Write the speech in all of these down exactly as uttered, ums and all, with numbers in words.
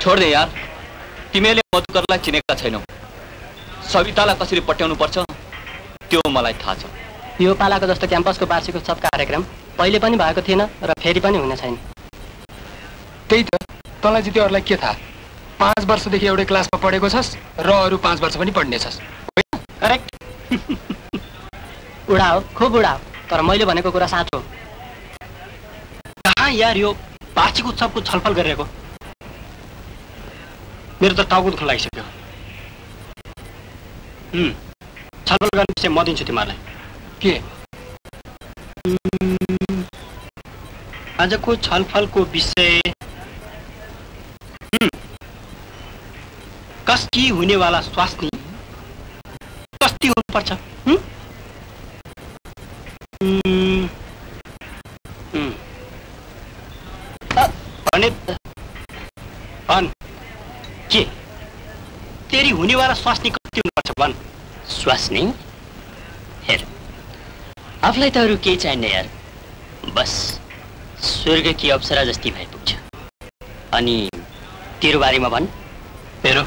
छोड दे यार, तिमीले मधुकरलाई चिनेका छैनौ। सवितालाई कसरी पट्याउनु पर्छ त्यो मलाई थाहा छ। यो पालाको जस्तो क्याम्पसको वार्षिकोत्सव कार्यक्रम पहिले पनि भएको थिएन र फेरि पनि हुने छैन। त्यही त, तँलाई चाहिँ त्योहरूलाई के थाहा? पाँच वर्षदेखि एउटै क्लासमा पढेको छस् र अरू पाँच वर्ष पनि पढ्ने छस्। करेक्ट। उडा हो, खुब उडा हो, तर मैले भनेको कुरा साँचो हो। कहाँ यार यो वार्षिक उत्सवको छलफल गरिरहेको? मेरो त टाउको दुख्न लागिसक्यो। हुँ, छलफल गर्ने विषय म दिन्छु तिमीहरूलाई। के? आजको छलफलको विषय कसकी हुनेवाला स्वास्नी कस्ती हुनुपर्छ? भने भन के तेरी हुनेवाला स्वास्नी कति हुनुपर्छ भन। स्वास्नी? हेर, आफूलाई त अरू केही चाहिन्न यार, बस स्वर्ग की अप्सरा जस्ती भए पुग्छ। अनि तेरो बारेमा भन। मेरो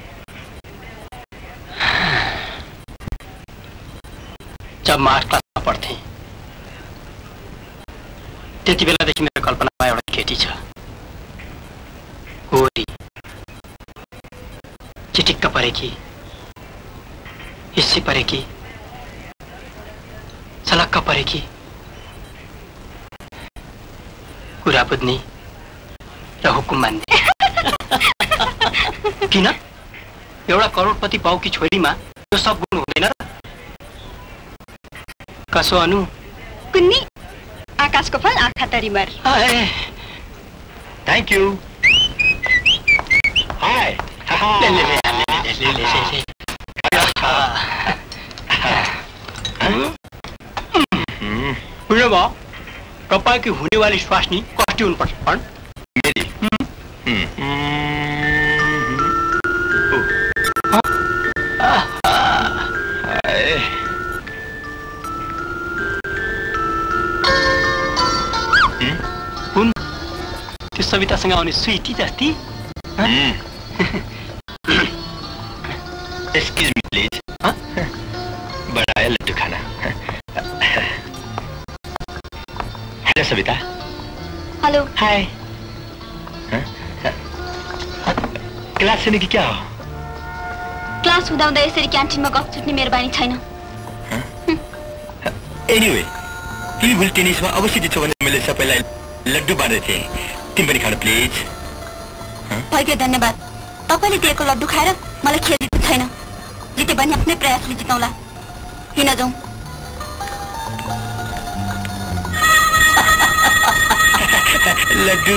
जब म आठ क्लासमा पढ्थेँ त्यति बेलादेखि मेरो कल्पनामा एउटा केटी छ, गोरी, चिटिक्क परेकी, हिस्सी परेकी, सलक्क परेकी, कुरा बुझ्ने र हुकुम मान्ने। किन एउटा करोडपति बाउकी छोरीमा यो सब गुण हुँदैन र? कसो अनु? कुन्नी आकाशको फल आँखा तरिमर। Thank you. हाय ले ले ले ले ले ले ले। बुझ्नु भयो? तपाईँकी हुनेवाली स्वास्नी कति हुनुपर्छ भन? मेरी कुन त्यो सवितासँग आउने स्विटी जस्ती? Excuse me please. बड़ा लड्डू खाना। Hello Savita. Hello. Hi. Class सुने कि क्या हो? क्लास हुँदा हुँदा यसरी क्यान्टिनमा गफ छुट्ने मेरो बानी छैन। एनीवे, तिमी भोलि टेनिसमा अवश्य जित्छौ भनेर मैले सबैलाई लड्डू बाँडेको थिएँ, तिमी पनि खानु प्लिज। भइगयो, धन्यवाद। तपाईँले दिएको लड्डू खाएर मलाई खेल जित्नु छैन। जिते भने आफ्नै प्रयासले जिताउँला। किन जाउँ? लड्डू।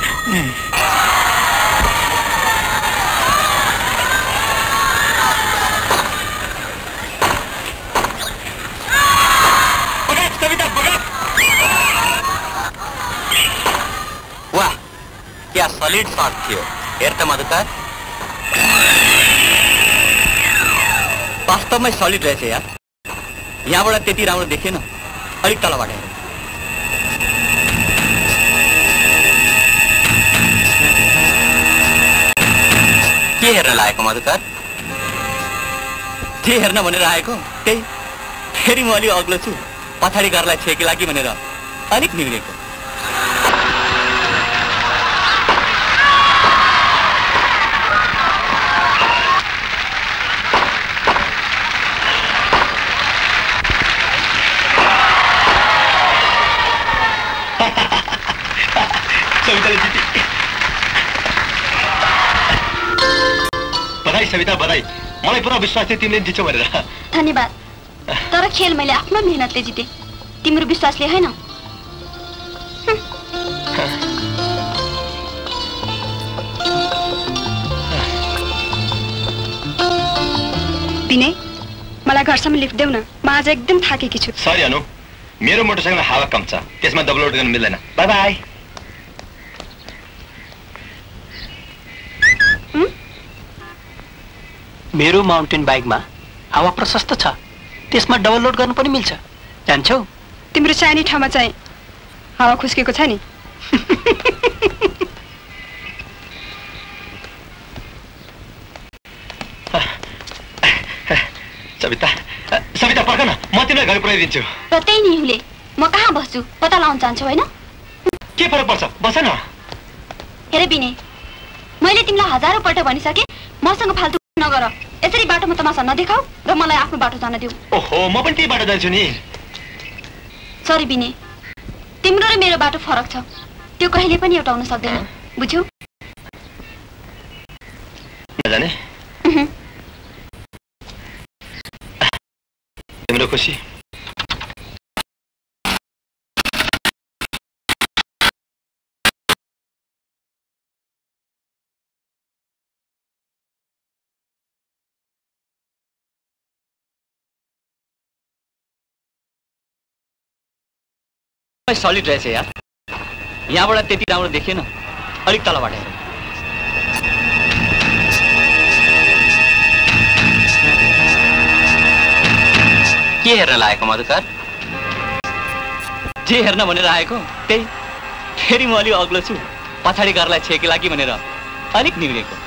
वाह, क्या सलिड शॉट थियो। हेर त मधुकर, वास्तवमै सलिड रहेछ यार। यहाँबाट त्यति राम्रो देखिएन, अलिक तलबाट हेर। के हेर्न लागेको मधुकर? के हेर्न भनेर आएको? त्यही फेरि म अलि अग्लो छु, पछाडि गर्लाई छेकी लागि भनेर अलिक निग्रेको। सविताले जिते। बधाई सविता, बधाई। मलाई पुरा विश्वास थियो तिमीले जित्छौ भनेर। धन्यवाद। तर खेल मैले आफ्नो मेहनतले जिते, तिम्रो विश्वासले होइन। विनय, मलाई घरसम्म लिफ्ट देऊ न, म आज एकदम थाकेकी छु। सरी अनु, मेरो मोटरसाइकलमा हावा कम छ, त्यसमा डबल लोड गर्न मिल्दैन। By by. मेरो माउन्टेन बाइकमा हावा प्रशस्त छ, त्यसमा डबल लोड गर्नु पनि मिल्छ। जान्छौ? तिम्रो चाहिने ठाउँमा चाहिँ हावा खुस्केको छ नि। तिमीलाई घर पुऱ्याइदिन्छु। र त्यही निहुले म कहाँ बस्छु पत्ता लगाउन चाहन्छु होइन? के फरक पर्छ, बस न। हेर बिने, मैले तिमीलाई हजारौँ पल्ट भनिसके मसँग फाल्तु नगर, यसरी बाटोमा तमासा नदेखाऊ र मलाई आफ्नो बाटो जान देऊ। ओहो, म पनि त्यही बाटो जान्छु नि। सरी बिने, तिम्रो र मेरो बाटो फरक छ, त्यो कहिले पनि एउटा हुन सक्दैन, बुझ्यौ? नजाने तिम्रो खुसी। सलिड रहेछ यार, यहाँबाट त्यति राम्रो देखेन, अलिक तलबाट हेर। के हेर्न लागेको मधुकर? जे हेर्न भनेर आएको त्यही। फेरि म अलि अग्लो छु, पछाडि घरलाई छेकेला कि भनेर अलिक निहुरेको।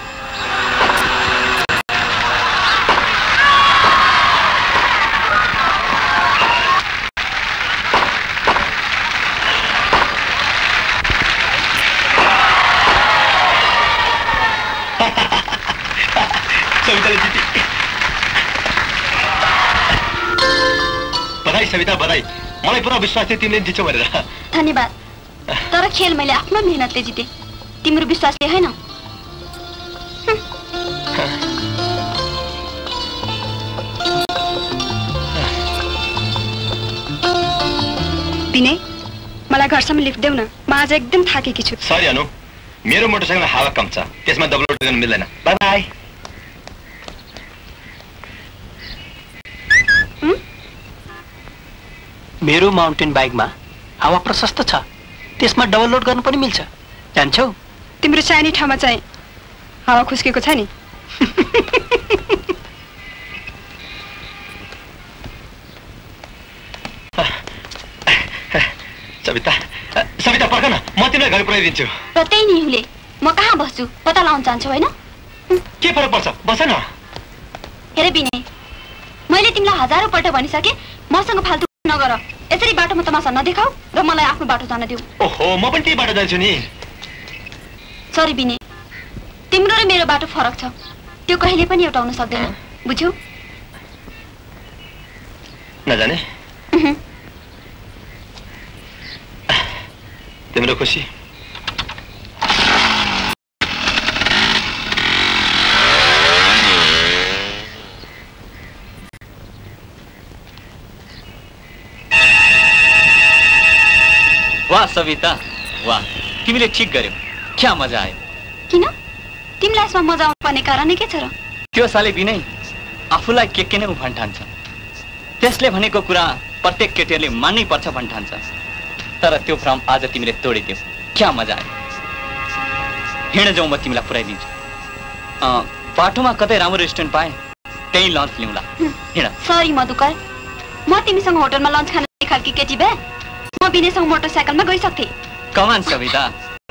बधाई सविता, बधाई। मलाई पुरा विश्वास थियो तिमीले जित्छौ भनेर। धन्यवाद। तर खेल मैले आफ्नो मेहनतले जिते, तिम्रो विश्वासले होइन। विनय, मलाई घरसम्म लिफ्ट देऊ न, म आज एकदम थाकेकी छु। सरी अनु, मेरो मोटरसाइकलमा हावा कम छ, त्यसमा डबल लोड गर्न मिल्दैन। By by. मेरो माउन्टेन बाइकमा हावा प्रशस्त छ, त्यसमा डबल लोड गर्नु पनि मिल्छ, जान्छौ? तिम्रो सानो ठाउँमा चाहिँ हावा खुस्केको छ नि। सविता, सविता पर्ख न, म तिमीलाई घर पुऱ्याइदिन्छु। र त्यही निहुले म कहाँ बस्छु पत्ता लगाउन चाहन्छु होइन? के फरक पर्छ, बस न। हेर बिने, मैले तिमीलाई हजारौँ पल्ट भनिसके मसँग फाल्तु नगर, यसरी बाटोमा तमासा नदेखाऊ र मलाई आफ्नो बाटो जान देऊ। ओहो, म पनि त्यही बाटो जान्छु नि। सरी बिने, तिम्रो र मेरो बाटो फरक छ, त्यो कहिले पनि एउटा हुन सक्दैन, बुझ्यौ? नजाने तिम्रो खुसी। वाह सविता, वाह, तिमीले ठिक गर्यौ, क्या मजा आयो। किन? तिमीलाई यसमा मजा आउनु पर्ने कारण के छ र? त्यो साले बिनै आफूलाई के के नै उफान ठान्छ, त्यसले भनेको कुरा प्रत्येक केटीहरूले मान्नै पर्छ भन्ठान्छ। तर त्यो भ्रम आज तिमीले तोडिदियौ, क्या मजा आयो। हिँड जाउँ, म तिमीलाई पुऱ्याइदिन्छु। बाटोमा कतै राम्रो रेस्टुरेन्ट पाएँ त्यही लन्च लिउँला, हिँड। सरी मधुकर, म तिमीसँग होटलमा लन्च खान खालकी केटी भए म बिनेसँग मोटरसाइकलमा गइसक्थे। कमान सविता।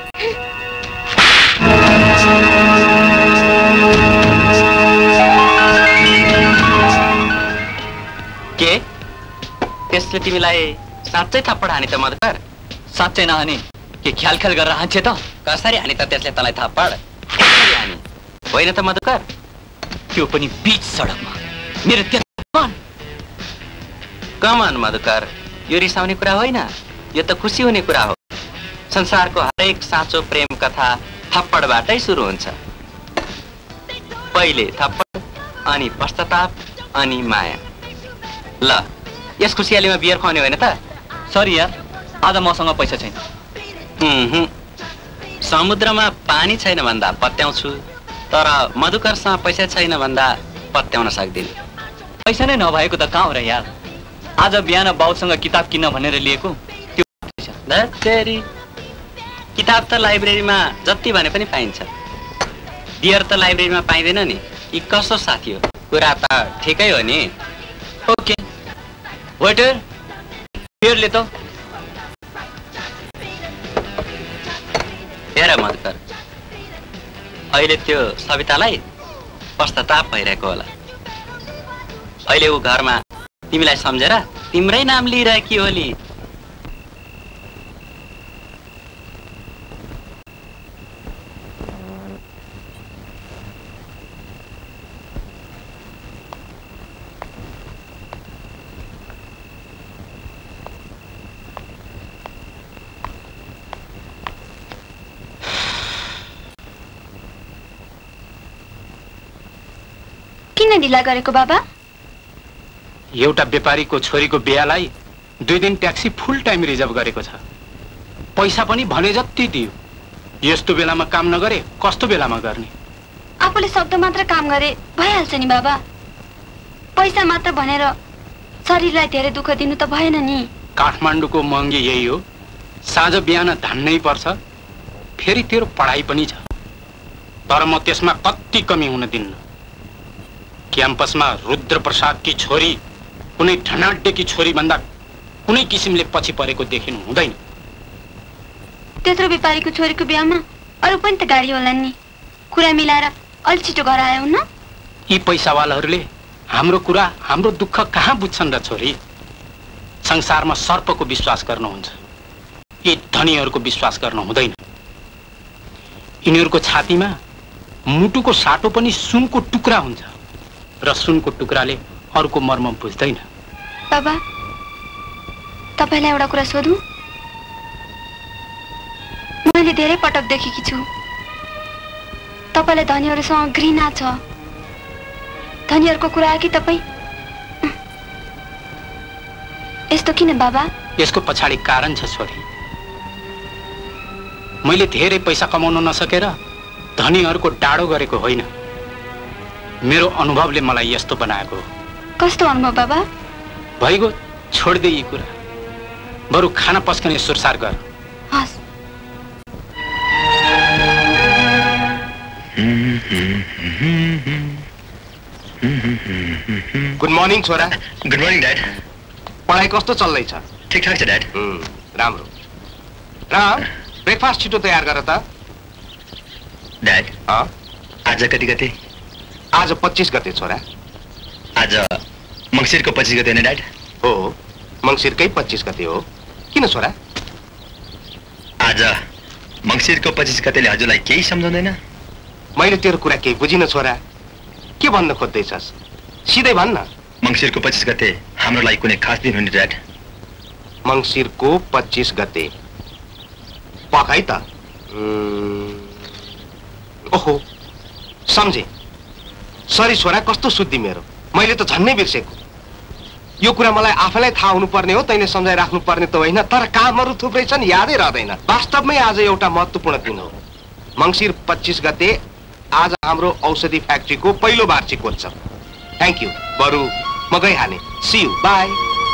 के त्यसले तिमीलाई साँच्चै थप्पड हाने त मधुकर? साँच्चै नहाने के ख्याल ख्याल गरेर हान्छे त? कसरी हाने त त्यसले तँलाई थप्पड? कसरी हाने होइन त मधुकर? त्यो पनि बीच सडकमा, मेरो त्यहाँ। कमान मधुकर, यो रिसाउने कुरा होइन, यो त खुसी हुने कुरा हो। संसारको हरेक साँचो प्रेम कथा थप्पडबाटै सुरु हुन्छ। पहिले थप्पड, अनि पश्चाताप, अनि माया। ल, यस खुसियालीमा बियर खुवाउने होइन त? सरी यार, आज मसँग पैसा छैन। समुद्रमा पानी छैन भन्दा पत्याउँछु, तर मधुकरसँग पैसा छैन भन्दा पत्याउन सक्दिनँ। पैसा नै नभएको त कहाँ हो र यार? आज बिहान बाउसँग किताब किन्न भनेर लिएको त्यो पैसा। धत्तेरी, किताब त लाइब्रेरीमा जति भने पनि पाइन्छ, बियर त लाइब्रेरीमा पाइँदैन नि। यी कसो साथी हो? कुरा त ठिकै हो नि। ओके वेटर, बियर ले त। हेर मधुकर, अहिले त्यो सवितालाई पश्चाताप भइरहेको होला। अहिले ऊ घरमा तिमीलाई सम्झेर तिम्रै नाम लिइरहेकी होली। किन ढिला गरेको बाबा? एउटा व्यापारीको छोरीको बिहालाई दुई दिन ट्याक्सी फुल टाइम रिजर्भ गरेको छ। पैसा पनि भने जति दियो। यस्तो बेलामा काम नगरे कस्तो बेलामा गर्ने? आफूले शब्द मात्र काम गरे भइहाल्छ नि बाबा। पैसा मात्र भनेर शरीरलाई धेरै दुःख दिनु त भएन नि। काठमाडौँको महँगी यही हो, साँझ बिहान धान्नै पर्छ। फेरि तेरो पढाइ पनि छ, तर म त्यसमा कति कमी हुन दिन्न। क्याम्पसमा रुद्र प्रसादकी छोरी कुनै धनाढ्यकी छोरी भन्दा कुनै किसिमले पछि परेको देखिनु हुँदैन। त्यत्रो व्यापारीको छोरीको बिहामा अरू पनि त गाडी होला नि। कुरा मिलाएर अलि छिटो घर आयो न। यी पैसावालाहरूले हाम्रो कुरा हाम्रो दुःख कहाँ बुझ्छन् र छोरी? संसारमा सर्पको विश्वास गर्नुहुन्छ, यी धनीहरूको विश्वास गर्न हुँदैन। यिनीहरूको छातीमा मुटुको साटो पनि सुनको टुक्रा हुन्छ र सुनको टुक्राले अरूको मर्म बुझ्दैन। बाबा, तपाईलाई एउटा कुरा सोधौं? मैले धेरै पटक देखेकी छु तपाईलाई धनीहरूसँग घृणा छ। धनीहरूको कुरा कि तपाईँ यस्तो किन बाबा? यसको पछाडि कारण छ छोरी। मैले धेरै पैसा कमाउन नसकेर धनीहरूको डाडो गरेको होइन, मेरो अनुभवले मलाई यस्तो बनाएको हो। कस्तो अनुभव बाबा? भइगयो, छोड्दे यी कुरा, बरु खाना पस्कने सुरसार गर। हस्। गुड मर्निङ छोरा। Good morning dad. पढाइ कस्तो चल्दैछ? ठिकठाक छ ड्याड। राम्रो। र ब्रेकफास्ट छिटो तयार गर त। ड्याड, आज कति गते? आज पच्चिस गते छोरा। आज मङ्सिरको पच्चिस गते होइन ड्याड? हो, मङ्सिरकै पच्चिस गते हो। किन छोरा? आज मङ्सिरको पच्चिस गतेले हजुरलाई केही सम्झाउँदैन? मैले तेरो कुरा केही बुझिन छोरा। के भन्न खोज्दैछस्? सिधै भन्न। मङ्सिरको पच्चिस गते हाम्रो लागि कुनै खास दिन हुने ड्याड? मङ्सिरको पच्चिस गते पकाइ त। ओहो, सम्झे। सरी छोरा, कस्तो सुद्धि मेरो, मैले त झन्नै बिर्सेको। यो कुरा मलाई आफैलाई थाहा हुनुपर्ने हो, तैँले सम्झाइराख्नु पर्ने त होइन, तर कामहरू थुप्रै छन्, यादै रहँदैन। वास्तवमै आज एउटा महत्त्वपूर्ण दिन हो। मङ्सिर पच्चिस गते आज हाम्रो औषधि फ्याक्ट्रीको पहिलो वार्षिकोत्सव। Thank you. बरु म गइहालेँ। See you, bye.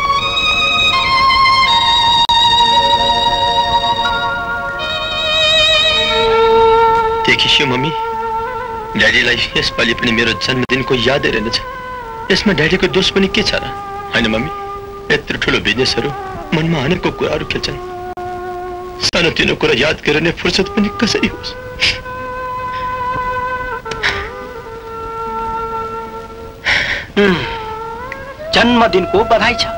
देखियो मम्मी, ड्याडीलाई यसपालि पनि मेरो जन्मदिनको यादै रहेनछ। यसमा ड्याडीको दोष पनि के छ र? होइन मम्मी, यत्रो ठुलो बिजनेसहरू मनमा अनेकको कुराहरू खेल्छन्। सानोतिनो कुरा याद गर्ने फुर्सद पनि कसरी होस्? जन्मदिनको बधाई छ।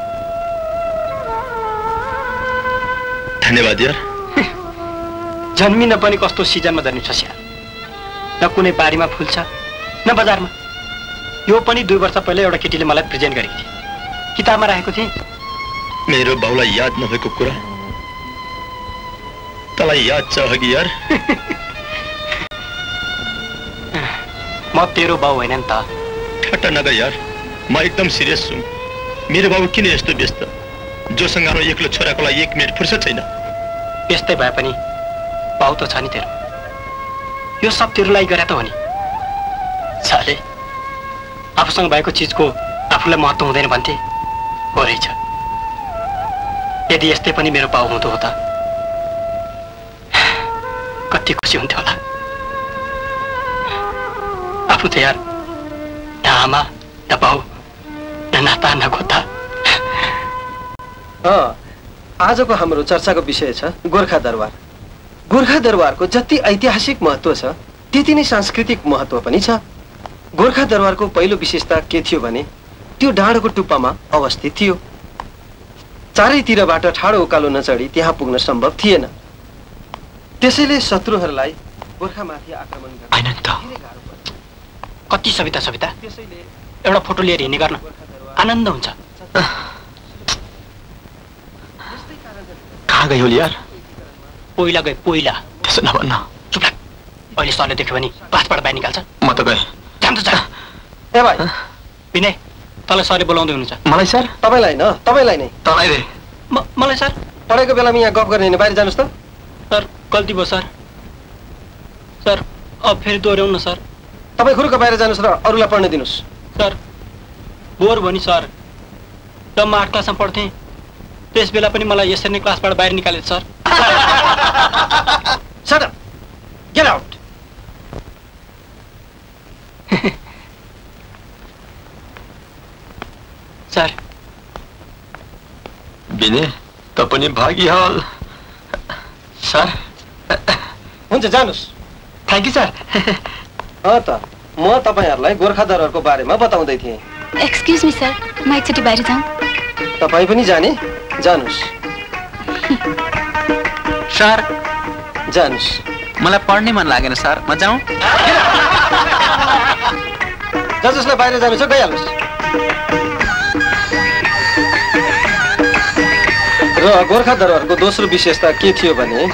धन्यवाद यार। जन्मिन पनि कस्तो सिजनमा जन्मिन्छ स्याहार। न कुनै बारीमा फुल छ न बजारमा। यो पनि दुई वर्ष पहिला एउटा केटीले मलाई प्रेजेन्ट गरेकी थिए, किताबमा राखेको थिएँ। मेरो बाउलाई याद नभएको कुरा तँलाई याद छ अघि यार? म तेरो बाउ होइन नि त। ठट्टा नगर यार, म एकदम सिरियस छु। मेरो बाबु किन यस्तो व्यस्त, जोसँग आफ्नो एक्लो छोराको लागि एक मिनट फुर्सद छैन? व्यस्तै भए पनि बाउ त छ नि तेरो। यो सब तेरो लागि गरे त हो नि। साले, आफूसँग भएको चिजको आफूलाई महत्त्व हुँदैन भन्थे, हो रहेछ। यदि यस्तै पनि मेरो बाउ हुँदो हो त कति खुसी हुन्थ्यो होला। आफू त यार न आमा न बाउ न नाता न खोता। आजको हाम्रो चर्चाको विषय छ गोर्खा दरबार। गोर्खा दरबारको जति ऐतिहासिक महत्त्व छ त्यति नै सांस्कृतिक महत्त्व पनि छ। गोर्खा दरबारको पहिलो विशेषता के थियो भने त्यो डाँडोको टुप्पामा अवस्थित थियो। चारैतिरबाट ठाडो उकालो नचढी त्यहाँ पुग्न सम्भव थिएन। त्यसैले शत्रुहरूलाई गोर्खामाथि आक्रमण गर्न धेरै गाह्रो पर्छ। कति सविता सविता एउटा फोटो लिएर हिँड्ने गर्न आनन्द हुन्छ। कहाँ गयो यार? पहिला गए पहिला। त्यसो नभन्न। चुप लाग। अहिले सरले देख्यो भने क्लासबाट बाहिर निकाल्छ। म त गएँ। जान्छ जा। ए भाइ विनय तँलाई सरले बोलाउँदै हुनुहुन्छ। मलाई सर? तपाईँलाई न तपाईँलाई नै। तँलाई रे। म मलाई सर? पढेको बेलामा यहाँ गफ गर्ने बाहिर जानुहोस् त। सर गल्ती भयो सर। सर अब फेरि दोहोऱ्याउनु न सर। तपाईँ खुरुक्क बाहिर जानुहोस् र अरूलाई पढ्न दिनुहोस्। सर बोर भयो नि सर। जब म आठ क्लासमा पढ्थेँ त्यस बेला पनि मलाई यसरी नै क्लासबाट बाहिर निकालेछ sir. Shut up! Get out! Sir Vinay त पनि भागिहाल। सर हुन्छ जानुहोस्। Thank you sir. अँ त म तपाईँहरूलाई गोर्खा दरबारको बारेमा बताउँदै थिएँ। एक्सक्युज मी सर, म एकचोटि बाहिर जाउँ? तपाईँ पनि जाने? जानुहोस्। सर जानुहोस्। मलाई पढ्नै मन लागेन सर, म जाउँ? ज जसलाई बाहिर जानु छ गइहाल्नुहोस्। र गोर्खा दरबारको दोस्रो विशेषता के थियो भने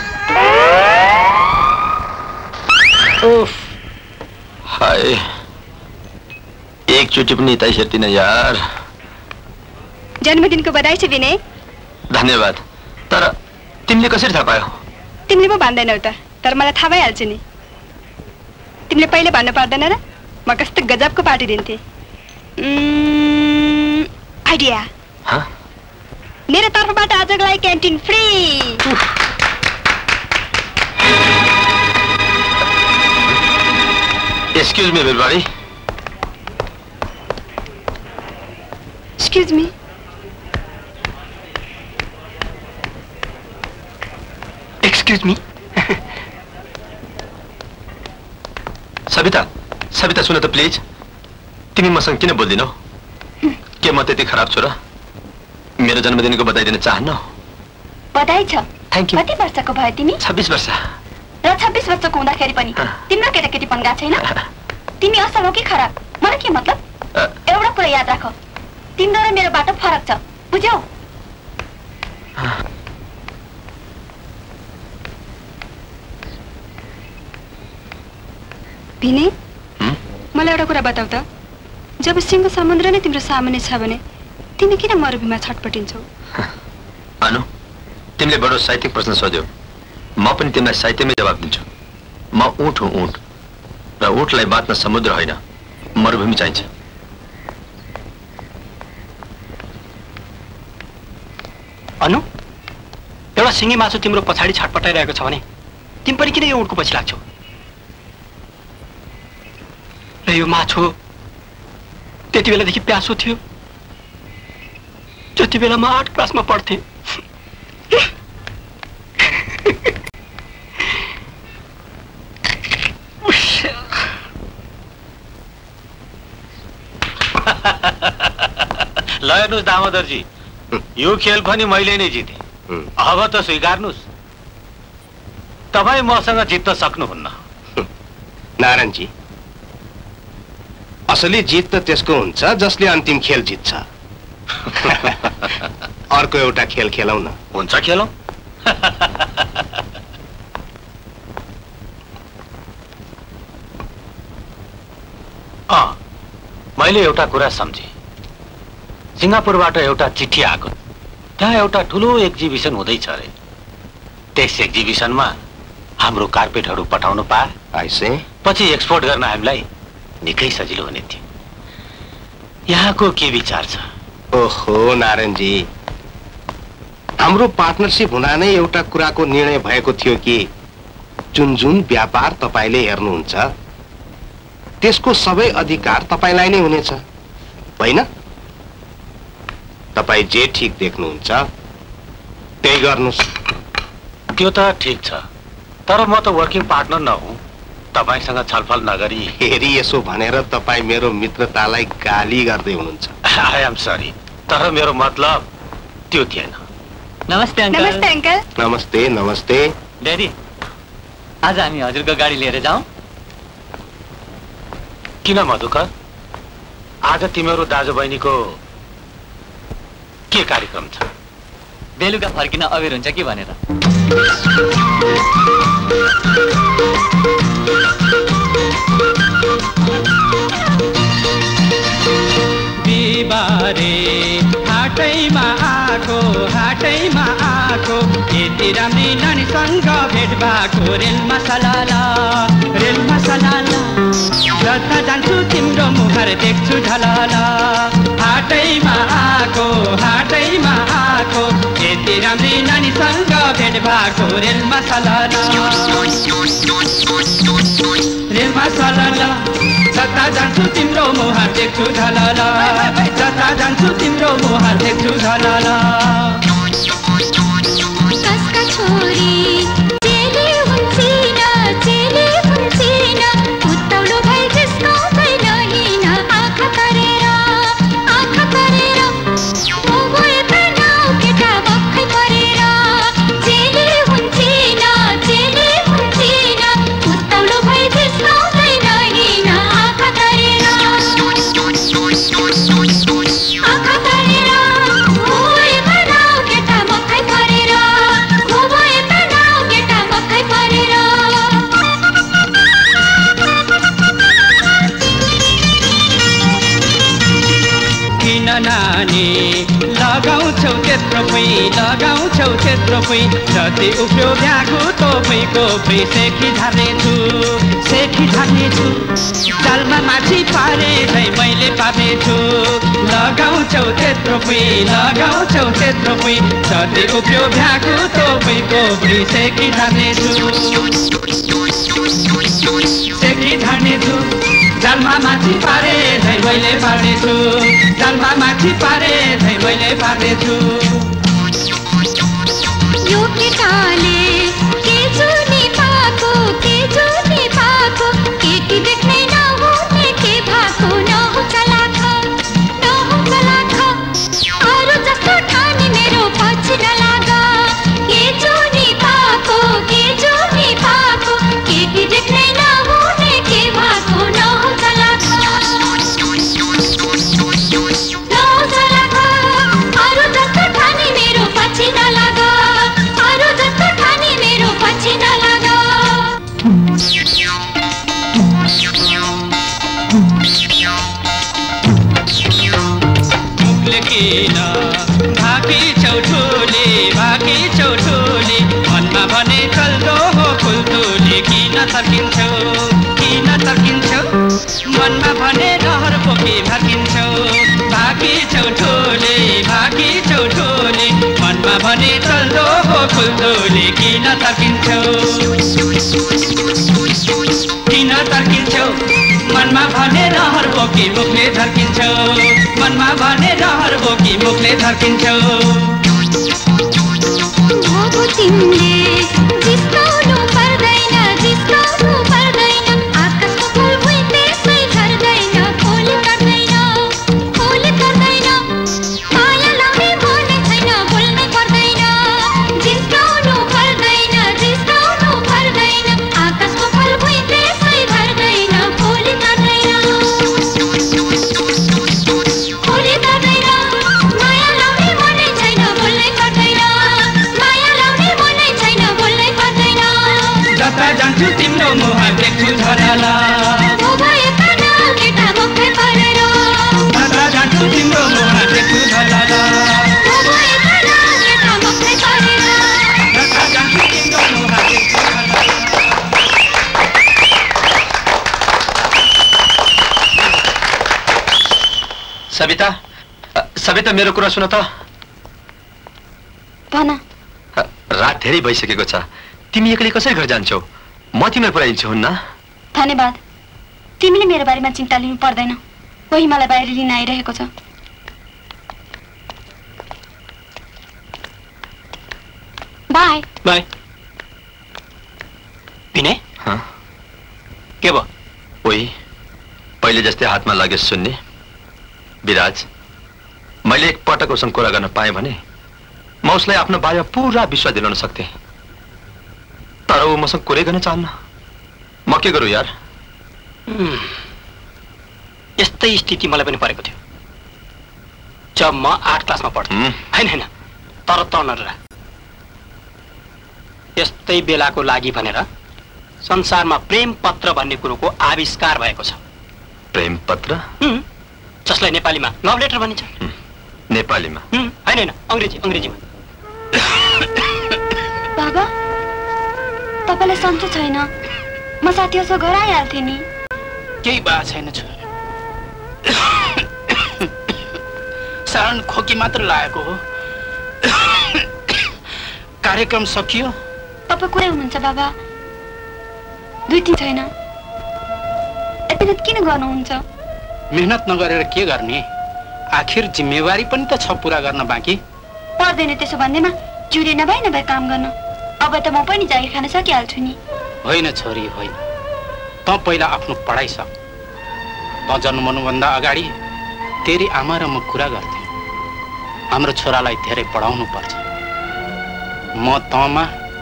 उफ हाय एकचोटि पनि यतै हेर्दिन यार। जन्मदिनको बधाई छ विनय। धन्यवाद। तर तिमीले कसरी थाहा पायौ? तिमीले पो भन्दैनौ त, तर मलाई थाहा भइहाल्छ नि। तिमीले पहिले भन्नु पर्दैन र? म कस्तो गजबको पार्टी दिन्थे। आइडिया मेरो तर्फबाट आजको लागि canteen free. Excuse me everybody. Excuse me. Excuse me. Savita Savita सुन त प्लिज। तिमी मसँग किन बोल्दिनौ? के म त्यति खराब छु र? मेरो जन्मदिनको बधाई दिन चाहन्न? बधाई छ। Thank you. कति वर्षको भयो तिमी? छब्बिस वर्ष। र छब्बिस वर्षको हुँदाखेरि पनि तिम्रो केटाकेटीपन गएको छैन? तिमी असल हो कि खराब? मलाई के मतलब? एउटा कुरा याद राख, तिम्रो र मेरो बाटो फरक छ, बुझ्यौ? विनय, मलाई एउटा कुरा बताउ त, जब सिंह समुद्र नै तिम्रो सामुन्ने छ भने तिमी किन मरुभूमिमा छटपटिन्छौ? अनु, तिमीले बडो साहित्यिक प्रश्न सोध्यौ। म पनि तिमीलाई साहित्यमै जवाब दिन्छु। म ऊँट हुँ, ऊँट, र ऊँटलाई बाँच्न समुद्र होइन मरुभूमि चाहिन्छ। अनु, एउटा सिंगी मासु तिम्रो पछाडि छटपटाइरहेको छ भने तिमी पनि किन यो ऊँटको पछि लाग्छौ? र यो माछो त्यति बेलादेखि प्यासो थियो जति बेला म आठ क्लासमा पढ्थेँ। ल हेर्नुहोस् दामोदरजी, यो खेल पनि मैले नै जिते। अब त स्वीकार्नुहोस्, तपाईँ मसँग जित्न सक्नुहुन्न। नारायणजी, असली जित त त्यसको हुन्छ जसले अन्तिम खेल जित्छ। अर्को एउटा खेल खेलौँ न। हुन्छ, खेलौँ। अँ, मैले एउटा कुरा सम्झेँ। सिङ्गापुरबाट एउटा चिठी आएको, त्यहाँ एउटा ठुलो एक्जिबिसन हुँदैछ अरे। त्यस एक्जिबिसनमा हाम्रो कार्पेटहरू पठाउनु पाए आइसे पछि एक्सपोर्ट गर्न हामीलाई निकै सजिलो हुने थियो। यहाँको के विचार छ? ओहो नारायणजी, हाम्रो पार्टनरसिप हुँदा नै एउटा कुराको निर्णय भएको थियो कि जुन जुन व्यापार तपाईँले हेर्नुहुन्छ त्यसको सबै अधिकार तपाईँलाई नै हुनेछ, होइन? तपाईँ जे ठिक देख्नुहुन्छ त्यही गर्नुहोस्। त्यो त ठिक छ, तर म त वर्किङ पार्टनर नहुँ। तपाईसँग छलफल नगरी फेरि यसो भनेर तपाईँ मेरो मित्रतालाई गाली गर्दै हुनुहुन्छ। आई एम सरी, तर मेरो मतलब त्यो थिएन। नमस्ते अंकल। नमस्ते अंकल। नमस्ते नमस्ते। ड्याडी, आज हामी हजुरको गाडी लिएर जाउँ? किन मधुकर, आज तिमीहरू दाजु बहिनीको के कार्यक्रम छ? बेलुका फर्किन अबेर हुन्छ कि भनेर। बिहिबारे हाटैमा आएको हाटैमा आएको यति राम्री नानीसँग भेट भएको रेलमा सलाला रेलमा सलाला जता जान्छु तिम्रो मुहार देख्छु ढलाला हाटैमा आएको हाटैमा आएको यति राम्री नानीसँग भेट भएको रेलमा सलाला रेलमा सलाला जता जान्छु तिम्रो मुहार देख्छु ढलाला जता जान्छु तिम्रो मुहार देख्छु ढलाला कसका छोरी चेली हुन्छिन चेली हुन्छिन उत्ताउलो भई जिस्काउँदैन हिँड आँखा तरेर आँखा तरेर मोबाइल बनाऊ केटा भक्खै परेर चेली हुन्छिन चेली हुन्छिन उत्ताउलो भई जिस्काउँदैन हिँड आँखा तरेर आँखा तरेर मोबाइल बनाऊ केटा भक्खै परेर मोबाइल बनाऊ केटा भक्खै परेर किन नानी लगाउँछौ त्यत्रो पै लगाउँछौ त्यत्रो पै जति उफ्यो भ्याएको तोपैको पै सेकी झार्नेछु सेकी झार्नेछु जालमा माछी पारे झै मैले पार्नेछु लगाउँछौ त्यत्रो पै लगाउँछौ त्यत्रो पै जति उफ्यो भ्याएको तोपैको पै सेकी झार्नेछु सेकी झार्नेछु जालमा माछी पारे झै मैले पार्नेछु जालमा माछी पारे झै मैले पार्नेछु यो केटाले के जुनी पाएको के जुनी पाएको केटी देख्नै नहुने के भएको नहुन्छ लाख नहुन्छ लाख अरू जस्तो ठानी मेरो पछि नलाग के जुनी पाएको के जुनी पाएको केटी देख्नै नहुने के भएको नहुन्छ लाख नहुन्छ लाख अरू जस्तो ठानी मेरो पछि नलाग अरू जस्तो ठानी मेरो पछि नलाग मुखले किन भाकी चौठोले भाकी चौठोले मनमा भने चल्दो हो फुलतोले किन तर्किन्छौ किन तर्किन्छौ मनमा भने रहर पोखी भाकिन्छौ भाकी चौठोले भाकी चौठोले मनमा भने चल्दो हो फुलतोले किन तर्किन्छौ किन तर्किन्छौ मनमा भने रहर बोकी मुखले धर्किन्छौ मनमा भने रहर बोकी मुखले धर्किन्छौ भोगो तिमीले जिस्काउनु पर्दैन जिस्काउनु पर्दैन आकाशको फुल भुइँ त्यसै झर्दैन खोले गर्दैन खोले गर्दैन माया लाउने बोल्ने छैन बोल्नै पर्दैन जिस्काउनु पर्दैन जिस्काउनु पर्दैन आकाशको फुल भुइँ त्यसै झर्दैन खोले गर्दैन खोले गर्दैन माया लाउने बोल्ने छैन बोल्नै पर्दैन माया लाउने बोल्ने छैन बोल्नै पर्दैन जता जान्छु तिम्रो मुहार देख्छु झराला ओ भए पाना केटा भक्खै परेर जता जान्छु तिम्रो मुहार देख्छु झराला ओ भए पाना केटा भक्खै परेर जता जान्छु तिम्रो मुहार देख्छु झराला सविता अ, सविता मेरो कुरा सुन त। भन। अ, रात धेरै भइसकेको छ, तिमी एक्लै कसरी घर जान्छौ? म तिमीलाई पुऱ्याइदिन्छु हुन्न? धन्यवाद। तिमीले मेरो बारेमा चिन्ता लिनु पर्दैन, कोही मलाई बाहिर लिन आइरहेको छ। By by. विनय हाँ? के भयो? ओइ पहिले जस्तै हातमा लगेज सुन्ने विराज, मैले एक पटक उसँग कुरा गर्न पाएँ भने म उसलाई आफ्नो बारेमा पुरा विश्वास दिलाउन सक्थेँ, तर ऊ मसँग कुरै गर्न चाहन्न। म के गरौँ यार? यस्तै स्थिति मलाई पनि परेको थियो जब म आठ क्लासमा पढ्थेँ। होइन होइन, तर त नरा यस्तै बेलाको लागि भनेर संसारमा प्रेम पत्र भन्ने कुरोको आविष्कार भएको छ। प्रेम पत्र? जसलाई नेपालीमा लभ लेटर भनिन्छ। नेपालीमा? होइन होइन, अङ्ग्रेजी अङ्ग्रेजीमा। बाबा, तपाईँलाई सन्चो छैन? म साथीहरूसँग घर आइहाल्थेँ नि। केही बा छैन छ, साधारण खोकी मात्र लागेको हो। कार्यक्रम सकियो? तपाईँ कुरै हुनुहुन्छ बाबा? दुई तिन छैन, यति मेहनत किन गर्नुहुन्छ? मेहनत नगरेर के गर्ने? आखिर जिम्मेवारी पनि त छ पुरा गर्न बाँकी। पर्दैन त्यसो भन्दैमा चुरे नभए नभए काम गर्न। अब त म पनि जागिर खान सकिहाल्छु नि। होइन छोरी होइन, त पहिला आफ्नो पढाइ सक। त जन्मनुभन्दा अगाडि तेरी आमा र म कुरा गर्थेँ, हाम्रो छोरालाई धेरै पढाउनु पर्छ। म तँमा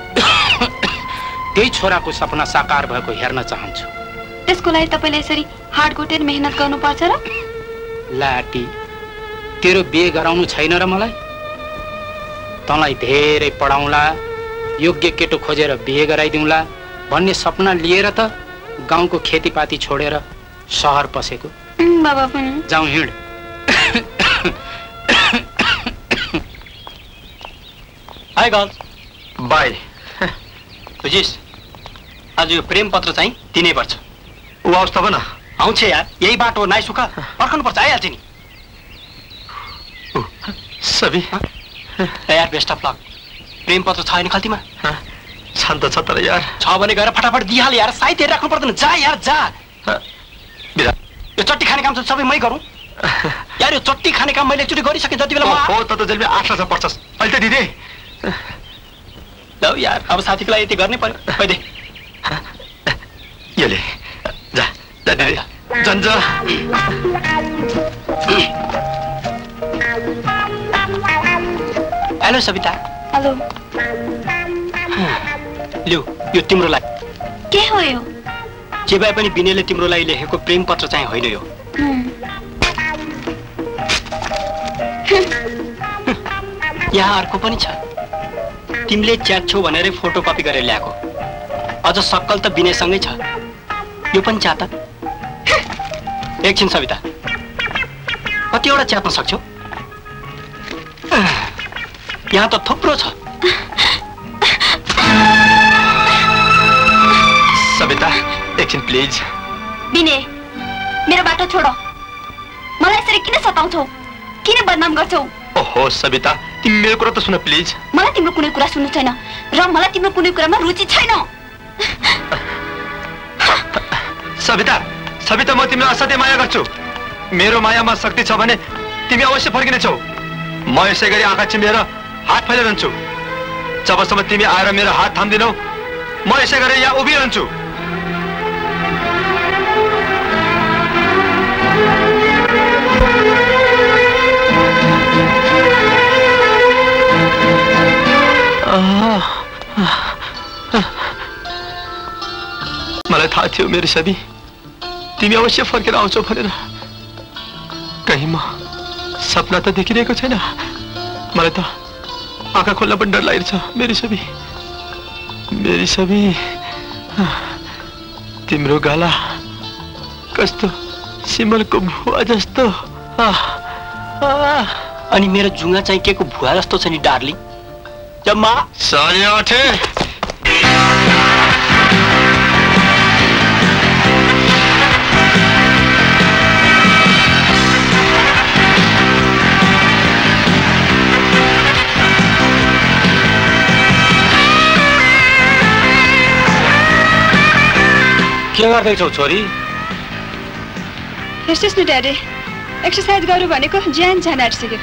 त्यही छोराको सपना साकार भएको हेर्न चाहन्छु। त्यसको लागि तपाईँले यसरी हाड घोटेर मेहनत गर्नुपर्छ र? लाटी, तेरो बिहे गराउनु छैन र मलाई? तँलाई धेरै पढाउँला, योग्य केटो खोजेर बिहे गराइदिउँला भन्ने सपना लिएर त गाउँको खेतीपाती छोडेर सहर पसेको। बाबा पनि जाउँ, हिँड। Hi girls. बाई। बुझिस्, आज यो प्रेम पत्र चाहिँ दिनै पर्छ। ऊ अवस्था भन। आउँछ यार, यही बाटो नाइ सुख पर्खनु पर्छ, आइहाल्छ नि। सबै यार बेस्ट अफ लक। प्रेम पत्र छ होइन खल्तीमा? छन् त छ, तर यार छ भने गएर फटाफट दिइहाल यार, साइड हेरेर राख्नु पर्दैन। जा यार जा। यो चट्टी खाने काम चाहिँ सबै मै गरौँ यार? यो चट्टी खाने काम मैले एकचोटि गरिसकेँ। जति बेला हो त त जेलमा आठ लाख पर्छस्, अहिले त दिदे। ल यार, अब साथीको लागि यति गर्नै पर्यो। पहिले यले जा जा दिदे, जन जा। हेलो सविता। हेलो। ल्यौ, यो तिम्रो लागि। के हो यो? जे भए पनि विनयले तिम्रो लागि लेखेको प्रेम पत्र चाहिँ होइन यो। यहाँ अर्को पनि छ, तिमीले च्याच्छौ भनेर फोटोकपी गरेर ल्याएको। अझ सक्कल त विनयसँगै छ। यो पनि च्यात। एकछिन सविता, कतिवटा च्यात्न सक्छौ? यहाँ त थुप्रो छ। सविता एकछिन प्लिज। विनय, मेरो बाटो छोड। मलाई यसरी किन सताउँछौ? किन बदनाम गर्छौ? ओहो सविता, तिमी मेरो कुरा त सुन प्लिज। मलाई तिम्रो कुनै कुरा सुन्नु छैन र मलाई तिम्रो कुनै कुरामा रुचि छैन। सविता, सविता, म तिमीलाई असाध्यै माया गर्छु। मेरो मायामा शक्ति छ भने तिमी अवश्य फर्किनेछौ। म यसै गरी आँखा चिम्लेर हात फैलिरहन्छु। जबसम्म तिमी आएर मेरो हात थाम्दिनौ, म यसै गरी यहाँ उभिरहन्छु। मलाई थाहा थियो मेरो सबै तिमी अवश्य फर्केर आउँछौ भनेर। कहीँ म सपना त देखिरहेको छैन। मलाई त आँखा खोल्न पनि डर लागिरहेछ। मेरी सबै, मेरी सबै, तिम्रो गाला कस्तो सिमलको भुवा जस्तो। अनि मेरो जुङ्गा चाहिँ के को भुवा जस्तो छ नि डार्लिङ। जम्मा साढे आठ। के गर्दैछौ छोरी? हेर्नुहोस् न ड्याडी, एक्सर्साइज गरौँ भनेको ज्यान ज्यान आँटिसक्यो।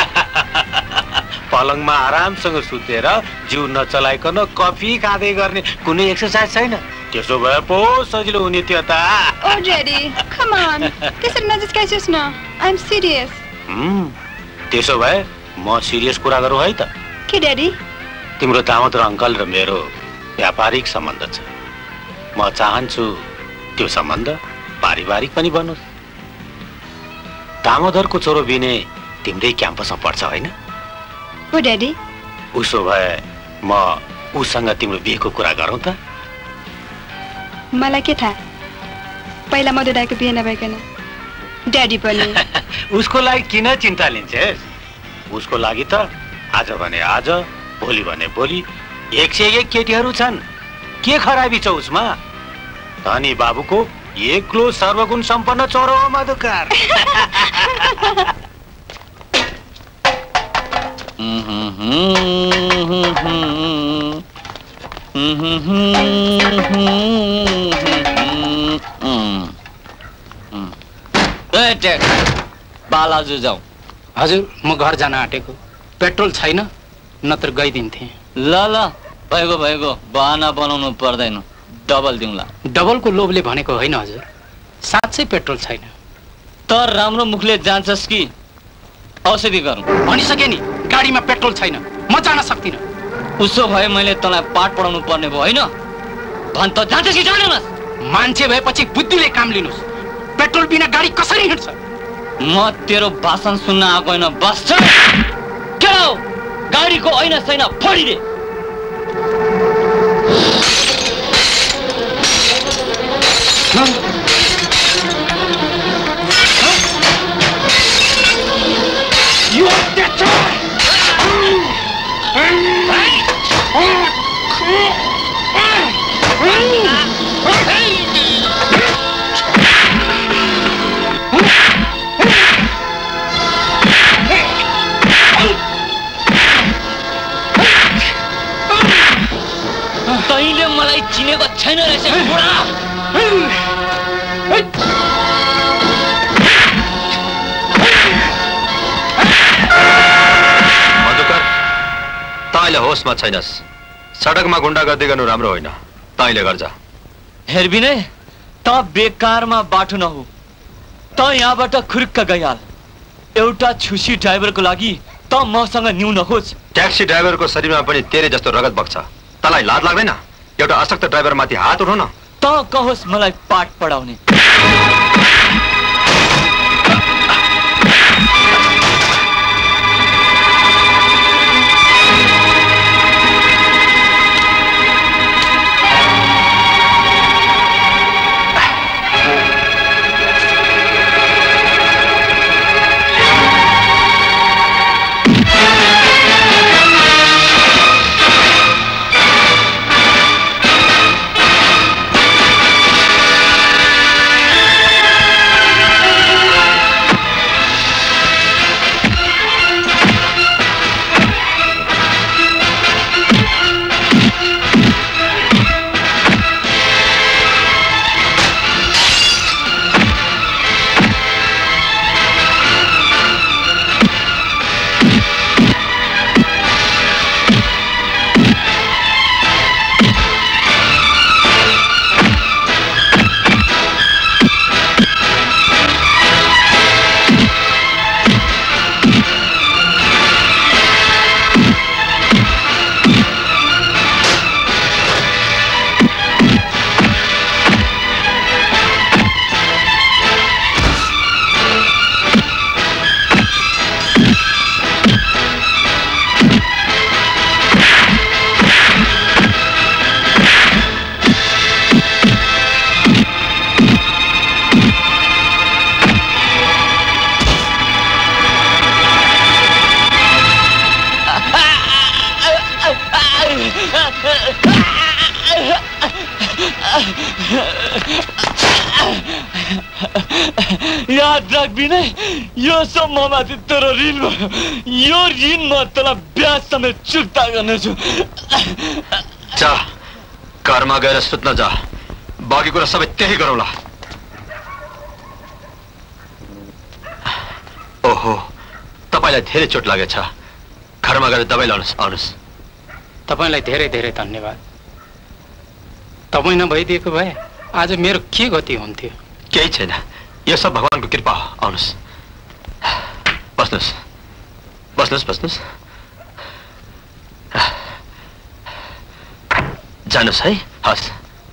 पलङमा आरामसँग सुतेर जिउ नचलाइकन कफी खाँदै गर्ने कुनै एक्सर्साइज छैन? त्यसो भए पो सजिलो हुने थियो त। ओ ड्याडी, कम अन, त्यसरी नजिस्काइनुहोस् न। I am serious. त्यसो भए म सिरियस कुरा गरौँ है त। के ड्याडी? तिम्रो दामाद र अङ्कल र मेरो व्यापारिक सम्बन्ध छ। म चाहन्छु त्यो सम्बन्ध पारिवारिक पनि बनोस्। दामोदरको छोरो बिने तिम्रै क्याम्पसमा पढ्छ होइन? हो ड्याडी। उसो भए म उसँग तिम्रो बिहेको कुरा गरौँ त? मलाई के थाहा, पहिला मधु दाइको बिहे नभइकन ड्याडी पनि। उसको लागि किन चिन्ता लिन्छेस्? उसको लागि त आज भने आज, भोलि भने भोलि एक सय एक केटीहरू छन्। के खराबी छ उसमा? धनी बाबुको एक्लो सर्वगुण सम्पन्न छोरो हो मधुकर। बालाजु जाऊ। हजुर, म घर जान आँटेको। पेट्रोल छैन, नत्र गइदिन्थे। ल ल, भएको भएको बहाना बनाउनु पर्दैन, डबल दिउँला। डबलको लोभले भनेको होइन हजुर, साँच्चै पेट्रोल छैन। त राम्रो मुखले जान्छस् कि औषधि गरौँ? भनिसके नि, गाडीमा पेट्रोल छैन, म जान सक्दिनँ। उसो भए मैले तँलाई पाठ पढाउनु पर्ने भयो होइन? भन् त जान्छस् कि जाँदैनस्? मान्छे भएपछि बुद्धिले काम लिनुहोस्। पेट्रोल बिना गाडी कसरी हिँड्छ? म तेरो भाषण सुन्न आएको होइन, बस्छ। के हो, गाडीको ऐना सैना फोडिदे। You are dead to तैँले मलाई चिनेको छैन रहेछ बुढा। मधुकर, तैँले होसमा छैनस्। सडकमा गुण्डागर्दी गर्नु राम्रो होइन, तैँले गर्छ। हेर विनय, त बेकारमा बाटो नहो। त यहाँबाट खुर्क्क गइहाल। एउटा छुसी ड्राइभरको लागि त मसँग न्यू नखोज। ट्याक्सी ड्राइभरको शरीरमा पनि तेरे जस्तो रगत बग्छ। तँलाई लाज लाग्दैन? एउटा अशक्त ड्राइभर माथि हात उठाउन। त कहोस् मलाई पाठ पढाउने। याद राख विनय, यो सब ममाथि तेरो ऋण भयो। यो ऋण म तँलाई ब्याज समेत चुक्ता गर्नेछु। जा, घरमा गएर सुत्न जा। बाँकी कुरा सबै त्यही गरौँला। ओहो, तपाईँलाई धेरै चोट लागेछ। घरमा गएर दबाई लाउनुहोस्। आउनुहोस्। तपाईँलाई धेरै धेरै धन्यवाद। तपाईँ नभइदिएको भए आज मेरो के गति हुन्थ्यो? केही छैन, यो सब भगवानको कृपा हो। आउनुहोस्, बस्नुहोस्, बस्नुहोस्, बस्नुहोस्। जानुस् है। हस्।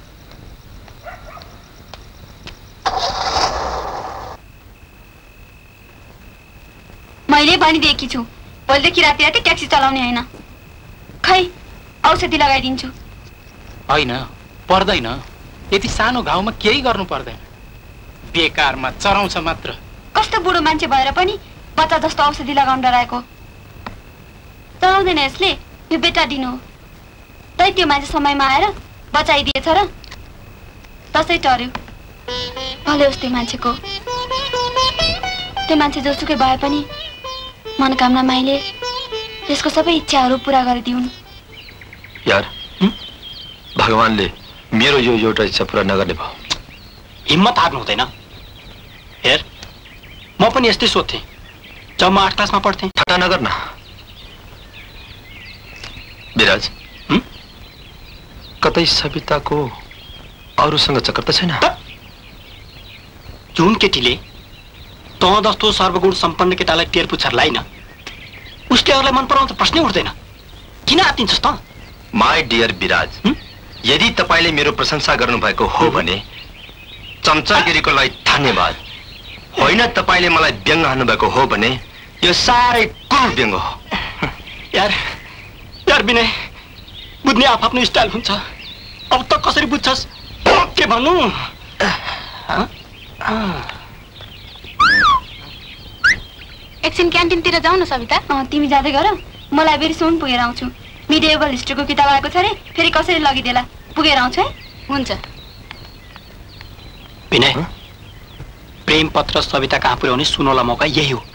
मैले भनिदिएकी छु भोलिदेखि राति राति ट्याक्सी चलाउने होइन। खै औषधि लगाइदिन्छु। होइन पर्दैन, यति सानो घाउमा केही गर्नु पर्दैन, बेकारमा चराउँछ मात्र। कस्तो बुढो मान्छे भएर पनि बच्चा जस्तो औषधि लगाउन डराएको। चलाउँदैन यसले, यो बेटा दिनु हो। तै त्यो मान्छे समयमा आएर बचाइदिएछ र दसैँ टर्यो। भले उस त्यो मान्छेको, त्यो मान्छे जोसुकै भए पनि मनोकामना माइले त्यसको सबै इच्छाहरू पुरा गरिदिउन्। यार भगवानले मेरो यो एउटा इच्छा पुरा नगर्ने भयो। हिम्मत हार्नु हुँदैन। हेर म पनि यस्तै सोध्थेँ जब म आठ क्लासमा पढ्थेँ। ठट्टा नगर्न विराज। कतै सविताको अरूसँग चक्कर त छैन? जुन केटीले तँ जस्तो सर्वगुण सम्पन्न केटालाई टेर पुच्छर लाइन उसले अरूलाई मन पराउँछ प्रश्नै उठ्दैन। किन आत्तिन्छस् त? माई डियर विराज, यदि तपाईँले मेरो प्रशंसा गर्नुभएको हो भने चम्चागिरीको लागि धन्यवाद। होइन तपाईँले मलाई व्यङ्ग हान्नुभएको हो भने यो साह्रै क्रूर व्यङ्ग हो। यार यार विनय, बुझ्ने आफ्नो स्टाइल हुन्छ। अब त कसरी बुझ्छस् के भन्नु? एकछिन क्यान्टिनतिर जाऊ न सविता। तिमी जाँदै गर, म लाइब्रेरीसम्म पुगेर आउँछु। मिडिएबल हिस्ट्रीको किताब आएको छ अरे, फेरि कसरी लगिदेला। पुगेर आउँछ है। हुन्छ। विनय, प्रेम पत्र सविता कहाँ पुर्याउने सुनौला मौका यही हो।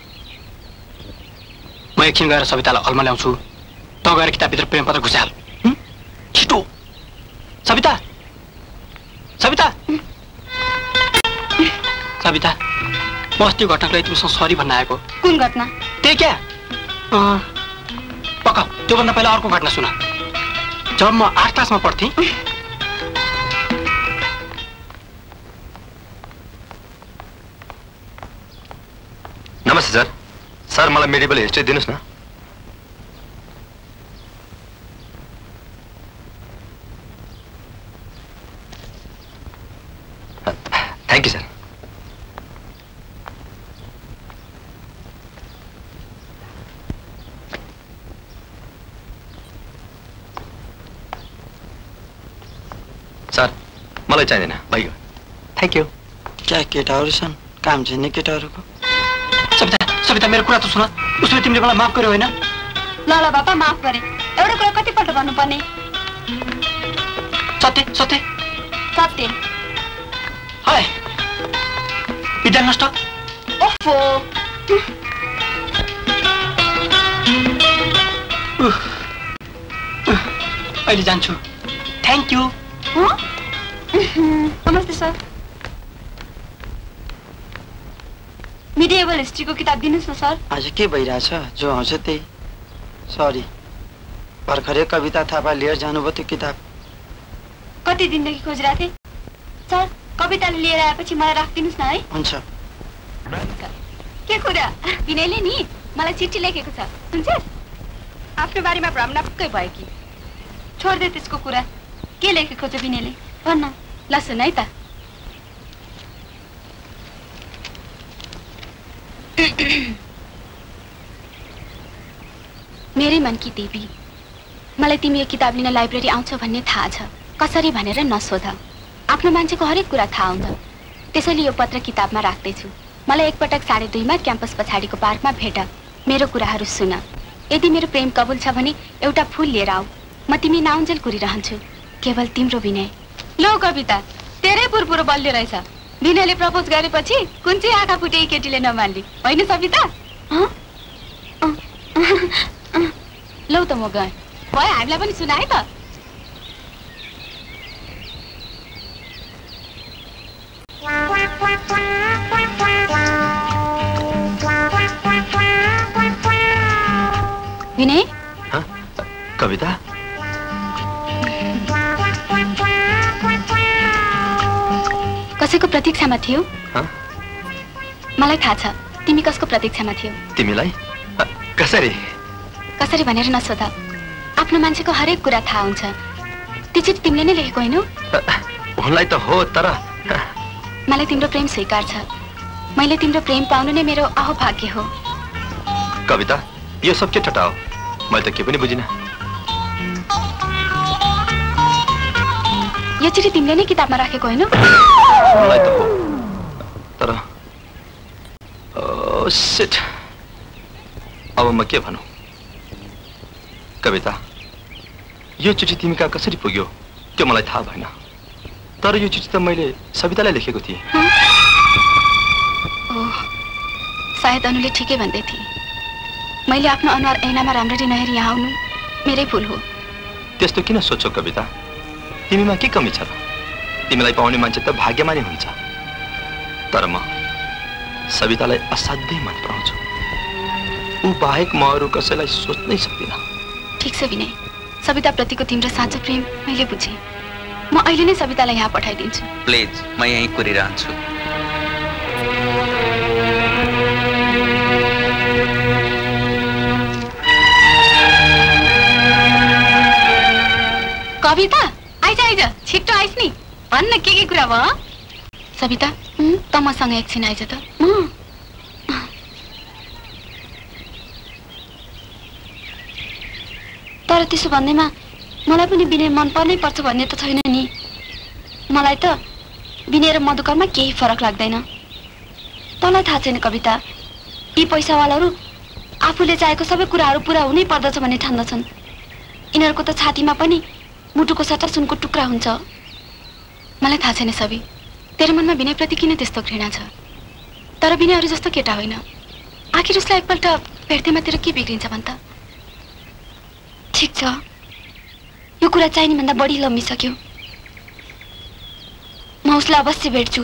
म एकछिन गएर सवितालाई हलमा ल्याउँछु, त गएर किताबभित्र प्रेम पत्र घुसाल। छिटो सविता, सविता, सविता, म अस्ति घटनाको लागि तिमीसँग सरी भन्न आएको। कुन घटना? त्यही क्या पक्का, त्योभन्दा पहिला अर्को घटना सुन। जब म आठ क्लासमा पढ्थेँ नमस्ते सर। सर मलाई मेडिकल हिस्ट्री दिनुहोस् न। Thank you sir. सर मलाई चाहिँदैन, भइगयो। Thank you. क्या केटाहरू छन्? काम छैन केटाहरूको। सविता, सविता मेरो कुरा त सुन। उसले तिमीले मलाई माफ गर्यो होइन? ल ल बाबा माफ गरे। एउटा कुरा कतिपल्ट भन्नुपर्ने? सत्य सत्य सत्य। हाय विद्या नष्ट। ओफो अहिले जान्छु। Thank you. नमस्ते सर। मिडिएबल हिस्ट्रीको किताब दिनुहोस् न सर। आज के भइरहेछ? जो आउँछ त्यही। सरी, भर्खरै कविता थापा लिएर जानुभयो त्यो किताब। कति दिनदेखि खोजिरहेको थिएँ सर। कविताले लिएर आएपछि मलाई राखिदिनुहोस् न है। हुन्छ। के कुरा? विनयले नि मलाई चिठी लेखेको छ, सुन्छस्? आफ्नो बारेमा भ्रम नपक्कै भयो कि। छोड्दे त्यसको कुरा। के लेखेको छ विनयले भन्न। ल सुन है त। मेरै मनकी देवी, मलाई तिमी यो किताब लिन लाइब्रेरी आउँछ भन्ने थाहा छ। कसरी भनेर नसोध, आफ्नो मान्छेको हरेक कुरा थाहा हुन्छ। त्यसैले यो पत्र किताबमा राख्दैछु। मलाई एकपटक साढे दुईमा क्याम्पस पछाडिको पार्कमा भेट। मेरो कुराहरू सुन। यदि मेरो प्रेम कबुल छ भने एउटा फुल लिएर आऊ। म तिमी नाउन्जेल कुरिरहन्छु। केवल तिम्रो विनय। लो कविता, तेरै पुरपुरो बल्यो रहेछ। विनयले प्रपोज गरेपछि कुन चाहिँ आँखा फुटे केटीले नमान्ली होइन सविता? लौ त म गएँ। भयो, हामीलाई पनि सुनाए त। विनय, कविता, कसैको प्रतीक्षामा थियौ? मलाई थाहा छ तिमी कसको प्रतीक्षामा थियौ। तिमीलाई कसरी? कसरी भनेर नसोध। आफ्नो मान्छेको हरेक कुरा थाहा हुन्छ। त्यो चिठी तिमीले नै लेखेको होइन? उनलाई त हो, तर मलाई तिम्रो प्रेम स्वीकार छ। मैले तिम्रो प्रेम पाउनु नै मेरो अहोभाग्य हो। कविता, यो सब के ठटा हो? मैले त के पनि बुझिन। यो चिठी तिमीले नै किताबमा राखेको होइन? मलाई त हो, तर ओ शिट, अब म के भनौँ? कविता, यो चिठी तिमी कहाँ कसरी पुग्यो त्यो मलाई थाहा भएन, तर यो चिठी त मैले सवितालाई लेखेको थिएँ। ओह, सायद अनुले ठिकै भन्दै थिए। मैले आफ्नो अनुहार ऐनामा राम्ररी नहेरी यहाँ आउनु मेरै भुल हो। त्यस्तो किन सोच्छौ कविता? तिमीमा के कमी छ र? तिमीलाई पाउने मान्छे त भाग्यमानी हुन्छ, तर म सवितालाई असाध्यै मन पराउँछु। ऊ बाहेक म अरू कसैलाई सोच्नै सक्दिनँ। ठिक छ विनय, सविता प्रतिको तिम्रो साँचो प्रेम मैले बुझेँ। म अहिले नै सवितालाई यहाँ पठाइदिन्छु। प्लिज, म यहीँ कुरिरहन्छु। कविता, आइज आइज, छिट्टो आइस नि। भन्न के के कुरा भयो? सविता, त मसँग एकछिन आइज त। तर त्यसो भन्दैमा मलाई पनि विनय मन पर्नै पर्छ भन्ने त छैन नि। मलाई त विनय र मधुकरमा केही फरक लाग्दैन। तँलाई थाहा छैन कविता, यी पैसावालाहरू आफूले चाहेको सबै कुराहरू पुरा हुनै पर्दछ भन्ने ठान्दछन्। यिनीहरूको त छातीमा पनि मुटुको सट्टा सुनको टुक्रा हुन्छ। मलाई थाहा छैन सबै, तेरो मनमा विनयप्रति किन त्यस्तो घृणा छ? तर विनय अरू जस्तो केटा होइन। आखिर उसलाई एकपल्ट भेट्दैमा तेरो के बिग्रिन्छ भन् त? ठिक छ, यो कुरा चाहिने भन्दा बढी लम्बिसक्यो। म उसलाई अवश्य भेट्छु।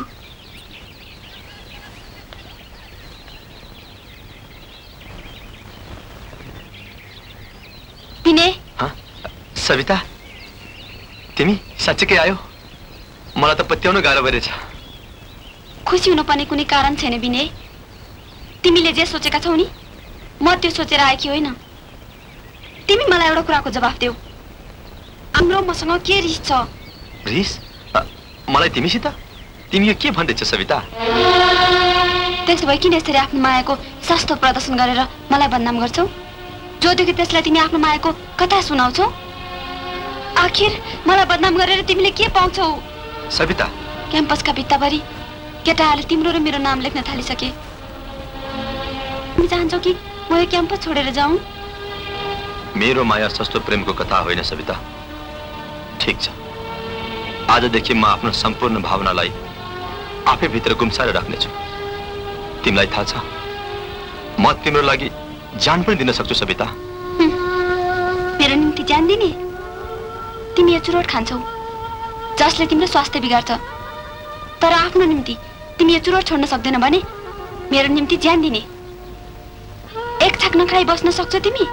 विनय, सविता, तिमी साँच्चीकै आयो? मलाई त पत्याउनु गाह्रो भइरहेछ। खुसी हुनुपर्ने कुनै कारण छैन विनय। तिमीले जे सोचेका छौ नि, म त्यो सोचेर आएकी होइन। तिमी मलाई एउटा कुराको जवाफ देऊ, हाम्रो मसँग के रिस छ? रिस? मलाई तिमीसित? तिमी यो के भन्दैछौ सविता? त्यसो भए किन यसरी आफ्नो मायाको सस्तो प्रदर्शन गरेर मलाई बदनाम गर्छौ? जोदेखि त्यसलाई तिमी आफ्नो मायाको कथा सुनाउँछौ? आखिर मलाई बदनाम गरेर तिमीले के पाउँछौ? सविता, क्याम्पसका भित्ताभरि केटाहरूले तिम्रो र मेरो नाम लेख्न थालिसके। तिमी चाहन्छौ कि म यो क्याम्पस छोडेर जाउँ? मेरो माया सस्तो प्रेमको कथा होइन सविता। ठिक छ, आजदेखि म आफ्नो सम्पूर्ण भावनालाई आफै भित्र गुम्साएर राख्नेछु। तिमीलाई थाहा छ, म तिम्रो लागि जान पनि दिन सक्छु सविता। मेरो निम्ति जान दिने? तिमी यो चुरोट खान्छौ जसले तिम्रो स्वास्थ्य बिगार्छ, तर आफ्नो निम्ति तिमी यो चुरोट छोड्न सक्दैन भने मेरो निम्ति ज्यान दिने? एक छाक नखाई बस्न सक्छौ तिमी?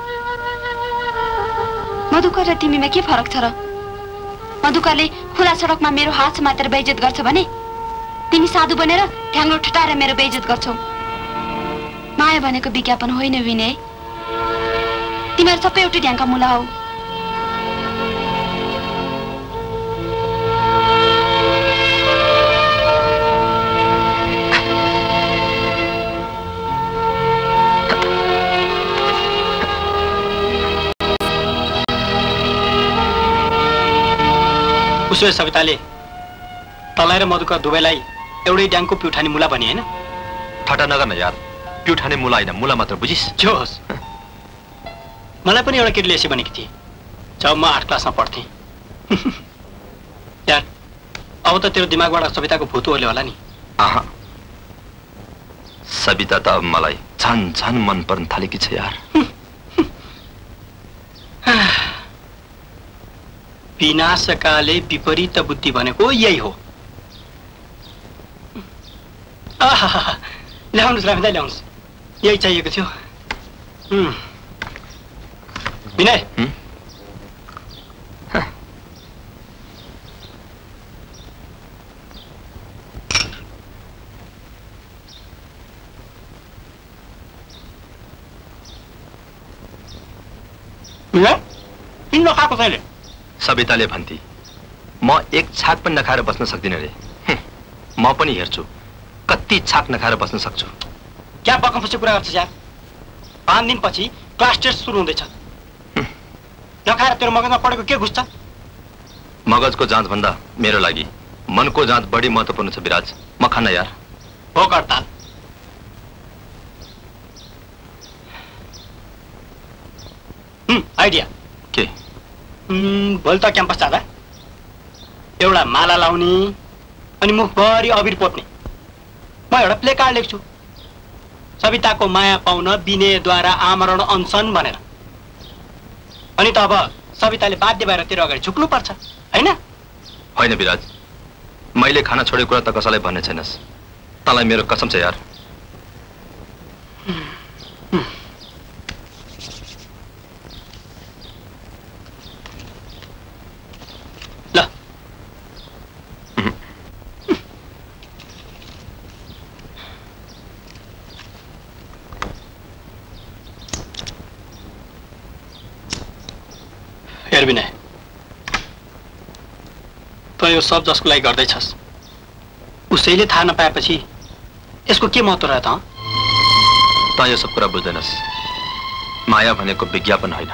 मधुकर र तिमीमा के फरक छ र? मधुकरले खुला सडकमा मेरो हात समातेर बेइज्जत गर्छ भने तिमी साधु बनेर ठ्याङ्ग्रो ठटाएर मेरो बेइज्जत गर्छौ। माया भनेको विज्ञापन होइन विनय। तिमीहरू सबै एउटै ढ्याङ्का मुला हौ। उसो सविताले तलाई र मधुकर दुवैलाई एउटै ड्याङको प्युठानी मुला भने होइन? ठट्टा नगर्न यार, प्युठानी मुला होइन, मुला मात्र बुझिस्? जो होस्, मलाई पनि एउटा केटीले यसै भनेकी थिए जब म आठ क्लासमा पढ्थेँ। यार, अब त तेरो दिमागबाट सविताको भूत ओर्ल्यो होला नि। आहा, सविता त अब मलाई झन् झन् मन पर्न थालेकी छ यार। विनाशकाले विपरीत बुद्धि भनेको यही हो। आहा, ल्याउनुहोस् रामिदा ल्याउनुहोस्, यही चाहिएको थियो। विनय, विनय, किन नखाएको तैँले? सविताले भन्थे म एक छाक पनि नखाएर बस्न सक्दिनँ रे। म पनि हेर्छु कति छाक नखाएर बस्न सक्छु। क्या बकमफुसी कुरा गर्छस् यार? पाँच दिनपछि क्लास टेस्ट सुरु हुँदैछ। नखाएर तेरो मगजमा पढेको के घुस्छ? मगजको जाँच भन्दा मेरो लागि मनको जाँच बढी महत्त्वपूर्ण छ विराज। म खान्न यार। हो करताल। हम्म आइडिया के? भोलि त क्याम्पस जाँदा एउटा माला लाउने अनि मुखभरि अबिर पोत्ने। म एउटा प्ले कार्ड लेख्छु, सविताको माया पाउन विनयद्वारा आमरण अनसन भनेर। अनि त अब सविताले बाध्य भएर तेरो अगाडि झुक्नु पर्छ, हैन? होइन विराज, मैले खाना छोडेको कुरा त कसैलाई भन्ने छैनस्। तँलाई मेरो कसम छ यार। ल हेर विनय, त यो सब जसको लागि गर्दैछस् उसैले थाहा नपाएपछि यसको के महत्त्व रह्यो त? त यो सब कुरा बुझ्दैनस्। माया भनेको विज्ञापन होइन।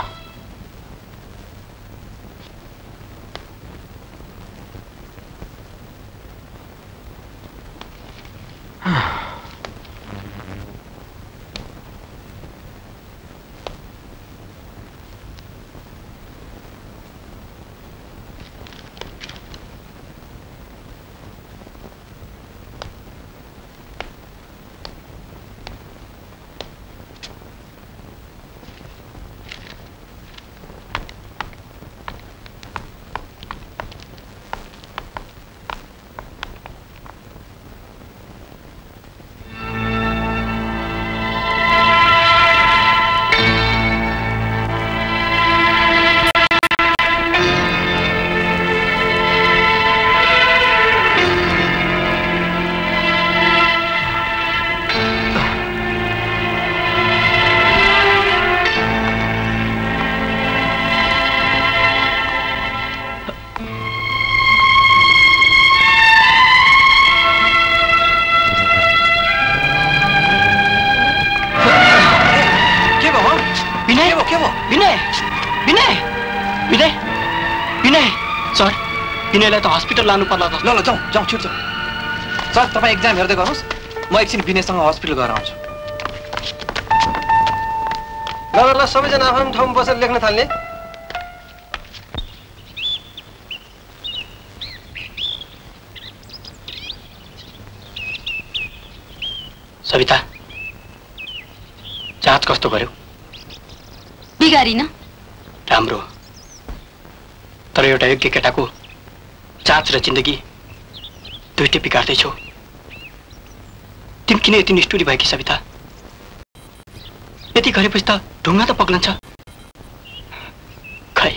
विनयलाई त हस्पिटल लानु पर्ला। ल ल जाउँ जाउँ छिटो जाउँ। सर तपाईँ एक्जाम हेर्दै गर्नुहोस्, म एकछिन विनयसँग हस्पिटल गएर आउँछु। ल ल ल सबैजना आफ्नो ठाउँमा बसेर लेख्न थाल्ने। सविता, जाँच कस्तो गर्यो? बिगारिन। राम्रो, तर एउटा योग्य केटाको जाँच र जिन्दगी दुइटै बिगार्दैछौ। तिमी किन यति निष्ठुरी भएकी सविता? यति गरेपछि त ढुङ्गा त पग्लन्छ। खै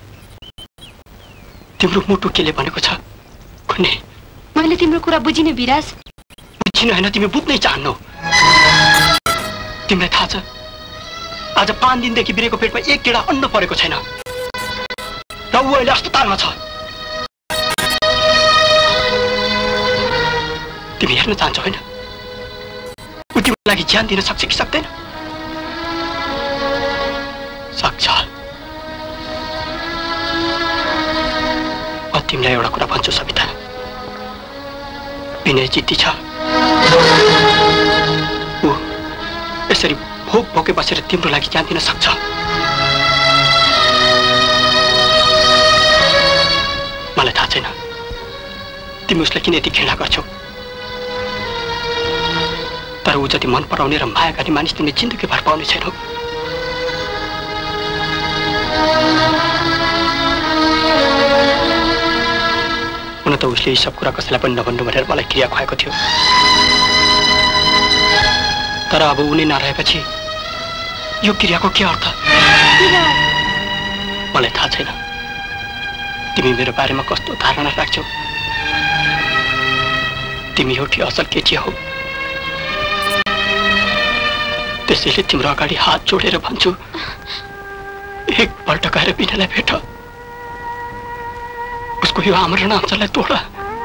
तिम्रो मुटु केले भनेको छ कुनै? मैले तिम्रो कुरा बुझिनँ विराज। बुझिन होइन, तिमी बुझ्नै चाहन्नौ। तिमीलाई थाहा छ आज पाँच दिनदेखि बिरेको पेटमा एक केडा अन्न परेको छैन र ऊ अहिले अस्पतालमा छ। तिमी हेर्न चाहन्छौ होइन? ऊ तिम्रो लागि ज्यान दिन सक्छ कि सक्दैन? सक्छ। म तिमीलाई एउटा कुरा भन्छु सविता, विनय जिद्दी छ। ऊ यसरी भोक भोकै बसेर तिम्रो लागि ज्यान दिन सक्छ। मलाई थाहा छैन तिमी उसलाई किन यति घृणा गर्छौ, तर ऊ जति मन पराउने र माया गर्ने मानिस तिमीले जिन्दगी भर पाउने छैनौ। हुन त उसले यी सब कुरा कसैलाई पनि नभन्नु भनेर मलाई क्रिया खुवाएको थियो, तर अब उनी नरहेपछि यो क्रियाको के अर्थ? मलाई थाहा छैन तिमी मेरो बारेमा कस्तो धारणा राख्छौ। तिमी एउटी असल केटी हौ, त्यसैले तिम्रो अगाडि हात जोडेर भन्छु, एकपल्ट गएर विनयलाई भेट। उसको यो आमरण अञ्चललाई तोड।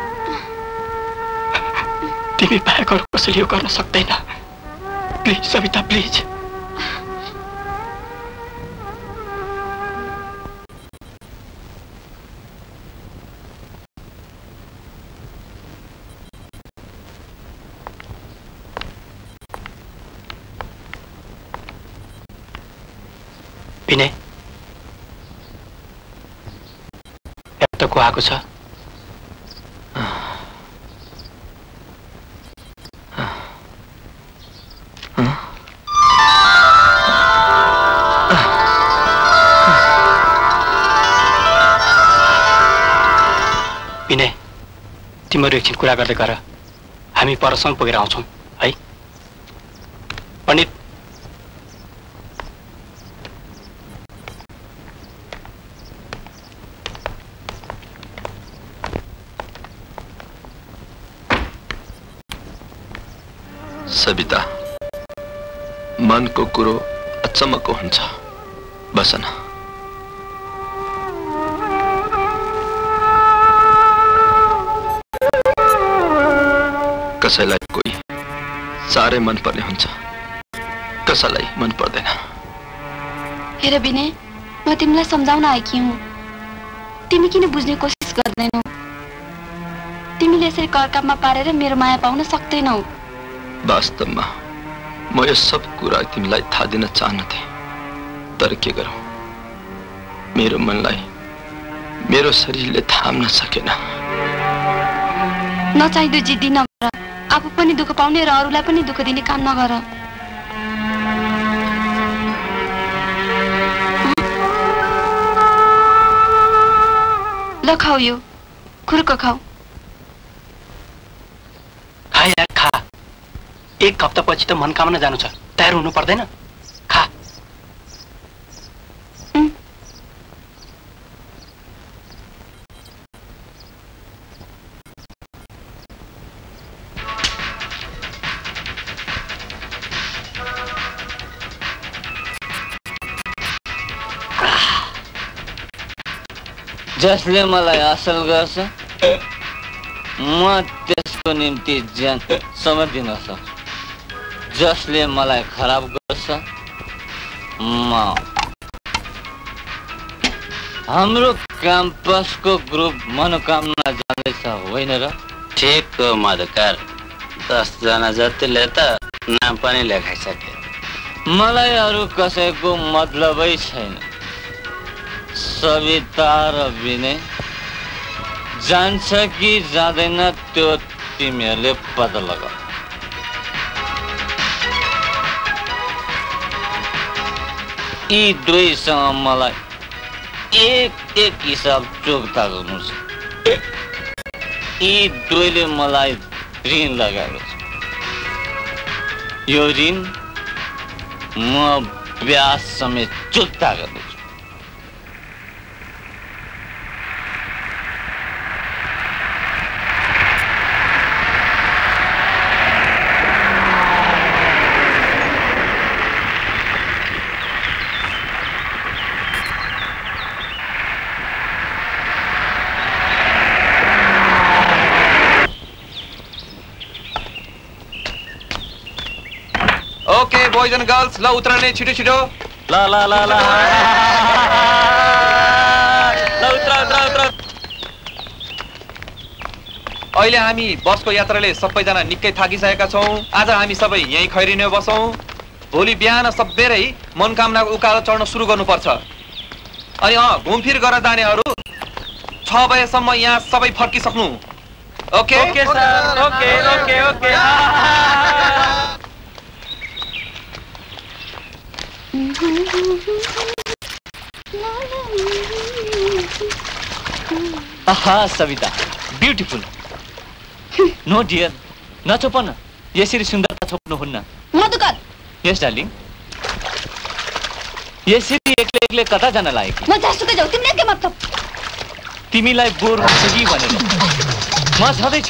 तिमी बाहेक अरू कसैले यो गर्न सक्दैन। Please Savita, please. विनय यताको आएको छ। विनय तिमीहरू एकछिन कुरा गर्दै गर, हामी परसँग पुगेर आउँछौँ है। पण्डित सविता, मनको कुरो अचम्मको हुन्छ, बस न। कसैलाई कोही साह्रै मन पर्ने हुन्छ, कसैलाई मन पर्दैन। हेर विनय, म तिमीलाई सम्झाउन आएकी हुँ। तिमी किन बुझ्ने कोसिस गर्दैनौ? तिमीले यसरी करकापमा पारेर मेरो माया पाउन सक्दैनौ। वास्तवमा म यो सब कुरा तिमीलाई थाहा दिन चाहन्थे, तर के गरौँ, मेरो मनलाई मेरो शरीरले थाम्न सकेन। नचाहिँदो जिद्दी नगर, आफू पनि दुःख पाउने र अरूलाई पनि दुःख दिने काम नगर। ल खाऊ, यो खुर्क खाऊ। खा यार खा, एक हप्तापछि त मनकामना जानु छ, तयार हुनु पर्दैन? खा। जसले मलाई हासिल गर्छ म त्यसको निम्ति ज्यान समय दिन सक्छु। जसले मलाई खराब गर्छ म। हाम्रो क्याम्पसको ग्रुप मनोकामना जाँदैछ होइन र? ठिक हो मधुकर, दसजना जतिले त नाम पनि लेखाइसके। मलाई अरू कसैको मतलबै छैन। सविता र विनय जान्छ कि जाँदैन त्यो तिमीहरूले पत्ता लगाऊ। यी दुवैसँग मलाई एक एक हिसाब चुक्ता गर्नु छ। यी दुवैले मलाई ऋण लगाएको छ। यो ऋण म ब्याज समेत चुक्ता गर्छु। ओके बॉयज एंड गर्ल्स, ल उत्रने छिटो छिटो। ल ल ल ल ल उत्र उत्र उत्र। अहिले हामी बसको यात्राले सबैजना निकै थाकिसकेका छौं। आज हामी सबै यही खैरिने बसौं। भोलि बिहान सबेरै मनकामनाको उकालो चढ्न सुरु गर्नुपर्छ। अनि अँ घुमफिर गरेर जानेहरू छ बजेसम्म यहाँ सबै फर्किसक्नु। Okay okay sir, okay okay okay. आहा सविता, ब्युटिफुल। नो डियर, नचोप न, यसरी सुन्दरता छोप्नुहुन्न। मधुकर। यस डार्लिङ, यसरी एक्लै एक्लै कता जान लागेको? म जहाँसुकै जाऊ, तिमीले के मतलब? तिमीलाई बोर हुन्छ कि भनेर म छँदैछु।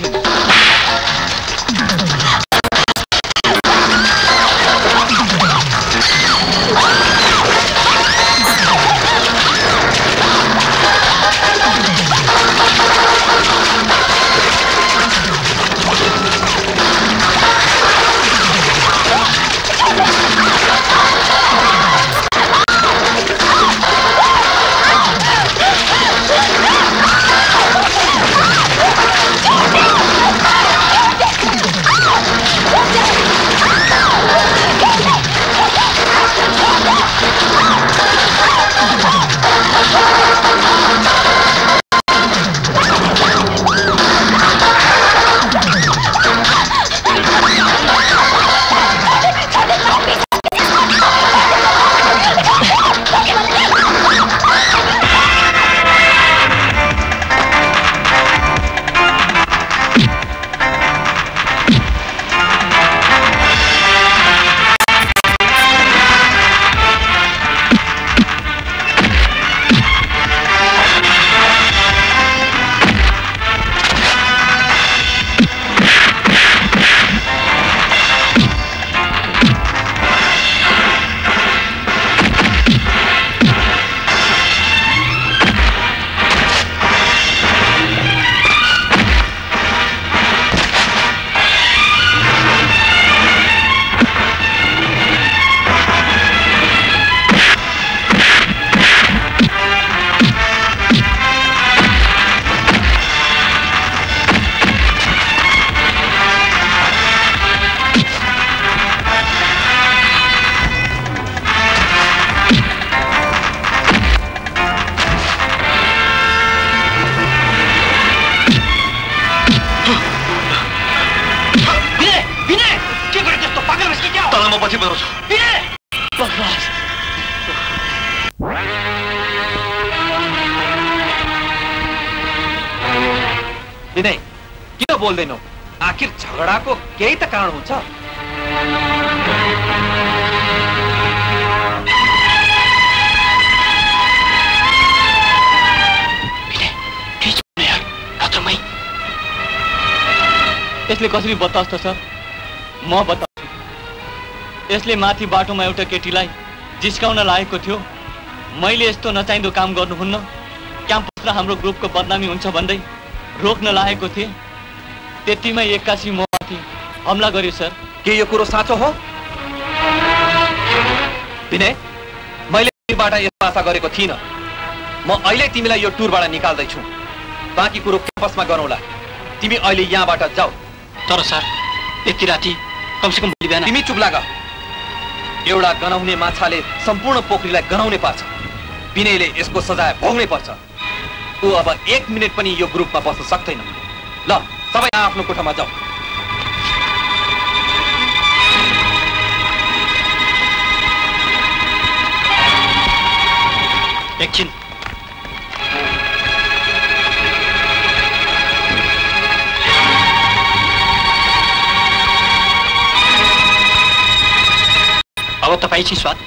पछि बताउँछु। विनय, किन बोल्दैनौ? आखिर झगडाको केही त कारण हुन्छ। यसले कसरी बताओस् त सर? म बताउँछु। यसले माथि बाटोमा एउटा केटीलाई जिस्काउन लागेको थियो। मैले यस्तो नचाहिँदो काम गर्नुहुन्न, क्याम्पस र हाम्रो ग्रुपको बदनामी हुन्छ भन्दै रोक्न लागेको थिएँ। त्यतिमै एक्कासी म माथि हमला गर्यो सर। के यो कुरो साँचो हो? विनय, मैले तिमीबाट यस्तो आशा गरेको थिइनँ। म अहिले तिमीलाई यो टुरबाट निकाल्दैछु। बाँकी कुरो क्याम्पसमा गरौँला। तिमी अहिले यहाँबाट जाऊ। तर सर, यति राति कमसेकम भोलि बिहान। तिमी चुप लाग। एउटा गनाउने माछाले सम्पूर्ण पोखरीलाई गनाउने पार्छ। विनयले यसको सजाय भोग्नै पर्छ। ऊ अब एक मिनट पनि यो ग्रुपमा बस्न सक्दैन। ल, सबै आफ्नो कोठामा जाऊ। एकछिन। अब तपाईँ चाहिँ स्वाद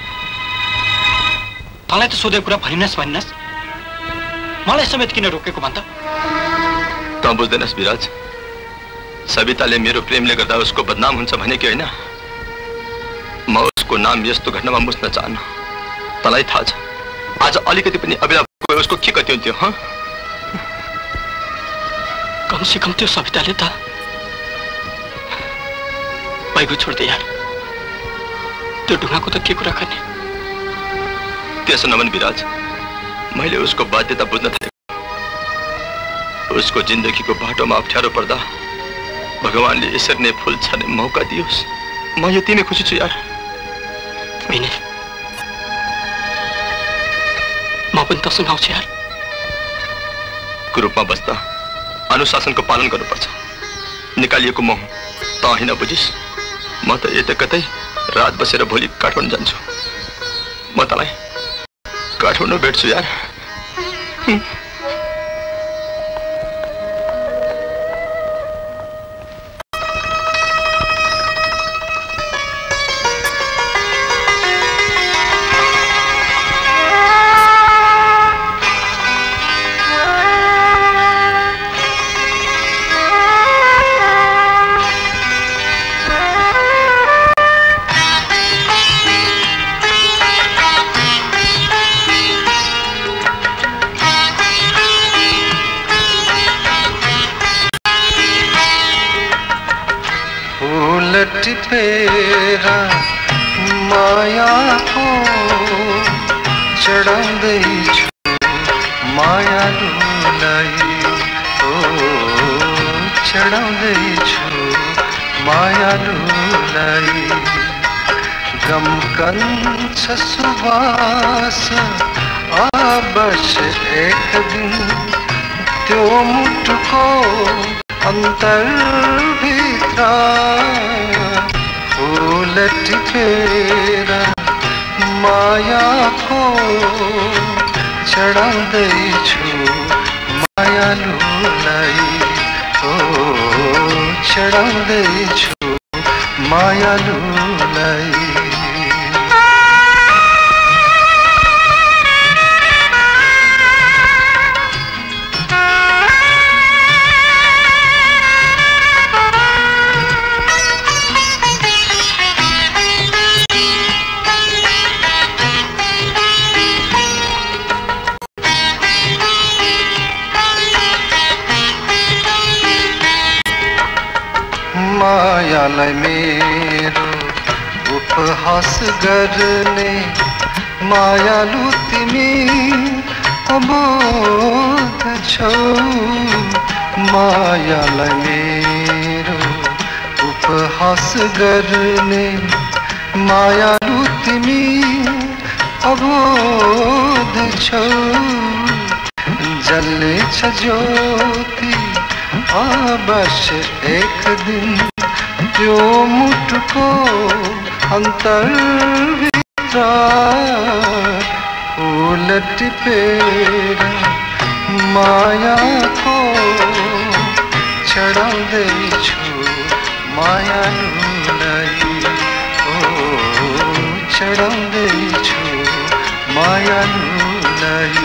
तँलाई त सोधेको कुरा भनिनस् भनिनस् मलाई समेत किन रोकेको भन्छ? त बुझ्दैनस् विराज, सविताले मेरो प्रेमले गर्दा उसको बदनाम हुन्छ भनेको होइन। म उसको नाम यस्तो घटनामा मुस्न चाहन्न। तँलाई थाहा छ, आज अलिकति पनि अबेला उसको के गति हुन्थ्यो? ह कमसे कम त्यो सविताले त बैगु छोड्दै यार। त्यो ढुङ्गाको त के कुरा गर्ने? त्यसो नभन विराज, मैले उसको बाध्यता बुझ्न थालेको। उसको जिन्दगीको बाटोमा अप्ठ्यारो पर्दा भगवानले यसरी नै फुल छर्ने मौका दियोस्। म यतिमै खुसी छु यार। विनय, म पनि त सुनाउँछु यार। ग्रुपमा बस्दा अनुशासनको पालन गर्नुपर्छ। निकालिएको म हुँ, त होइन बुझिस्? म त यता कतै रात बसेर भोलि काठमाडौँ जान्छु। म तँलाई काठमाडौँ भेट्छु यार। तेरा मायाको चढाउँदैछु मायालुलाई, ओ चढाउँदैछु मायालुलाई। गमकन्छ सुवास अवश्य एक दिन त्यो मुटुको अन्तरभित्र फूल टिपेर मायाको चढाउँदैछु मायालुलाई, ओ चढाउँदैछु मायालुलाई। मायालाई मेरो उपहास गर्ने मायालु तिमी अबोध छौ। मायालाई मेरो उपहास गर्ने मायालु तिमी अबोध छौ। जल्नेछ ज्योति अवश्य एक दिन त्यो मुटुको अन्तरभित्र फुल टिपेर मायाको चढाउँदैछु मायालुलाई ओ चढाउँदैछु मायालुलाई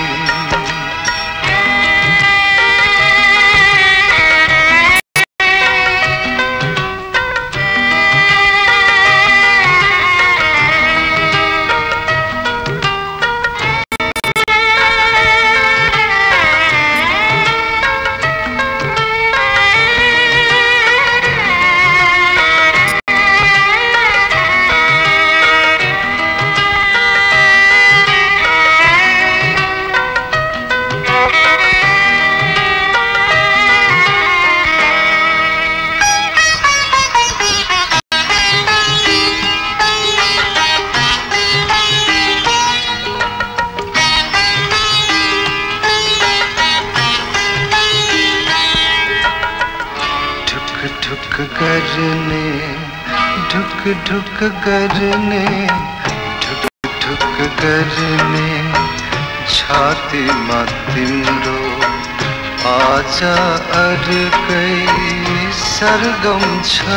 ढुक करने ढुक ढुक करने छातीमा तिम्रो आज अर्कै सरगम छ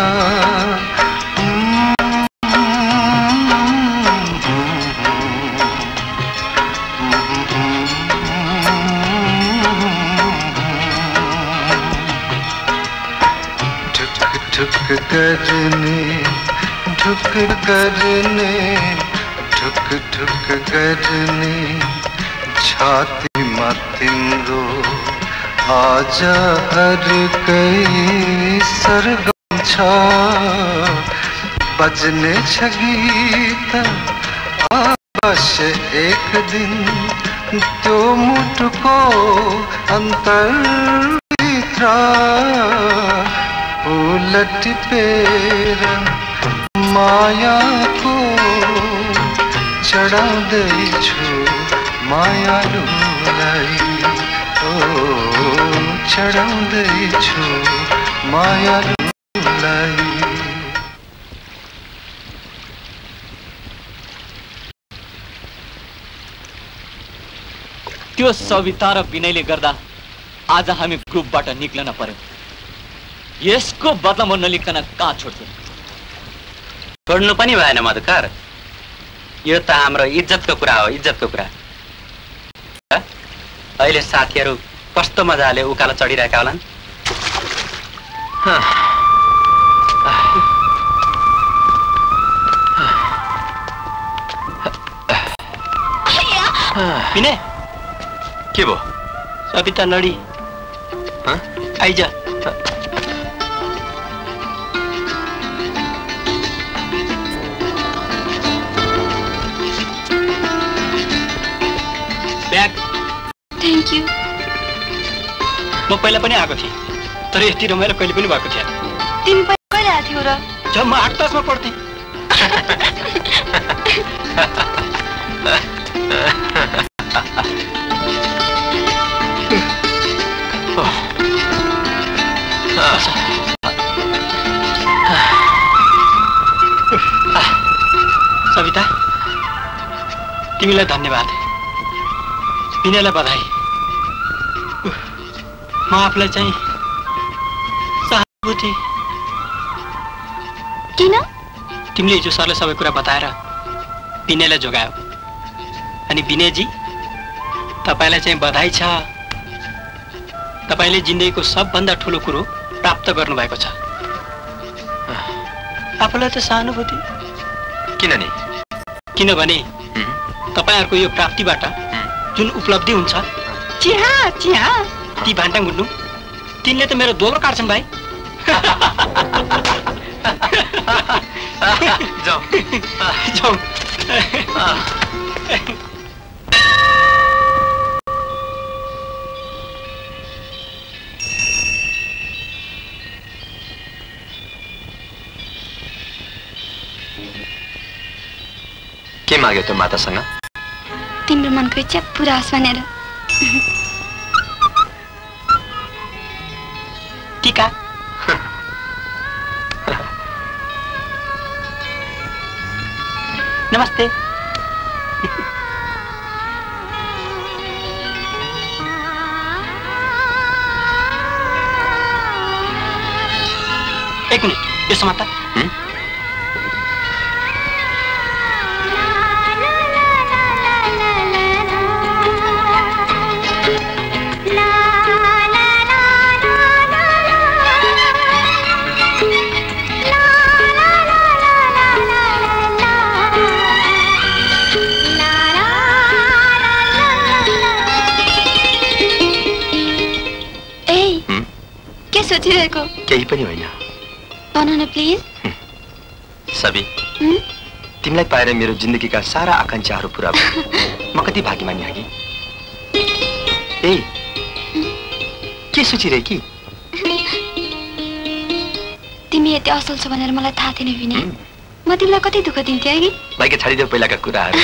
ढुक ढुक करने ढुक करने ढुक ढुक करने छातीमा तिम्रो आज अर्कै सरगम छ बजने छ गीत अवश्य एक दिन त्यो मुटुको अन्तरभित्र फुल टिपेर मायाको चढाउँदैछु मायालुलाई ओ चढाउँदैछु मायालुलाई त्यो सविता र विनयले गर्दा आज हामी ग्रुपबाट निक्लन पर्यो। यसको बदला म नलिकन कहाँ छोड्छु? छोड्नु पनि भएन मधुकर, यो त हाम्रो इज्जतको कुरा हो, इज्जतको कुरा। अहिले साथीहरू कस्तो मजाले उकालो चढिरहेका होलान्। विनय के भयो? सविता लडी आइज। Thank you. म पहिला पनि आएको थिएँ, तर यति रमाइलो कहिले पनि भएको थिएन। तिमी पहिला कहिले आएको थियौ र? जब म आठ दसमा पढ्थेँ। सविता, तिमीलाई धन्यवाद, विनयलाई बधाई। म आफूलाई चाहिँ सहानुभूति। किन? तिमीले हिजो सरले सबै कुरा बताएर विनयलाई जोगायो, अनि विनयजी तपाईँलाई चाहिँ बधाई छ। तपाईँले जिन्दगीको सबभन्दा ठुलो कुरो प्राप्त गर्नुभएको छ। आफूलाई त सहानुभूति। किन नि? किनभने तपाईँहरूको यो प्राप्तिबाट जुन उपलब्धि हुन्छ, चिहा चिहा ती भान्टा गुन्नु, तिनले त मेरो दोब्रो काट्छन् भाइ। जाऊ जाऊ। के माग्यो त्यो मातासँग? तिम्रो मनको इच्छा पुरा होस् भनेर। टीका नमस्ते। एक मिनट, यो समाता। सोचिरहेको केही पनि होइन। भन न प्लिज। सबी, तिमीलाई पाएर मेरो जिन्दगीका सारा आकांक्षाहरू पूरा भयो। म कति भाग्यमानी आगे। ए के सोचिरहे कि? तिमी यति असल छौ भनेर मलाई थाहा थिएन विनय। म तिमीलाई कति दुःख दिन्थे अघि। भाइके छाडिदेऊ पहिलाका कुराहरू।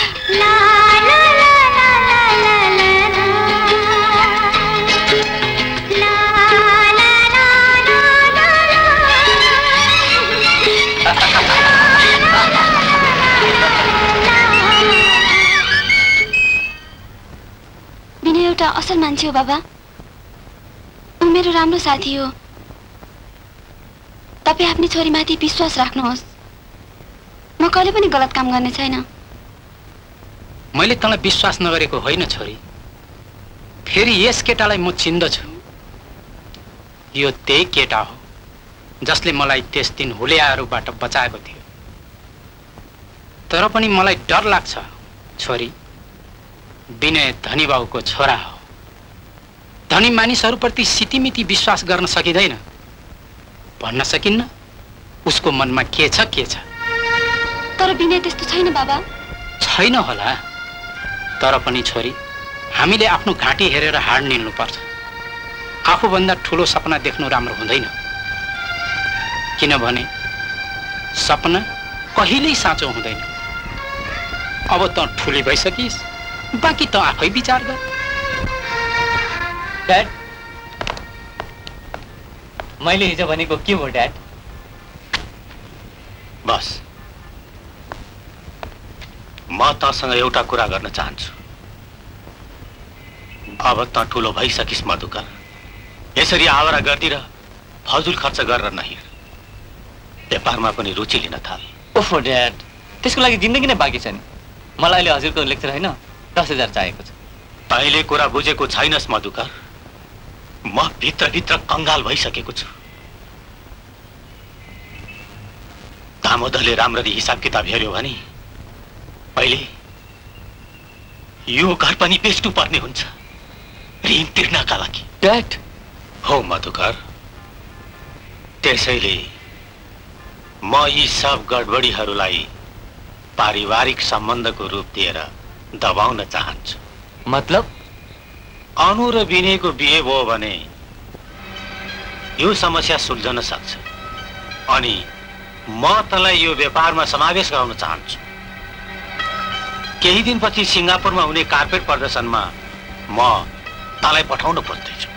विनय एउटा असल मान्छे हो बाबा। ऊ मेरो राम्रो साथी हो। तपाईँ आफ्नी छोरीमाथि विश्वास राख्नुहोस्। म कहिले पनि गलत काम गर्ने छैन। मैले तँलाई विश्वास नगरेको होइन छोरी। फेरि यस केटालाई म चिन्दछु। यो त्यही केटा हो जसले मलाई त्यस दिन हुलियाहरूबाट बचाएको थियो। तर पनि मलाई डर लाग्छ छोरी। विनय धनी बाबुको छोरा हो। धनी मानिसहरूप्रति सितिमिति विश्वास गर्न सकिँदैन। भन्न सकिन्न उसको मनमा के छ के छ। तर विनय त्यस्तो छैन बाबा। छैन होला, तर पनि छोरी हामीले आफ्नो घाँटी हेरेर हाड निल्नुपर्छ। आफूभन्दा ठुलो सपना देख्नु राम्रो हुँदैन। किनभने सपना कहिल्यै साँचो हुँदैन। अब त ठुली भइसकिस्, बाँकी त आफै विचार गर। ड्याड, मैले हिजो भनेको के हो ड्याड? बस, म तँसँग एउटा कुरा गर्न चाहन्छु। अब त ठुलो भइसकिस् मधुकर। यसरी आवारा गर्दिर फजुल खर्च गरेर नहिँड। व्यापारमा पनि रुचि लिन थाल। ओफो ड्याड, त्यसको लागि जिन्दगी नै बाँकी छ नि। मलाई अहिले हजुरको लेक्चर होइन, दस हजार चाहिएको छ। अहिले कुरा बुझेको छैनस् मधुकर। म भित्रभित्र कंगाल भइसकेको छु। दामोदरले राम्ररी हिसाब किताब हेर्यो भने पहिले यो घर पनि बेच्नु पर्ने हुन्छ ऋण तिर्नका लागि। ड्याड, हो मधुकर। त्यसैले म यी सब गडबडीहरूलाई पारिवारिक सम्बन्धको रूप दिएर दबाउन चाहन्छु। मतलब? अनु र विनयको बिहे भयो भने यो समस्या सुल्झन सक्छ। अनि म तँलाई यो व्यापारमा समावेश गराउन चाहन्छु। केही दिनपछि सिङ्गापुरमा हुने कार्पेट प्रदर्शनमा म तँलाई पठाउन पर्दैछु।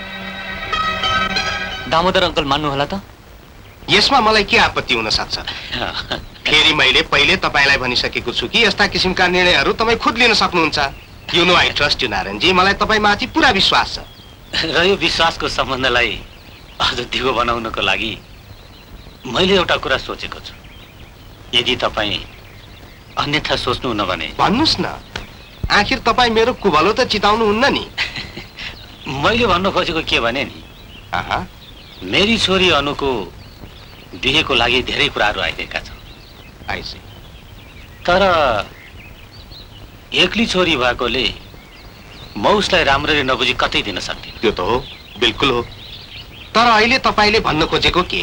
दामोदर अङ्कल मान्नु होला त? यसमा मलाई के आपत्ति हुन सक्छ? फेरि मैले पहिले तपाईँलाई भनिसकेको छु कि यस्ता किसिमका निर्णयहरू तपाईँ खुद लिन सक्नुहुन्छ। You know I trust you नारायणजी। मलाई तपाईँमाथि पुरा विश्वास छ। र यो विश्वासको सम्बन्धलाई अझ दिगो बनाउनको लागि मैले एउटा कुरा सोचेको छु। यदि तपाईँ अन्यथा सोच्नुहुन्न भने भन्नुहोस् न। आखिर तपाईँ मेरो कुभलो त चिताउनुहुन्न नि। मैले भन्नु खोजेको के भने नि, मेरी छोरी अनुको बिहेको लागि धेरै कुराहरू आइरहेका छन्। आइसे तर एक्ली छोरी भएकोले म उसलाई राम्ररी नबुझी कतै दिन सक्दिनँ। त्यो त हो, बिल्कुल हो। तर अहिले तपाईँले भन्न खोजेको के?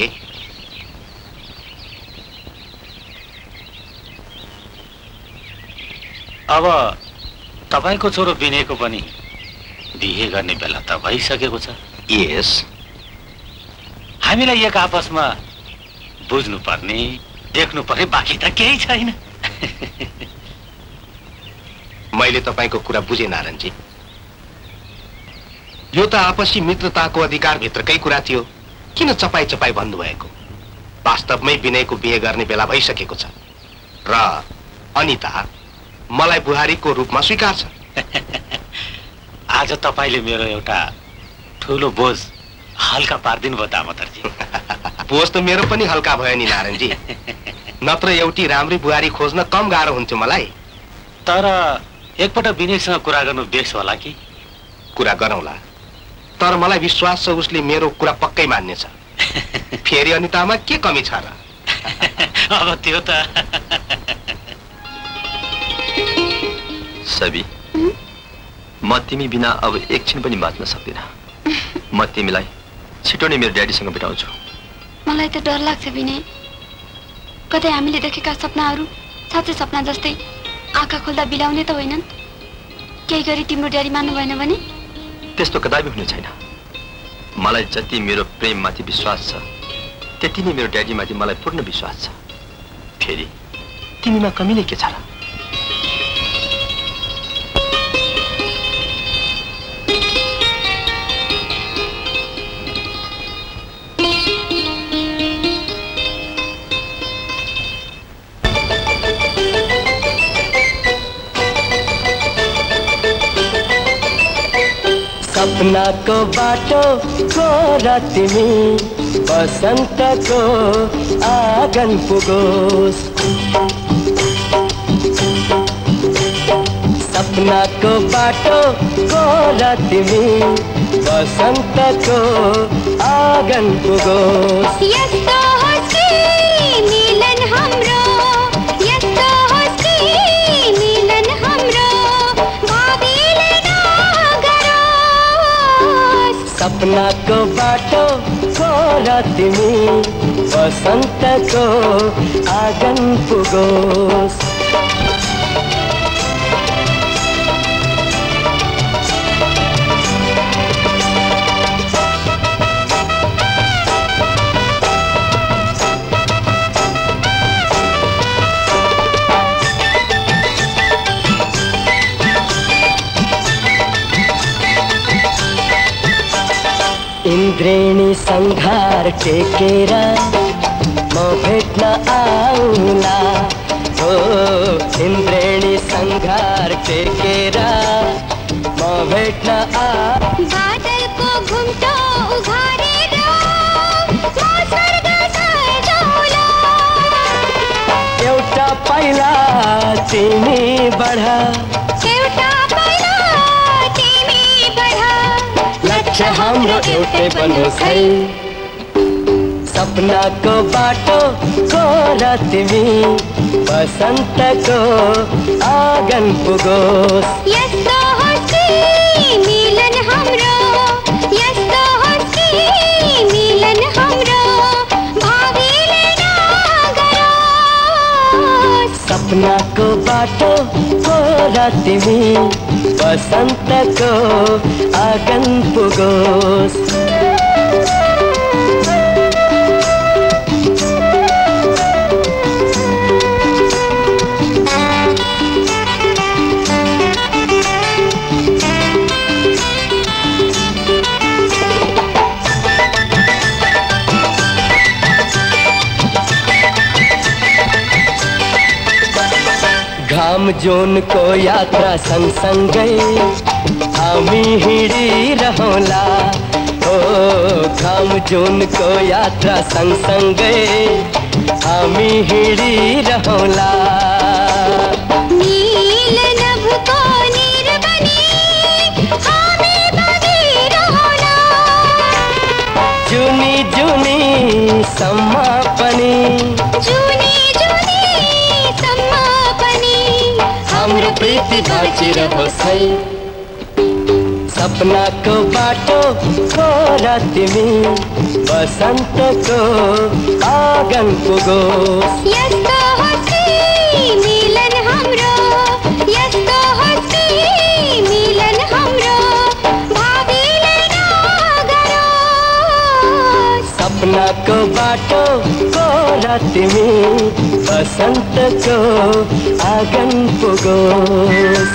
अब तपाईँको छोरो विनयको पनि बिहे गर्ने बेला त भइसकेको छ। यस, हामीलाई एक आपसमा बुझ्नु पर्ने, देख्नु पर्ने बाँकी त केही छैन। मैले तपाईँको कुरा बुझेँ नारायणजी। यो त आपसी मित्रताको अधिकारभित्रकै कुरा थियो। किन चपाई चपाई भन्नुभएको? वास्तवमै विनयको बिहे गर्ने बेला भइसकेको छ र अनिता मलाई बुहारीको रूपमा स्वीकार्छ। आज तपाईँले मेरो एउटा ठुलो बोझ हल्का पारिदिनु भयो दामोदरजी। बोझ त मेरो पनि हल्का भयो नि नारायणजी। नत्र एउटी राम्री बुहारी खोज्न कम गाह्रो हुन्थ्यो मलाई। तर एकपल्ट विनयसँग कुरा गर्नु बेस होला कि? कुरा गरौँला, तर मलाई विश्वास छ उसले मेरो कुरा पक्कै मान्नेछ। फेरि अनितामा के कमी छ र? अब त्यो त सबी, म तिमी बिना अब एकछिन पनि बाँच्न सक्दिन। म तिमीलाई छिटो नै मेरो ड्याडीसँग भेटाउँछु। मलाई त डर लाग्छ विनय। कतै हामीले देखेका सपनाहरू साँच्चै सपना जस्तै आँखा खोल्दा बिलाउने त होइनन्? केही गरी तिम्रो ड्याडी मान्नु भएन भने? त्यस्तो कदापि हुने छैन। मलाई जति मेरो प्रेममाथि विश्वास छ त्यति नै मेरो ड्याडीमाथि मलाई पूर्ण विश्वास छ। फेरि तिमीमा कमी नै के छ र? सपना को बाटो गोरा तिमी बसंत को आँगन पुगोस्। सपना को बाटो गोरा तिमी बसंत को आँगन पुगोस्। यस्तो होस् कि मिलन हाम्रो, यस्तो होस् कि मिलन हाम्रो, भावीले नगरोस्। सपना को बाटो गोरा तिमी बसंत को आँगन पुगोस्। इन्द्रेणी संघार टेकेर म भेट्न आउला। हो इन्द्रेणी संघार टेकेर म भेट्न आ। बादलको घुम्टो उघारेर म स्वर्ग सजाउला। एउटा पाइला तिमी बढ, एउटा पाइला तिमी बढ, लक्ष्य हाम्रो एउटै बनोस् है। सपना को बाटो गोरा तिमी बसंत को आँगन पुगोस्। यस्तो होस् कि मिलन हाम्रो, यस्तो होस् कि मिलन हाम्रो, भावीले नगरोस्। सपना को बाटो गोरा तिमी बसंत को आँगन पुगोस्। घाम जोन को यात्रा सँगसँगै हामी हिँडिरहँला। ओ घाम जोन को यात्रा सँगसँगै हामी हिँडिरहँला। नील नभको निर बनी हामी बगिरहँला। जुनी जुनी सम्म पनि, जुनी जुनी सम्म पनि हाम्रो प्रीति बाँचिरहोस् है। सपना को बाटो गोरा तिमी बसंत को आँगन पुगोस्। यस्तो होस् कि मिलन हाम्रो, यस्तो होस् कि मिलन हाम्रो, भावीले नगरोस्। सपना को बाटो गोरा तिमी बसंत को आँगन पुगोस्।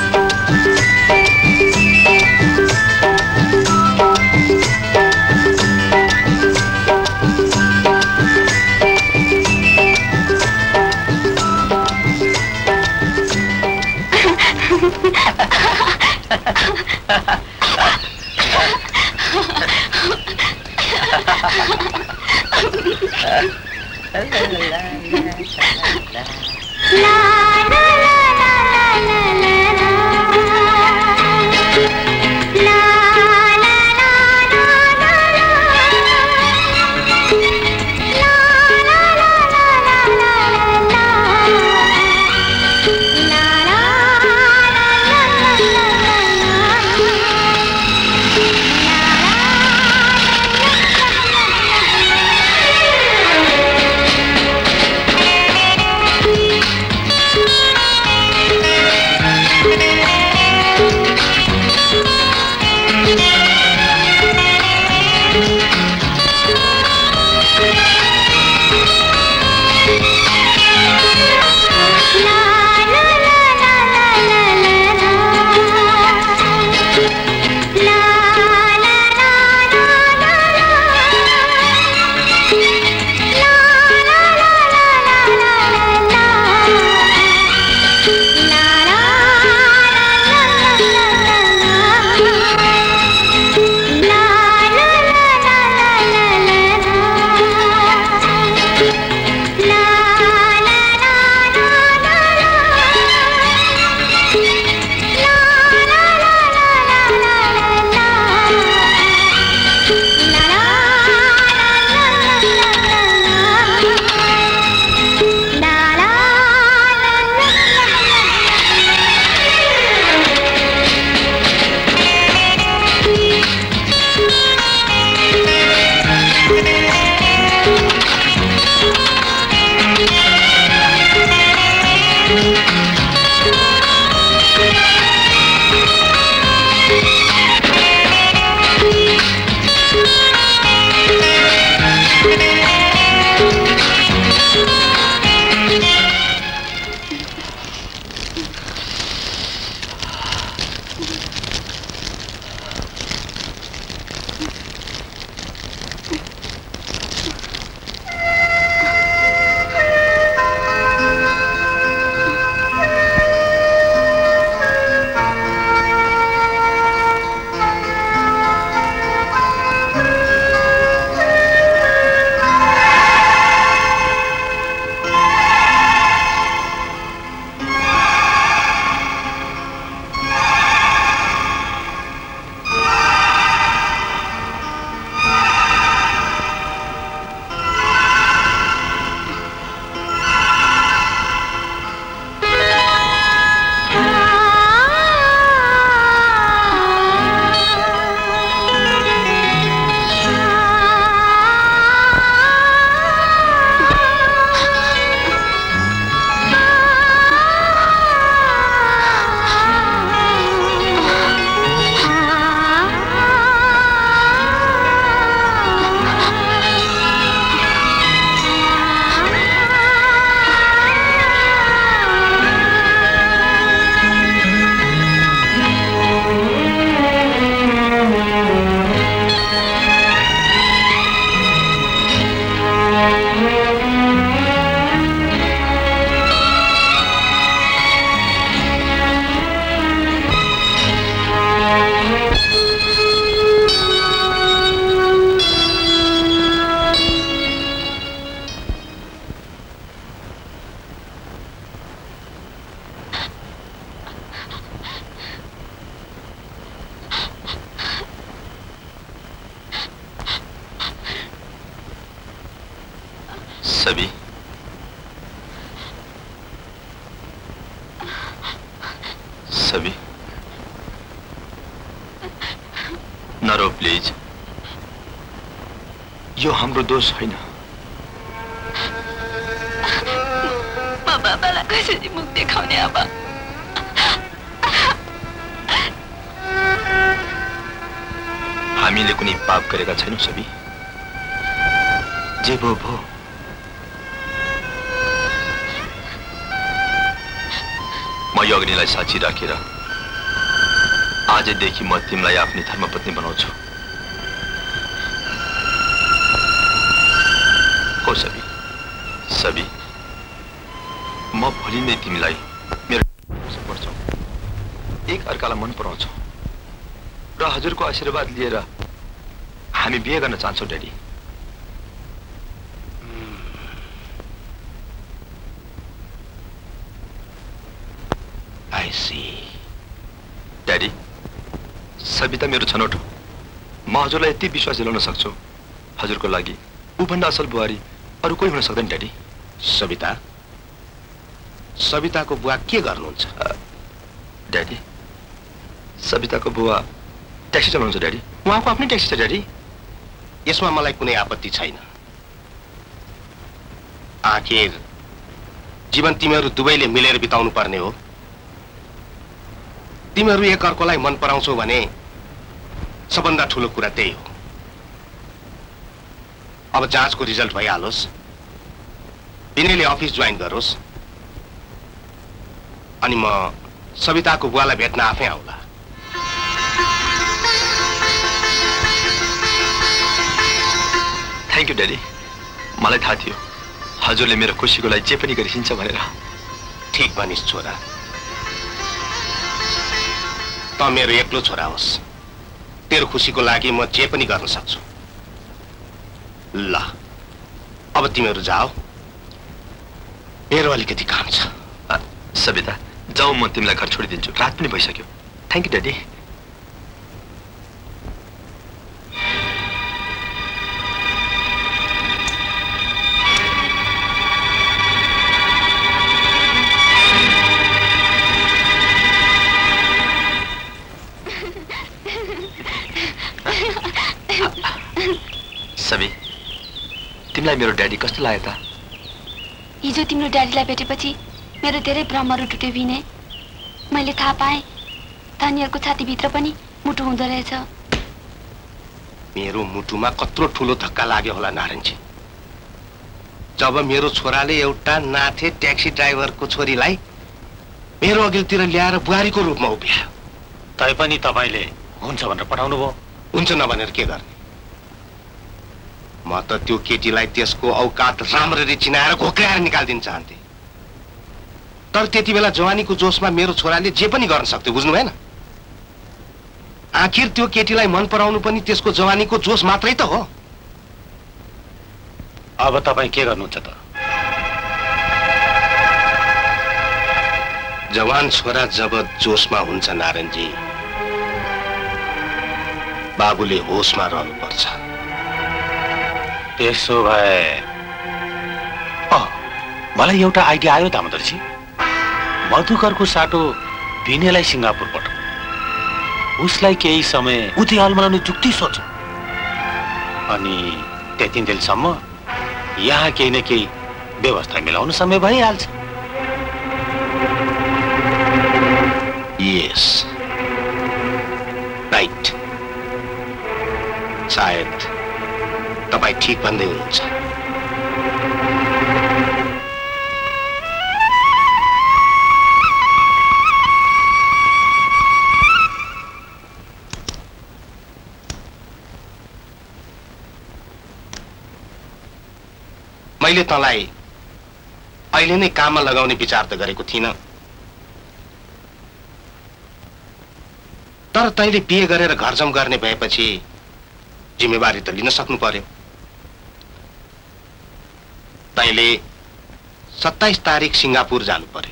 सभी सभी नरो प्लिज, यो हाम्रो दोष होइन। म बाबालाई कसरी मुख देखाउने अब? हामीले कुनै पाप गरेका छैनौं सभी, जे भो भो। म यो अग्निलाई साक्षी राखेर आजदेखि म तिमीलाई आफ्नी धर्मपत्नी बनाउँछु। हो सभी, सभी म भोलि नै तिमीलाई मेरो पर्छौ, एक अर्कालाई मन पराउँछौ र हजुरको आशीर्वाद लिएर हामी बिहे गर्न चाहन्छौं daddy. I see. Daddy, Sabita मेरो छनौट हो। म हजुरलाई यति विश्वास दिलाउन सक्छु, हजुरको लागि उभन्दा असल बुहारी अरू कोही हुन सक्दैन ड्याडी। सबिता सबिताको बुवा के गर्नुहुन्छ? ड्याडी, सबिताको बुवा ट्याक्सी चलाउँछ ड्याडी। उहाँको आफ्नै ट्याक्सी छ ड्याडी। यसमा मलाई कुनै आपत्ति छैन। आखिर जीवन तिमीहरू दुवैले मिलेर बिताउनु पर्ने हो। तिमीहरू एक अर्कोलाई मन पराउँछौ भने सबभन्दा ठुलो कुरा त्यही हो। अब जाँचको रिजल्ट भइहालोस्, विनयले अफिस ज्वाइन गरोस्, अनि म सबिताको बुवालाई भेट्न आफै आउला। Thank you daddy. मलाई थाहा थियो हजुरले मेरो खुसीको लागि जे पनि गरिसिन्छ भनेर। ठिक भनिस् छोरा, त मेरो एक्लो छोरा होस्, तेरो खुसीको लागि म जे पनि गर्न सक्छु। ल अब तिमीहरू जाऊ, मेरो अलिकति काम छ। सबिता जाऊ, म तिमीलाई घर छोडिदिन्छु, रात पनि भइसक्यो। Thank you daddy. सबी, तिमीलाई मेरो ड्याडी कस्तो लाग्यो त? हिजो तिम्रो ड्याडीलाई भेटेपछि मेरो धेरै भ्रमहरू टुट्यो विनय। मैले थाहा पाएँ धनीहरूको छातीभित्र पनि मुटु हुँदो रहेछ। मेरो मुटुमा कत्रो ठुलो धक्का लाग्यो होला नारायणजी, जब मेरो छोराले एउटा नाथे ट्याक्सी ड्राइभरको छोरीलाई मेरो अघिल्तिर ल्याएर बुहारीको रूपमा उभ्यायो। तैपनि तपाईँले हुन्छ भनेर पठाउनु भयो। हुन्छ नभनेर के गर्ने? म त त्यो केटीलाई त्यसको औकात राम्ररी चिनाएर घोक्राएर निकालिदिन चाहन्थे, तर त्यति बेला जवानीको जोशमा मेरो छोराले जे पनि गर्न सक्थ्यो, बुझ्नु भएन? आखिर त्यो केटीलाई मन पराउनु पनि त्यसको जवानीको जोश मात्रै त हो। अब तपाईँ के गर्नुहुन्छ त? जवान छोरा जब जोशमा हुन्छ नारायणजी, बाबुले होशमा रहनुपर्छ। त्यसो भए मलाई एउटा आइडिया आयो दामोदरजी। मधुकरको साटो विनयलाई सिङ्गापुर पठाऊ, उसलाई केही समय उति हाल बनाउने जुक्ति सोच, अनि त्यति दिनसम्म यहाँ केही न केही व्यवस्था मिलाउन समय भइहाल्छ। यस राइट, सायद तपाईँ ठिक भन्दै हुनुहुन्छ। मैले तँलाई अहिले नै काममा लगाउने विचार त गरेको थिइनँ, तर तैँले बिहे गरेर घरजम गर्ने भएपछि जिम्मेवारी त लिन सक्नु पर्यो। तैँले सत्ताइस तारिक सिङ्गापुर जानु पर्यो।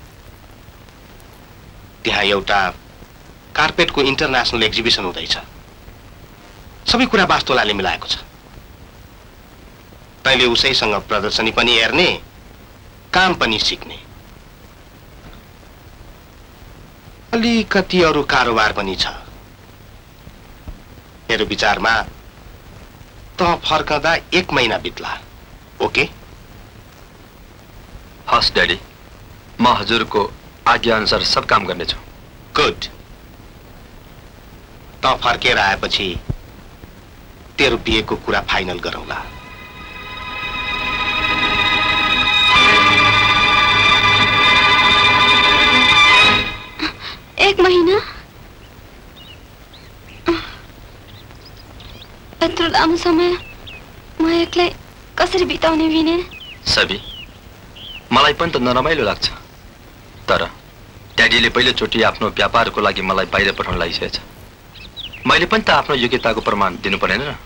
त्यहाँ एउटा कार्पेटको इन्टरनेसनल एक्जिबिसन हुँदैछ। सबै कुरा वास्तोलाले मिलाएको छ। तैँले उसैसँग प्रदर्शनी पनि हेर्ने, काम पनि सिक्ने, अलिकति अरू कारोबार पनि छ। मेरो विचारमा त फर्कँदा एक महिना बित्ला। ओके? हस् ड्याडी, म हजुरको आज्ञा अनुसार सब काम गर्नेछु। गुड। त फर्केर आएपछि तेरो बिहेको कुरा फाइनल गरौँला। एक महीना? यत्रो लामो समय म एक्लै कसरी बिताउने विनय? सबी, मलाई पनि त नरमाइलो लाग्छ, तर ड्याडीले पहिलोचोटि आफ्नो व्यापारको लागि मलाई बाहिर पठाउन लागिसकेछ। मैले पनि त आफ्नो योग्यताको प्रमाण दिनु परेन र?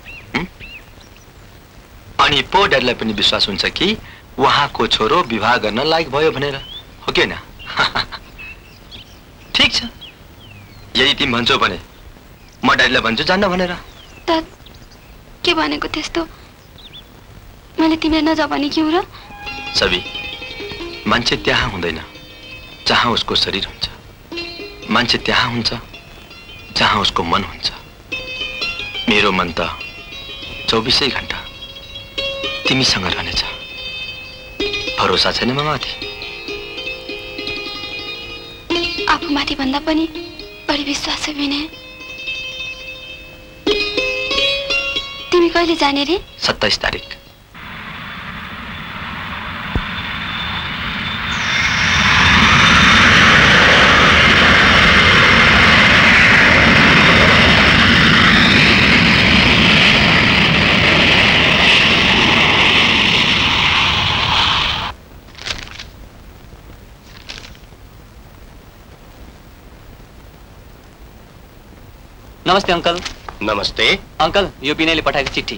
अनि पो ड्याडीलाई पनि विश्वास हुन्छ कि उहाँको छोरो विवाह गर्न लायक भयो भनेर, हो कि होइन? ठिक छ, यदि तिमी भन्छौ भने म ड्याडीलाई भन्छु जान्न भनेर। त के भनेको त्यस्तो? मैले तिमीलाई नजा भने क्यों र? सबै मान्छे त्यहाँ हुँदैन जहाँ उसको शरीर हुन्छ, मान्छे त्यहाँ हुन्छ जहाँ उसको मन हुन्छ। मेरो मन त चौबिसै घण्टा तिमीसँग रहनेछ। भरोसा छैन म माथि? आफूमाथि भन्दा पनि बढी विश्वास छ विनय। तिमी कहिले जाने रे? सत्ताइस तारिक। नमस्ते अंकल। नमस्ते अंकल, यो विनयले पठाएको चिठी।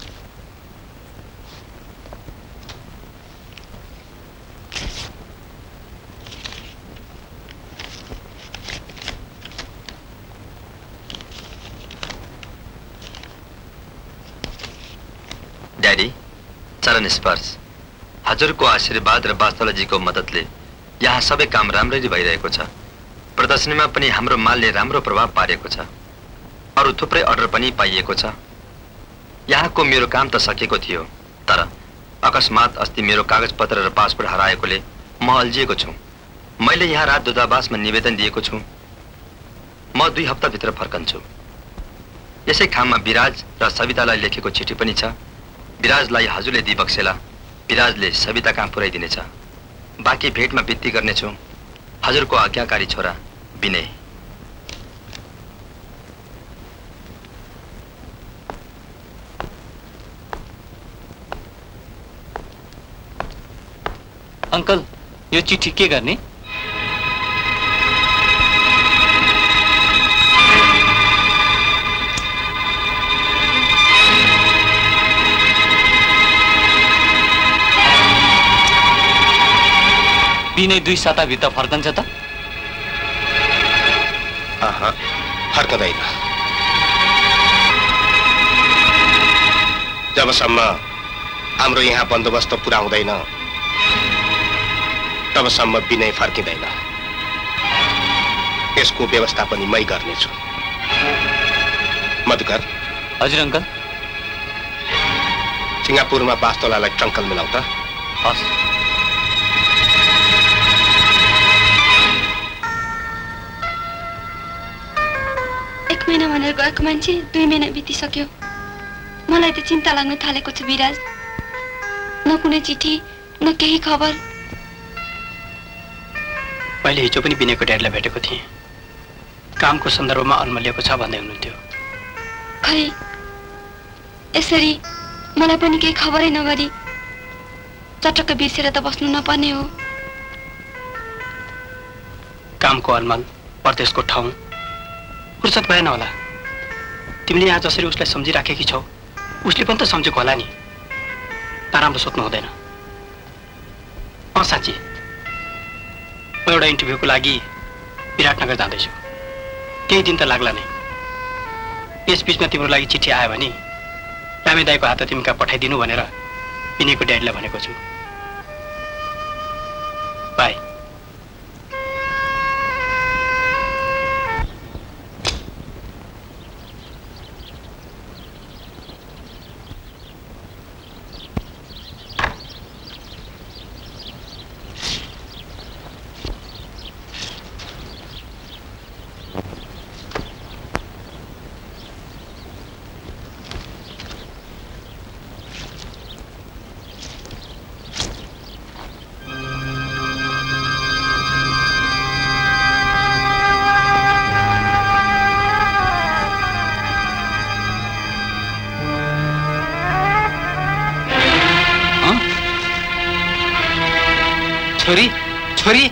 ड्याडी, चरण स्पर्श। हजुरको आशीर्वाद र वास्तवलाजीको मद्दतले यहाँ सबै काम राम्ररी भइरहेको छ। प्रदर्शनीमा पनि हाम्रो मालले राम्रो प्रभाव पारेको छ। अरू थुप्रै अर्डर पनि पाइएको छ। यहाँको मेरो काम त सकेको थियो, तर अकस्मात अस्ति मेरो कागजपत्र र पासपोर्ट हराएकोले म अल्झिएको छु। मैले यहाँ रात दूतावासमा निवेदन दिएको छु। म दुई हप्ताभित्र फर्कन्छु। यसै खाममा विराज र सवितालाई लेखेको चिठी पनि छ। विराजलाई हजुरले दिबक्सेला, विराजले सविता कहाँ पुर्याइदिनेछ। बाँकी भेटमा बित्ती गर्नेछु। हजुरको आज्ञाकारी छोरा विनय। अंकल, यो चिठी के गर्ने? विनय दुई साताभित्र फर्कन्छ त? आहा, फर्कदैन। जबसम्म हाम्रो यहाँ बन्दोबस्त पुरा हुँदैन तबसम्म विनय फर्किँदैन। यसको व्यवस्था पनि मै गर्नेछु। मधुकर। हजुर अंकल। सिंगापुरमा वास्तवलालाई ट्रङ्कल मिलाउ त। हस्। एक महिना भनेर गएको मान्छे दुई महिना बितिसक्यो। मलाई त चिन्ता लाग्न थालेको छ विराज। न कुनै चिठी न केही खबर। मैले हिजो पनि विनयको ड्याडीलाई भेटेको थिएँ। कामको सन्दर्भमा अन्मल्यको छ भन्दै हुनुहुन्थ्यो। खै यसरी मलाई पनि केही खबरै नगरी चटक्क बिर्सेर त बस्नु नपर्ने हो। कामको अलमल, परदेशको ठाउँ, फुर्सद भएन होला। तिमीले यहाँ जसरी उसलाई सम्झिराखेकी छौ उसले पनि त सम्झेको होला नि। नराम्रो सोध्नु हुँदैन। अँ साँच्ची, म एउटा इन्टरभ्यूको लागि विराटनगर जाँदैछु। केही दिन त लाग्ला नै। यस बिचमा तिम्रो लागि चिठी आयो भने रामे दाईको हात तिमी कहाँ पठाइदिनु भनेर विनयको ड्याडीलाई भनेको छु। बाई। छोरी छोरी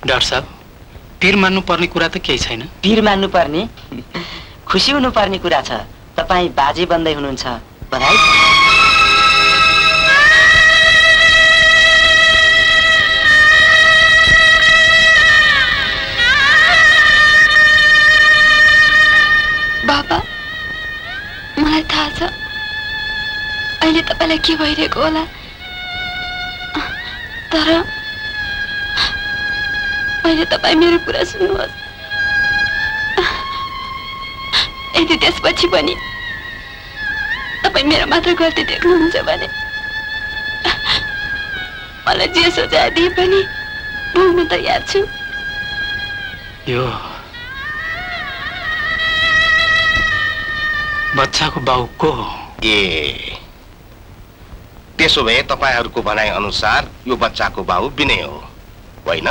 डाक्टर साहब पीर मान्नु पर्ने कुरा त केही छैन। पीर मान्नु पर्ने खुसी हुनु पर्ने कुरा छ। तपाईँ बाजे बन्दै हुनुहुन्छ, बधाई। बाबा मलाई थाहा छ अहिले तपाईँलाई के भइरहेको होला, तर अहिले तपाईँ मेरो कुरा सुन्नुहोस्। यदि त्यसपछि पनि तपाईँ मेरो मात्र गल्ती देख्नुहुन्छ भने मलाई जे सोचाए दिए पनि भोग्न तयार छु। यो बच्चाको बाउ को हो? ए त्यसो भए तपाईँहरूको भनाइ अनुसार यो बच्चाको बाउ विनय हो, होइन?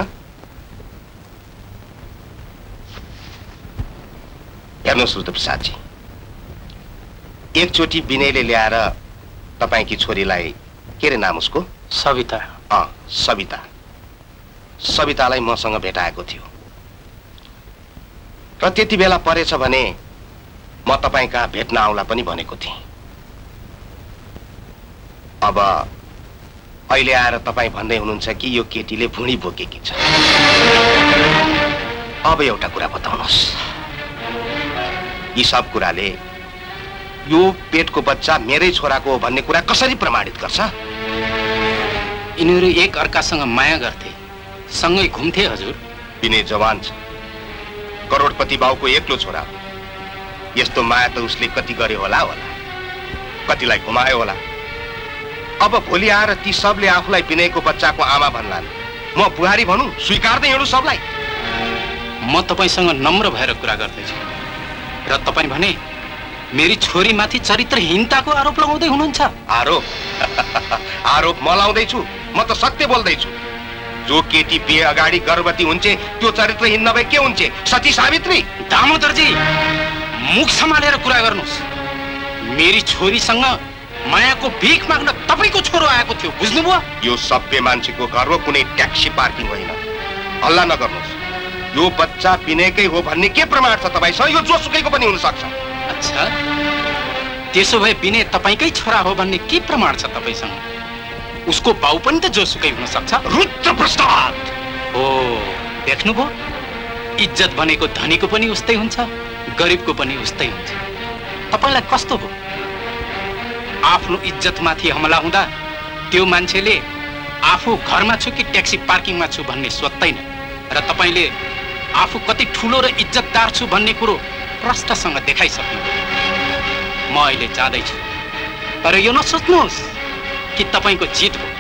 हेर्नुहोस् रुद्रप्रसादजी, एकचोटि विनयले ल्याएर तपाईँकी छोरीलाई, के रे नाम उसको? सविता। अँ सविता सवितालाई मसँग भेटाएको थियो र त्यति बेला परेछ भने म तपाईँ कहाँ भेट्न आउला पनि भनेको थिएँ। अब अहिले आएर तपाईँ भन्दै हुनुहुन्छ कि यो केटीले भुँडी बोकेकी छ। अब एउटा कुरा बताउनुहोस्, यी सब कुराले यो पेटको बच्चा मेरै छोराको हो भन्ने कुरा कसरी प्रमाणित गर्छ? यिनीहरू एक अर्कासँग माया गर्थे, सँगै घुम्थे हजुर। विनय जवान छ, करोडपति बाउको एक्लो छोरा हो। यस्तो माया त उसले कति गर्यो होला होला, कतिलाई घुमायो होला। अब भोलि आएर ती सबले आफूलाई विनयको बच्चाको आमा भन्लान्, म बुहारी भनौँ, स्वीकार्दै हिँडु सबलाई? म तपाईँसँग नम्र भएर कुरा गर्दैछु र तपाईँ भने मेरी छोरी माथि चरित्रहीनताको आरोप लगाउँदै हुनुहुन्छ। आरोप आरोप म लाउँदैछु? म त सत्य बोल्दैछु। जो केटी बिहे अगाडि गर्भवती हुन्छ त्यो चरित्रहीन नभए के हुन्छ? सती सावित्री। दामोदरजी मुख सम्हालेर कुरा गर्नुहोस्। मेरी छोरीसँग मायाको भीख माग्न तपाईँको छोरो आएको थियो, बुझ्नुभयो? यो सभ्य मान्छेको घर हो, कुनै ट्याक्सी पार्किङ होइन। हल्ला नगर्नुहोस्। यो बच्चा विनयकै हो भन्ने के प्रमाण छ तपाईँसँग? यो जोसुकैको पनि हुन सक्छ। अच्छा, त्यसो भए विनय तपाईँकै छोरा हो भन्ने के प्रमाण छ तपाईँसँग? उसको बाउ पनि त जोसुकै हुन सक्छ। रुद्रप्रसाद! हो, देख्नुभयो? इज्जत भनेको धनीको पनि उस्तै हुन्छ, गरिबको पनि उस्तै हुन्छ। तपाईँलाई कस्तो हो? आफ्नो इज्जतमाथि हमला हुँदा त्यो मान्छेले आफू घरमा छु कि ट्याक्सी पार्किङमा छु भन्ने सोध्दैन र तपाईँले आफू कति ठुलो र इज्जतदार छु भन्ने कुरो प्रष्टसँग देखाइसक्नु। म अहिले जाँदैछु, तर यो नसोच्नुहोस् कि तपाईँको जित हो।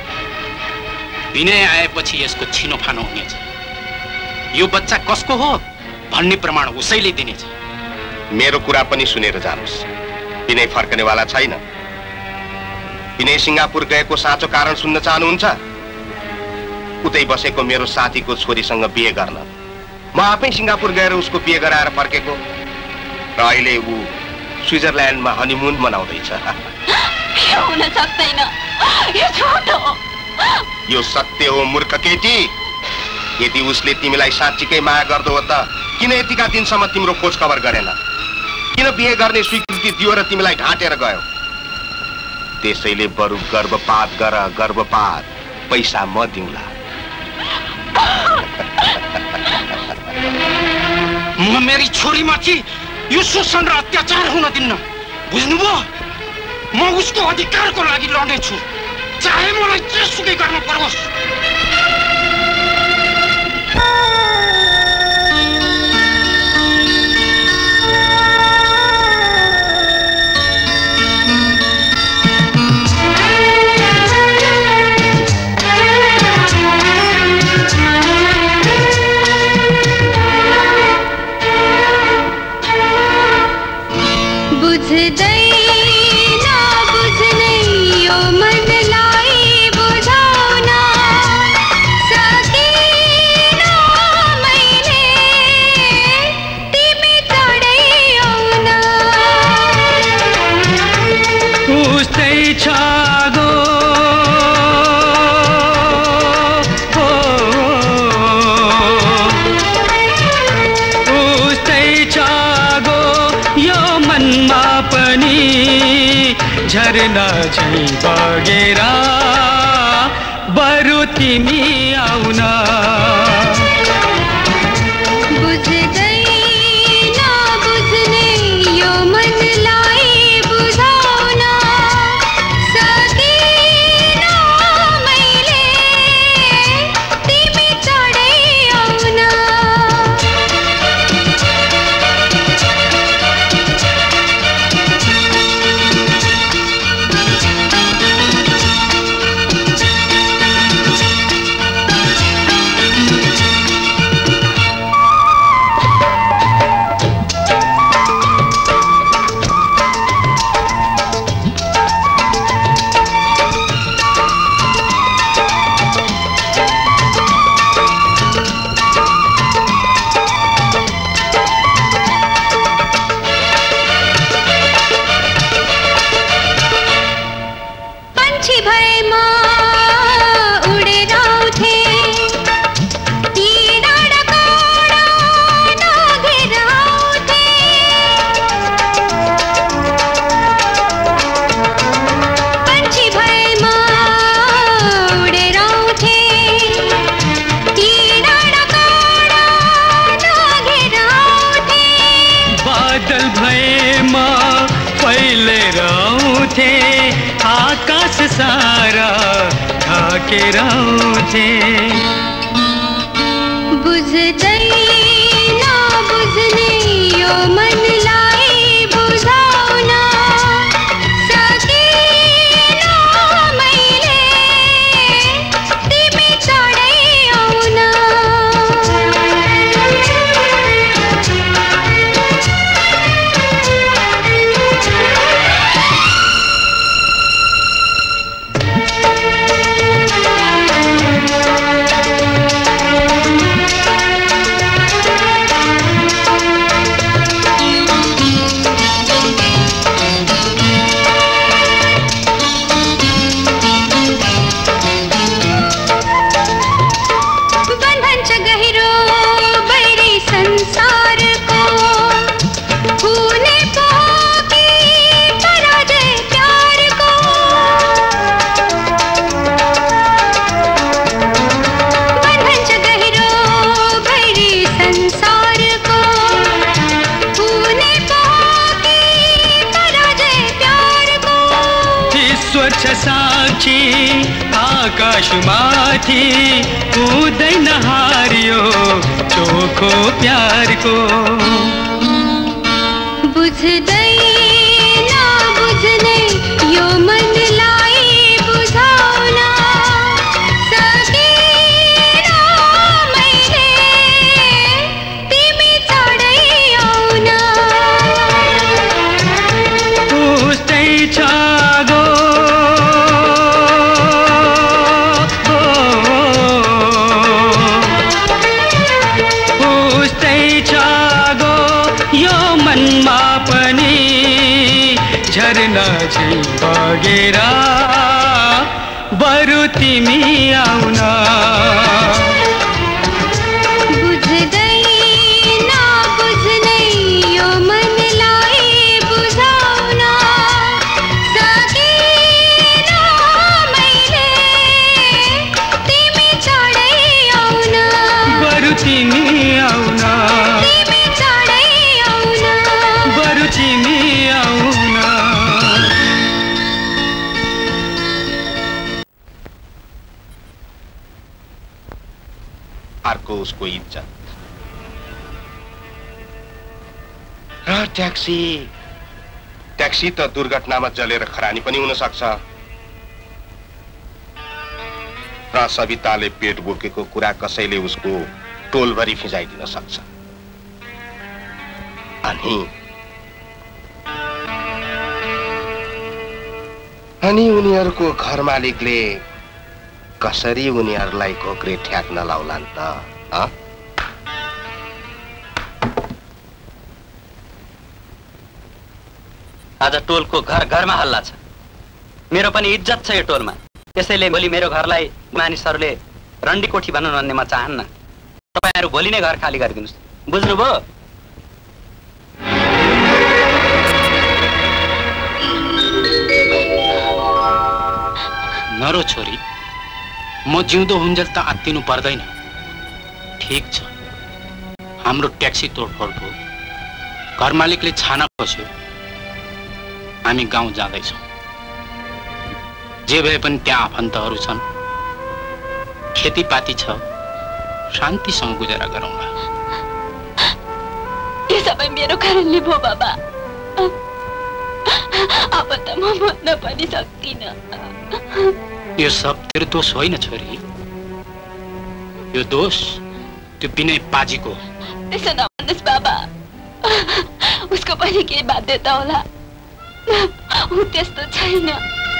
विनय आएपछि यसको छिनोफानो हुनेछ। यो बच्चा कसको हो भन्ने प्रमाण उसैले दिनेछ। मेरो कुरा पनि सुनेर जानुहोस्। विनय फर्कनेवाला छैन। विनय सिङ्गापुर गएको साँचो कारण सुन्न चाहनुहुन्छ? उतै बसेको मेरो साथीको छोरीसँग बिहे गर्न म आफै सिङ्गापुर गएर उसको बिहे गराएर फर्केको र अहिले ऊ स्विजरल्यान्डमा हनीमुन मनाउँदैछ। यो हुन सक्दैन, यो झुट हो। यो सत्य हो मूर्ख केटी। यदि उसले तिमीलाई साँच्चीकै माया गर्दो हो त किन यतिका दिनसम्म तिम्रो खोज खबर गरेन? किन बिहे गर्ने स्वीकृति दियो र तिमीलाई ढाँटेर गयो? त्यसैले बरु गर्भपात गर, गर्भपात। पैसा म दिउँला। म मेरी छोरीमाथि यो शोषण र अत्याचार हुन दिन्न, बुझ्नुभयो? म उसको अधिकारको लागि लड्नेछु, चाहे मलाई जेसुकै गर्न परोस्। बुझ्दै झरना झै बगेर बरु तिमी आउन आकाश सारा ढाकेर आउँथे बुझ्दै नबुझ्ने यो मनलाई बुझाउन सकिन मैले तिमी चढै आउन साक्षी आकाशमाथि हुँदैन हारियो चोखो प्यारको बुझ्दै नबुझ्ने यो मनलाई बुझाउन सकिन मैले तिमी चढै आउन उस्तै छ झरना झै बगेर बरु तिमी आउन बुझ्दै नबुझ्ने यो मनलाई बुझाउन सकिन मैले तिमी चढै आउन बरु तिमी आउन तिमी चढै आउन बरु तिमी आउन अर्को उसको इज्जत र ट्याक्सी ट्याक्सी त दुर्घटनामा जलेर खरानी पनि हुन सक्छ र सविताले पेट बोकेको कुरा कसैले उसको टोलभरि फिजाइदिन सक्छ अनि अनि उनीहरूको घर मालिकले कसरी उनीहरूलाई घोक्रे ठ्याक्न लाउलान् त अ आज टोलको घर घरमा हल्ला छ मेरो पनि इज्जत छ यो टोलमा त्यसैले भोलि मेरो घरलाई मानिसहरूले रन्डी कोठी बनाउन भन्ने म चाहन्न तपाईहरु भोलि नै घर खाली गरिदिनुस् बुझ्नुभयो नरो छोरी, म जिउँदो हुन्जेल त आत्तिनु पर्दैन। ठिक छ, हाम्रो ट्याक्सी तोडफोड भयो, घर मालिकले छाना बस्यो, हामी गाउँ जाँदैछौँ। जे भए पनि त्यहाँ आफन्तहरू छन्, खेतीपाती छ, शान्तिसँग गुजारा गरौँला। यो सबै मेरो कारणले भयो बाबा। अब त म भन्न पनि सक्दिनँ। यो सब तेरो दोष होइन छोरी, यो दोष त्यो विनय पाजीको। त्यसो नभन्नुहोस् बाबा, उसको पनि केही बाध्यता होला। ऊ त्यस्तो छैन,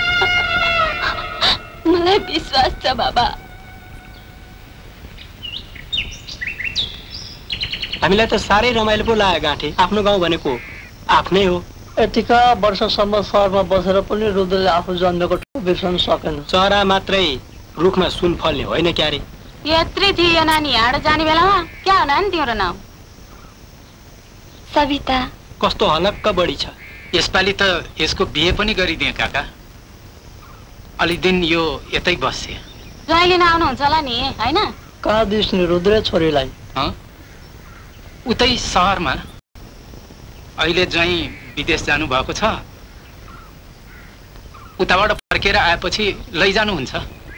मलाई विश्वास छ बाबा। हामीलाई त साह्रै रमाइलो पो लाग्यो गाँठे। आफ्नो गाउँ भनेको आफ्नै हो। यतिका वर्षसम्म सहरमा बसेर पनि रुद्रले आफू जन्मेको ठाउँ बिर्सन सकेन। चरा मात्रै रुखमा सुन फल्ने होइन क्यारे। यत्रै थियो नानी हाड जाने बेलामा क्या होला नि तिम्रो नाम? सविता। कस्तो हलक्क बढी छ। यसपालि त यसको बिहे पनि गरिदिए काका। अलि दिन यो यतै बस्छ। ज्वाइँ आउनुहुन्छ होला नि होइन? कहाँ दिस्ने रुद्र छोरीलाई? उतै सहरमा। अहिले ज्वाइँ विदेश जानु भएको छ, उताबाट फर्केर आएपछि लैजानुहुन्छ।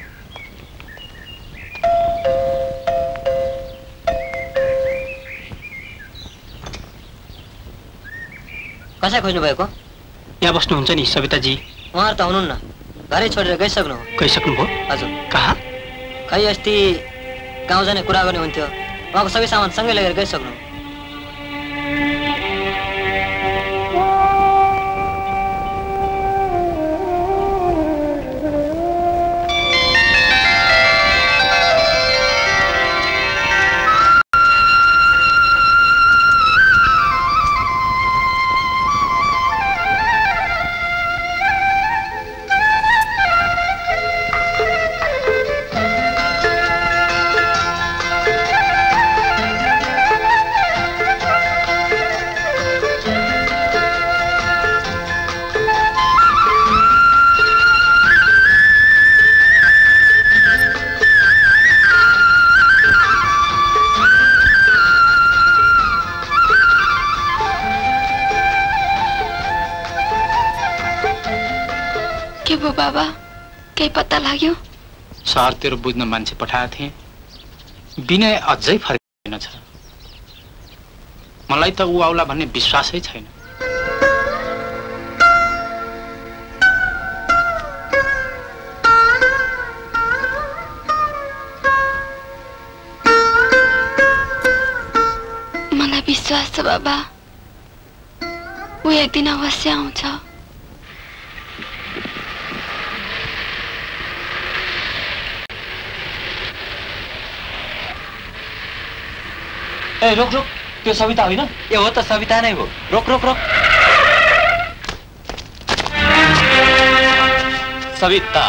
कसै खोज्नु भएको? यहाँ बस्नुहुन्छ नि सविताजी। उहाँहरू त हुनुहुन्न, घरै छोडेर गइसक्नु हो। गइसक्नु भयो? हजुर। कहाँ? खै अस्ति गाउँ जाने कुरा गर्ने हुन्थ्यो, उहाँको सबै सामान सँगै लगेर गइसक्नु। बाबा केही पत्ता लाग्यो? सहरतिर बुझ्न मान्छे पठाएको थिएँ, विनय अझै फर्किएन छ। मलाई त ऊ आउला भन्ने विश्वासै छैन। मलाई विश्वास छ बाबा, ऊ एक दिन अवश्य आउँछ। ए रोक रोक, त्यो सविता होइन? ए हो त, सविता नै हो। रोक रोक रोक। सविता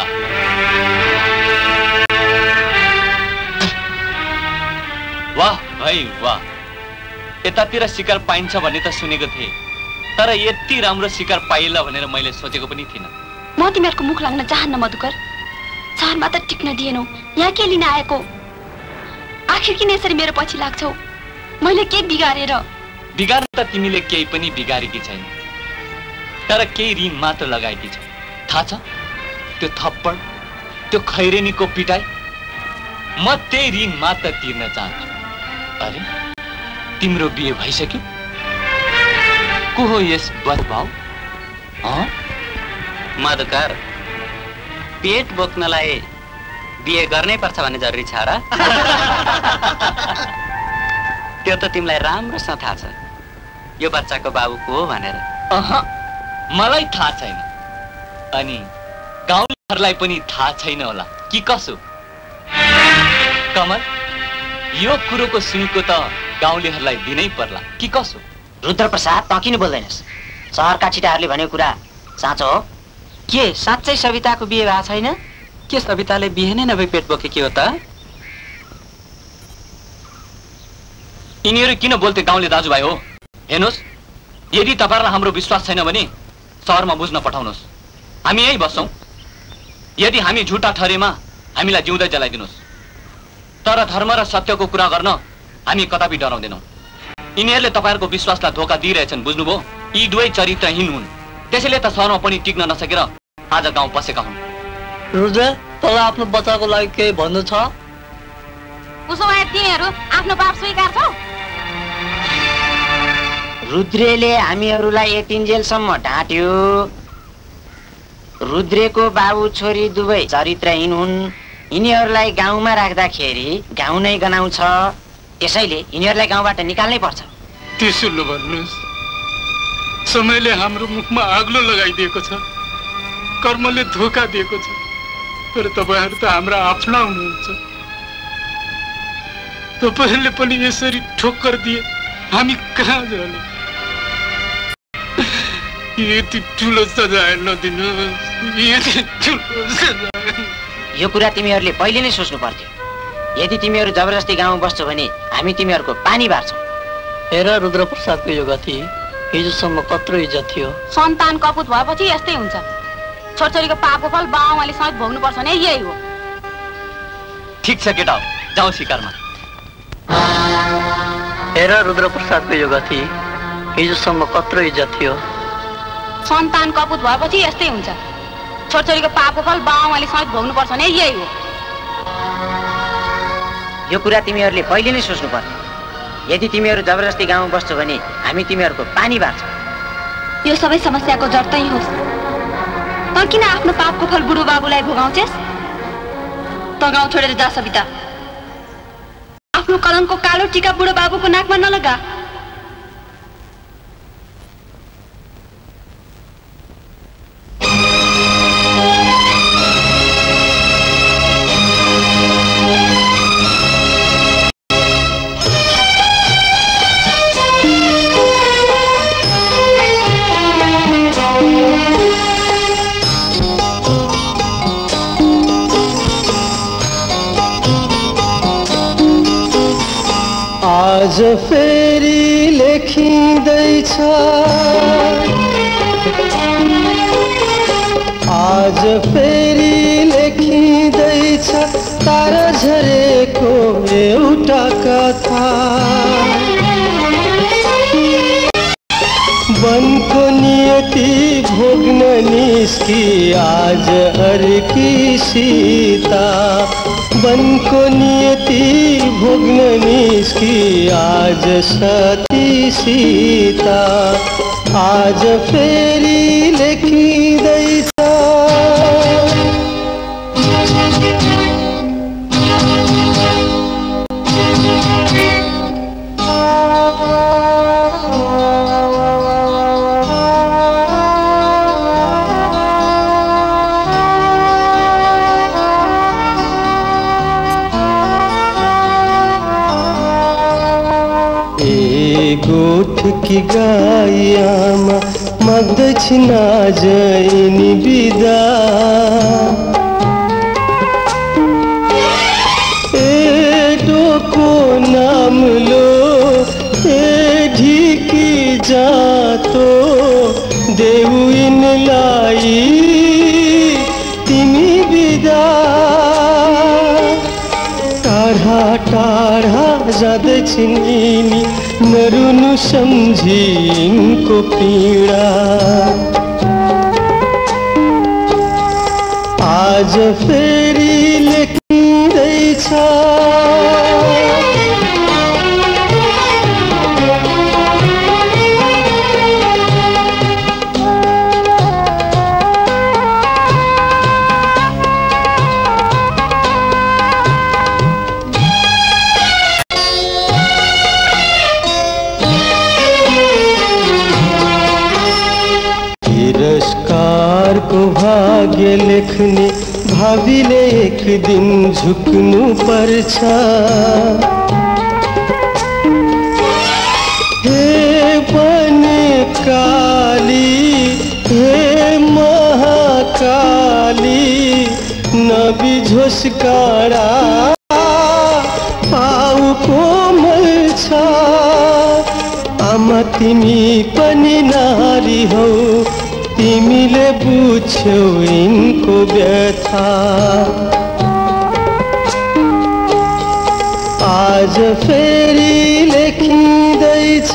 वाह भाइ वाह, यतातिर शिकार पाइन्छ भन्ने त सुनेको थिएँ, तर यति राम्रो शिकार पाइएला भनेर मैले सोचेको पनि थिइनँ। म तिमीहरूको मुख लाग्न चाहन्न मधुकर। सहरमा त टिक्न दिएनौ, यहाँ के लिन आएको? आखिर किन यसरी मेरो पछि लाग्छौ? मैले के बिगारेर? बिगार्न त तिमीले केही पनि बिगारेकी छैन, तर केही ऋण मात्र लगाएकी छौ। थाहा छ त्यो थप्पड, त्यो खैरेनीको पिटाई, म त्यही ऋण मात्र तिर्न चाहन्छु। अरे तिम्रो बिहे भइसक्यो? को हो यस बदभाव? मधुकर, पेट बोक्नलाई बिहे गर्नै पर्छ भन्ने जरुरी छ र? त्यो त तिमीलाई राम्रोसँग थाहा छ, यो बच्चाको बाबु को हो भनेर। अह, मलाई थाहा छैन, अनि गाउँलेहरूलाई पनि थाहा छैन होला कि कसो? कमल, यो कुरोको सुनको त गाउँलेहरूलाई दिनै पर्ला कि कसो? रुद्र प्रसाद, त किन बोल्दैनस्? सहरका छिटाहरूले भनेको कुरा साँचो हो? के साँच्चै सविताको बिहे भएको छैन? के सविताले बिहे नै नभई पेट बोकेकी हो त? यिनीहरू किन बोल्थे गाउँले दाजुभाइ हो? हेर्नुहोस्, यदि तपाईँहरूलाई हाम्रो विश्वास छैन भने सहरमा बुझ्न पठाउनुहोस्, हामी यही बस्छौँ। यदि हामी झुटा ठरेमा हामीलाई जिउँदै जलाइदिनुहोस्, तर धर्म र सत्यको कुरा गर्न हामी कदापि डराउँदैनौँ। यिनीहरूले तपाईँहरूको विश्वासलाई धोका दिइरहेछन्, बुझ्नुभयो? यी दुवै चरित्रहीन हुन्, त्यसैले त सहरमा पनि टिक्न नसकेर आज गाउँ पसेका हुन्। रुद्र, तँलाई आफ्नो बच्चाको लागि केही भन्नु छ? उसो भए तिमीहरू आफ्नो पाप स्वीकार्छौ? रुद्रेले हामीहरूलाई यतिन्जेलसम्म ढाँट्यो। रुद्रेको बाबु छोरी दुवै चरित्रहीन हुन्। यिनीहरूलाई गाउँमा राख्दाखेरि गाउँ नै गनाउँछ, त्यसैले यिनीहरूलाई गाउँबाट निकाल्नै पर्छ। त्यसो भन्नुहोस्, समयले हाम्रो मुखमा आग्लो लगाइदिएको छ, कर्मले धोका दिएको छ, तर तपाईँहरू त हाम्रा आफ्ना हुनुहुन्छ। तपाईँहरूले पनि यसरी ठोक्कर दिए हामी कहाँ जाने? यति ठुलो सजाय नदिनुहोस्, यति ठुलो सजाय। यो कुरा तिमीहरूले पहिले नै सोच्नु पर्थ्यो। यदि तिमीहरू जबरजस्ती गाउँ बस्छौ भने हामी तिमीहरूको पानी बार्छौँ। हेर रुद्र प्रसादको यो गति, हिजोसम्म कत्रो इज्जत थियो। सन्तान कपुत भएपछि यस्तै हुन्छ। छोरछोरीको पापको फल बाउमाले समेत भोग्नुपर्छ नि, यही हो। ठिक छ केटा, जाउँ शिकारमा। हेर रुद्र प्रसादको यो गति, हिजोसम्म कत्रो इज्जत थियो। सन्तान कपुत भएपछि यस्तै हुन्छ। छोरछोरीको पापको फल बाउमाले समेत भोग्नुपर्छ नि, यही हो। यो कुरा तिमीहरूले पहिले नै सोच्नु पर्यो। यदि तिमीहरू जबरजस्ती गाउँ बस्छौ भने हामी तिमीहरूको पानी बार्छौँ। यो सबै समस्याको जड तै होस्। त किन आफ्नो पापको फल बुढो बाबुलाई भोगाउँछेस्? त गाउँ छोडेर जा सविता। आफ्नो कलमको कालो टीका बुढो बाबुको नाकमा नलगा। आज फेरि लेखिँदैछ, आज फेरि लेखिँदैछ तारा झरेको एउटा कथा। वनको नियति भोग्न निस्की आज अर्की सीता। वनको नियति भोग्न निस्की आज सती सीता। आज फेरि लेखिँदैछ। गोठकी गाई आमा माग्दछिन् आज यिनी बिदा। ए डोको नाम लो, ए ढिकी जातो देऊ यिनलाई तिमी बिदा। टाढा टाढा जाँदैछिन् यिनी नरुनु सम्झिनको पीडा। आज फेरि लेखिँदैछ। को भाग्य लेख्ने भावीले एक दिन झुक्नु पर्छ। हे बने काली, हे महाकाली, नबिझोस् काँडा पाउ कोमल छ। आमा तिमी पनि नारी हौ, तिमीले बुझ्यौ यिनको व्यथा आज फेरि लेखिँदैछ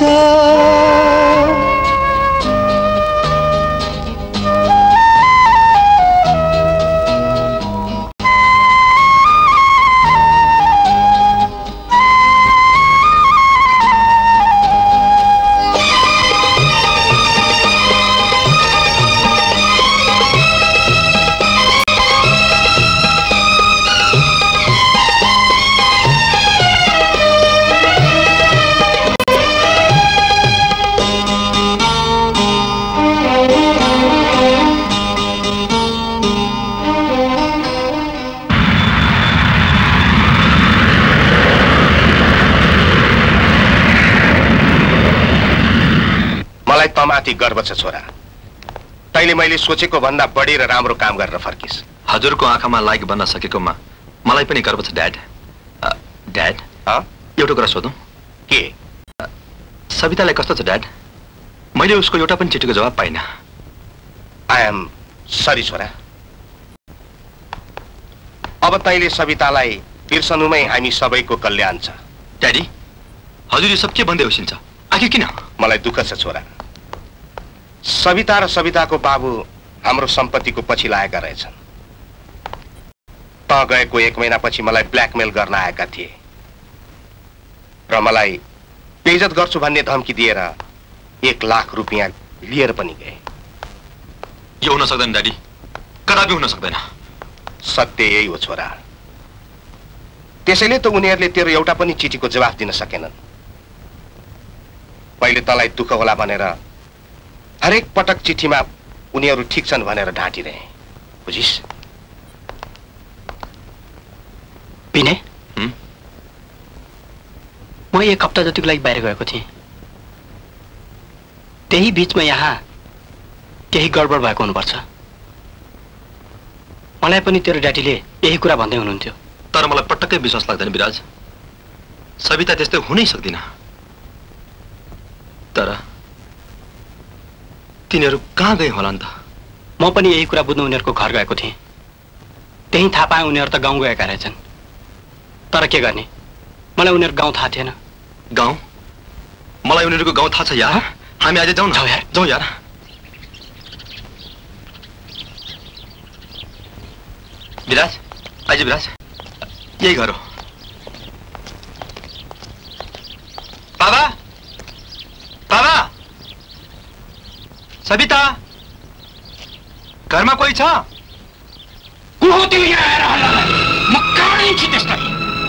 तमाथि गर्व छ छोरा। तैले मैले सोचेको भन्दा बढी र राम्रो काम गरेर फर्किस। हजुरको आँखामा लाइक बन्न सकेकोमा मलाई पनि गर्व छ ड्याड। ड्याड एउटा कुरा सोधौँ के? सवितालाई कस्तो छ ड्याड? मैले उसको एउटा पनि चिठीको जवाब पाइनँ। आई एम सरी छोरा। अब तैले सवितालाई बिर्सनुमै हामी सबैको कल्याण छ। ड्याडी हजुर यो सब के भन्दै उसिन्छ? आखिर किन? मलाई दुःख छ छोरा। सविता र सविताको बाबु हाम्रो सम्पत्तिको पछि लागेका रहेछन्। त गएको एक महिनापछि मलाई ब्ल्याकमेल गर्न आएका थिए र मलाई बेइज्जत गर्छु भन्ने धम्की दिएर एक लाख रुपियाँ लिएर पनि गए। यो हुन सक्दैन ड्याडी, कदापि हुन सक्दैन। सत्य यही हो छोरा। त्यसैले त उनीहरूले तेरो एउटा पनि चिठीको जवाफ दिन सकेनन्। पहिले तँलाई दुःख होला भनेर हरेक पटक चिठीमा उनीहरू ठिक छन् भनेर ढाँटिरहे, बुझिस? विनय, म एक हप्ता जतिको लागि बाहिर गएको थिएँ। त्यही बीचमा यहाँ केही गडबड भएको हुनुपर्छ। मलाई पनि तेरो ड्याडीले यही कुरा भन्दै हुनुहुन्थ्यो। तर मलाई पटक्कै विश्वास लाग्दैन विराज। सविता त्यस्तै हुनै सक्दिन। तर तिनीहरू कहाँ गए होला नि त? म पनि यही कुरा बुझ्न उनीहरूको घर गएको थिएँ। त्यही थाहा पाएँ उनीहरू त गाउँ गएका रहेछन्। तर के गर्ने, मलाई उनीहरू गाउँ थाहा थिएन। गाउँ? मलाई उनीहरूको गाउँ थाहा छ यार। हामी आज जाउँ न। जाउँ यार, जाउँ यार। विराज, आइज विराज, यही घर हो। बाबा, बाबा, सविता, घरमा कोही छ? को हो तिमी यहाँ आएर हल्ला? म काँडै छु त्यसलाई।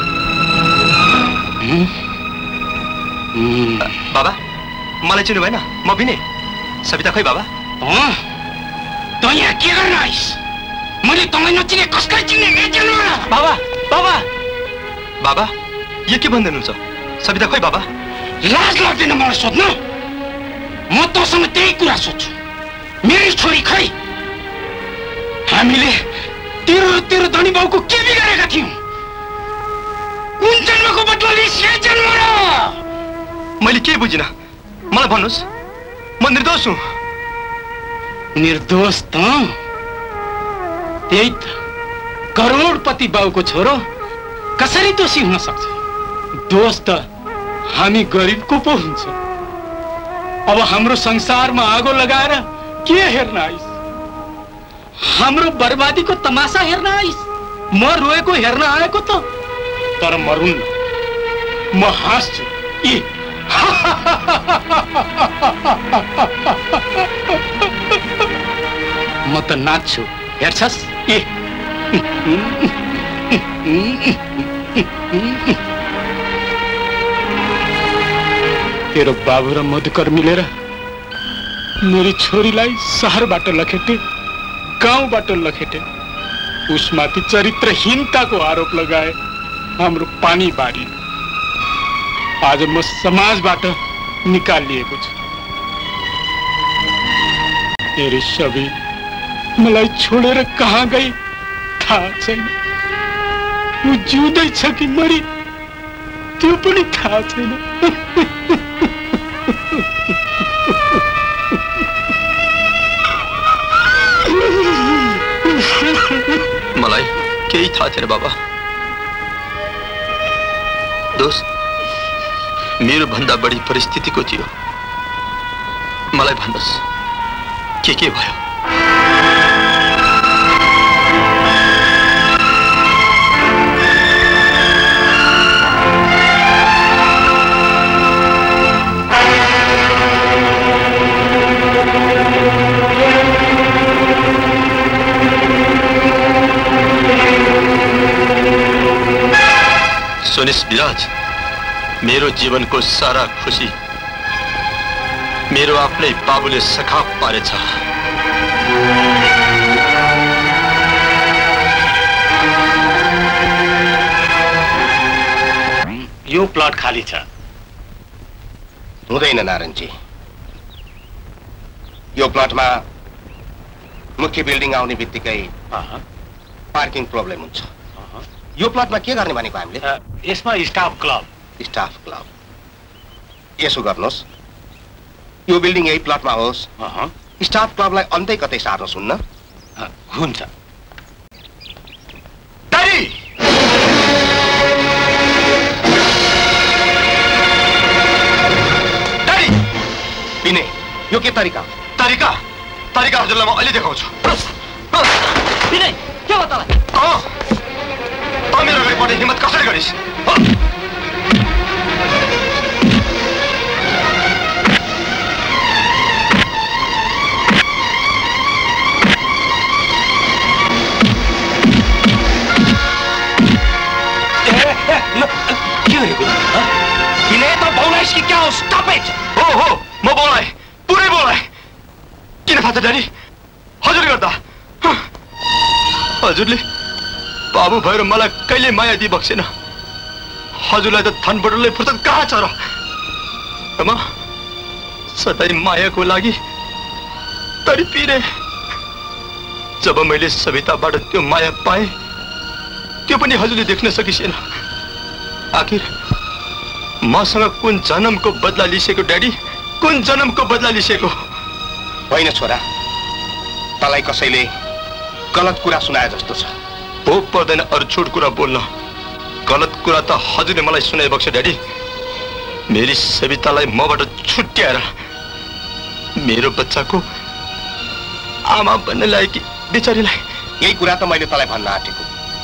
बाबा, मलाई चिन्नु भएन? म विनय। सविता खोइ बाबा? त यहाँ के गर्न आइस? मैले तँलाई नचिने कसलाई चिन्ने? बाबा, बाबा, बाबा, यो के भन्दै हुनुहुन्छ? सविता खोइ बाबा? लाज लाग्दैन मलाई सोध्न? म तँसँग त्यही कुरा सोध्छु। मेरी छोरी खै? हामीले तेरो र तेरो धनी बाउको के बिगारेका थियौँ? कुन जन्मको बदला लिइस यही जन्म र? मैले के बुझिन, मलाई भन्नुहोस्। म निर्दोष हुँ। निर्दोष त? त्यही त, करोडपति बाउको छोरो कसरी दोषी हुन सक्छ? दोष त हामी गरिबको पो हुन्छ। अब हाम्रो संसारमा आगो लगाएर के हेर्न आइस? हाम्रो बर्बादीको तमासा हेर्न आइस? म रोएको हेर्न आएको त? तर मरुन्न, म हाँस्छु। ए म त नाच्छु, हेर्छस्? ए तेरो बाबु र मधुकर मिलेर मेरी छोरीलाई सहरबाट लखेटे, गाउँबाट लखेटे, उसमाथि चरित्रहीनताको आरोप लगाए, हाम्रो पानी बारी। आज म समाजबाट निकालिएको छु। तेरी सबै मलाई छोडेर कहाँ गई थाहा छैन। ऊ जिउँदै छ कि मरी त्यो पनि थाहा छैन। केही थाहा थिएन बाबा। दोस्त मेरो भन्दा बढी परिस्थितिको थियो। मलाई भन्नुहोस् के के भयो? सुनिस् विराज, मेरो जीवनको सारा खुशी मेरो आफ्नै बाबुले सखाप पारेछ। यो प्लट खाली छ। हुँदैन नारायणजी, यो प्लटमा मुख्य बिल्डिङ आउने बित्तिकै पार्किङ प्रब्लम हुन्छ। यो प्लटमा के गर्ने भनेको हामीले? यसमा स्टाफ क्लब। स्टाफ क्लब यसो गर्नुहोस्, यो बिल्डिङ यही प्लटमा होस्। स्टाफ क्लबलाई अन्तै कतै सार्नुहोस्। हुन्न? हुन्छ। विनय, यो के तरिका? तरिका तरिका हजुरलाई म अहिले देखाउँछु। विनय, के हो तँलाई? तँ मेरो अगाडि बढ्ने हिम्मत कसरी गरिस्? के भनेको? विनय, त बोलाइस् कि क्या हो? Stop it! हो हो, म बोलाएँ, पुरै बोलाएँ। किन थाहा छ ड्याडी? हजुर गर्दा हजुरले बाबु भएर मलाई कहिले माया दिइबक्सेन। हजुरलाई त थनबटुलले फुर्सद कहाँ छ र? म सधैँ मायाको लागि तडपिने। जब मैले सविताबाट त्यो माया पाएँ, त्यो पनि हजुरले देख्न सकिसेन। आखिर मसँग कुन जन्मको बदला लिसेको ड्याडी? कुन जन्मको बदला लिसेको? होइन छोरा, तँलाई कसैले गलत कुरा सुनाए जस्तो छ। हो पर्दैन अरू छुट कुरा बोल्न। गलत कुरा त हजुरले मलाई सुनाइबक्छ ड्याडी। मेरी सवितालाई मबाट छुट्याएर मेरो बच्चाको आमा बन्न लायकी बिचारीलाई। यही कुरा त मैले तँलाई भन्न आँटेको।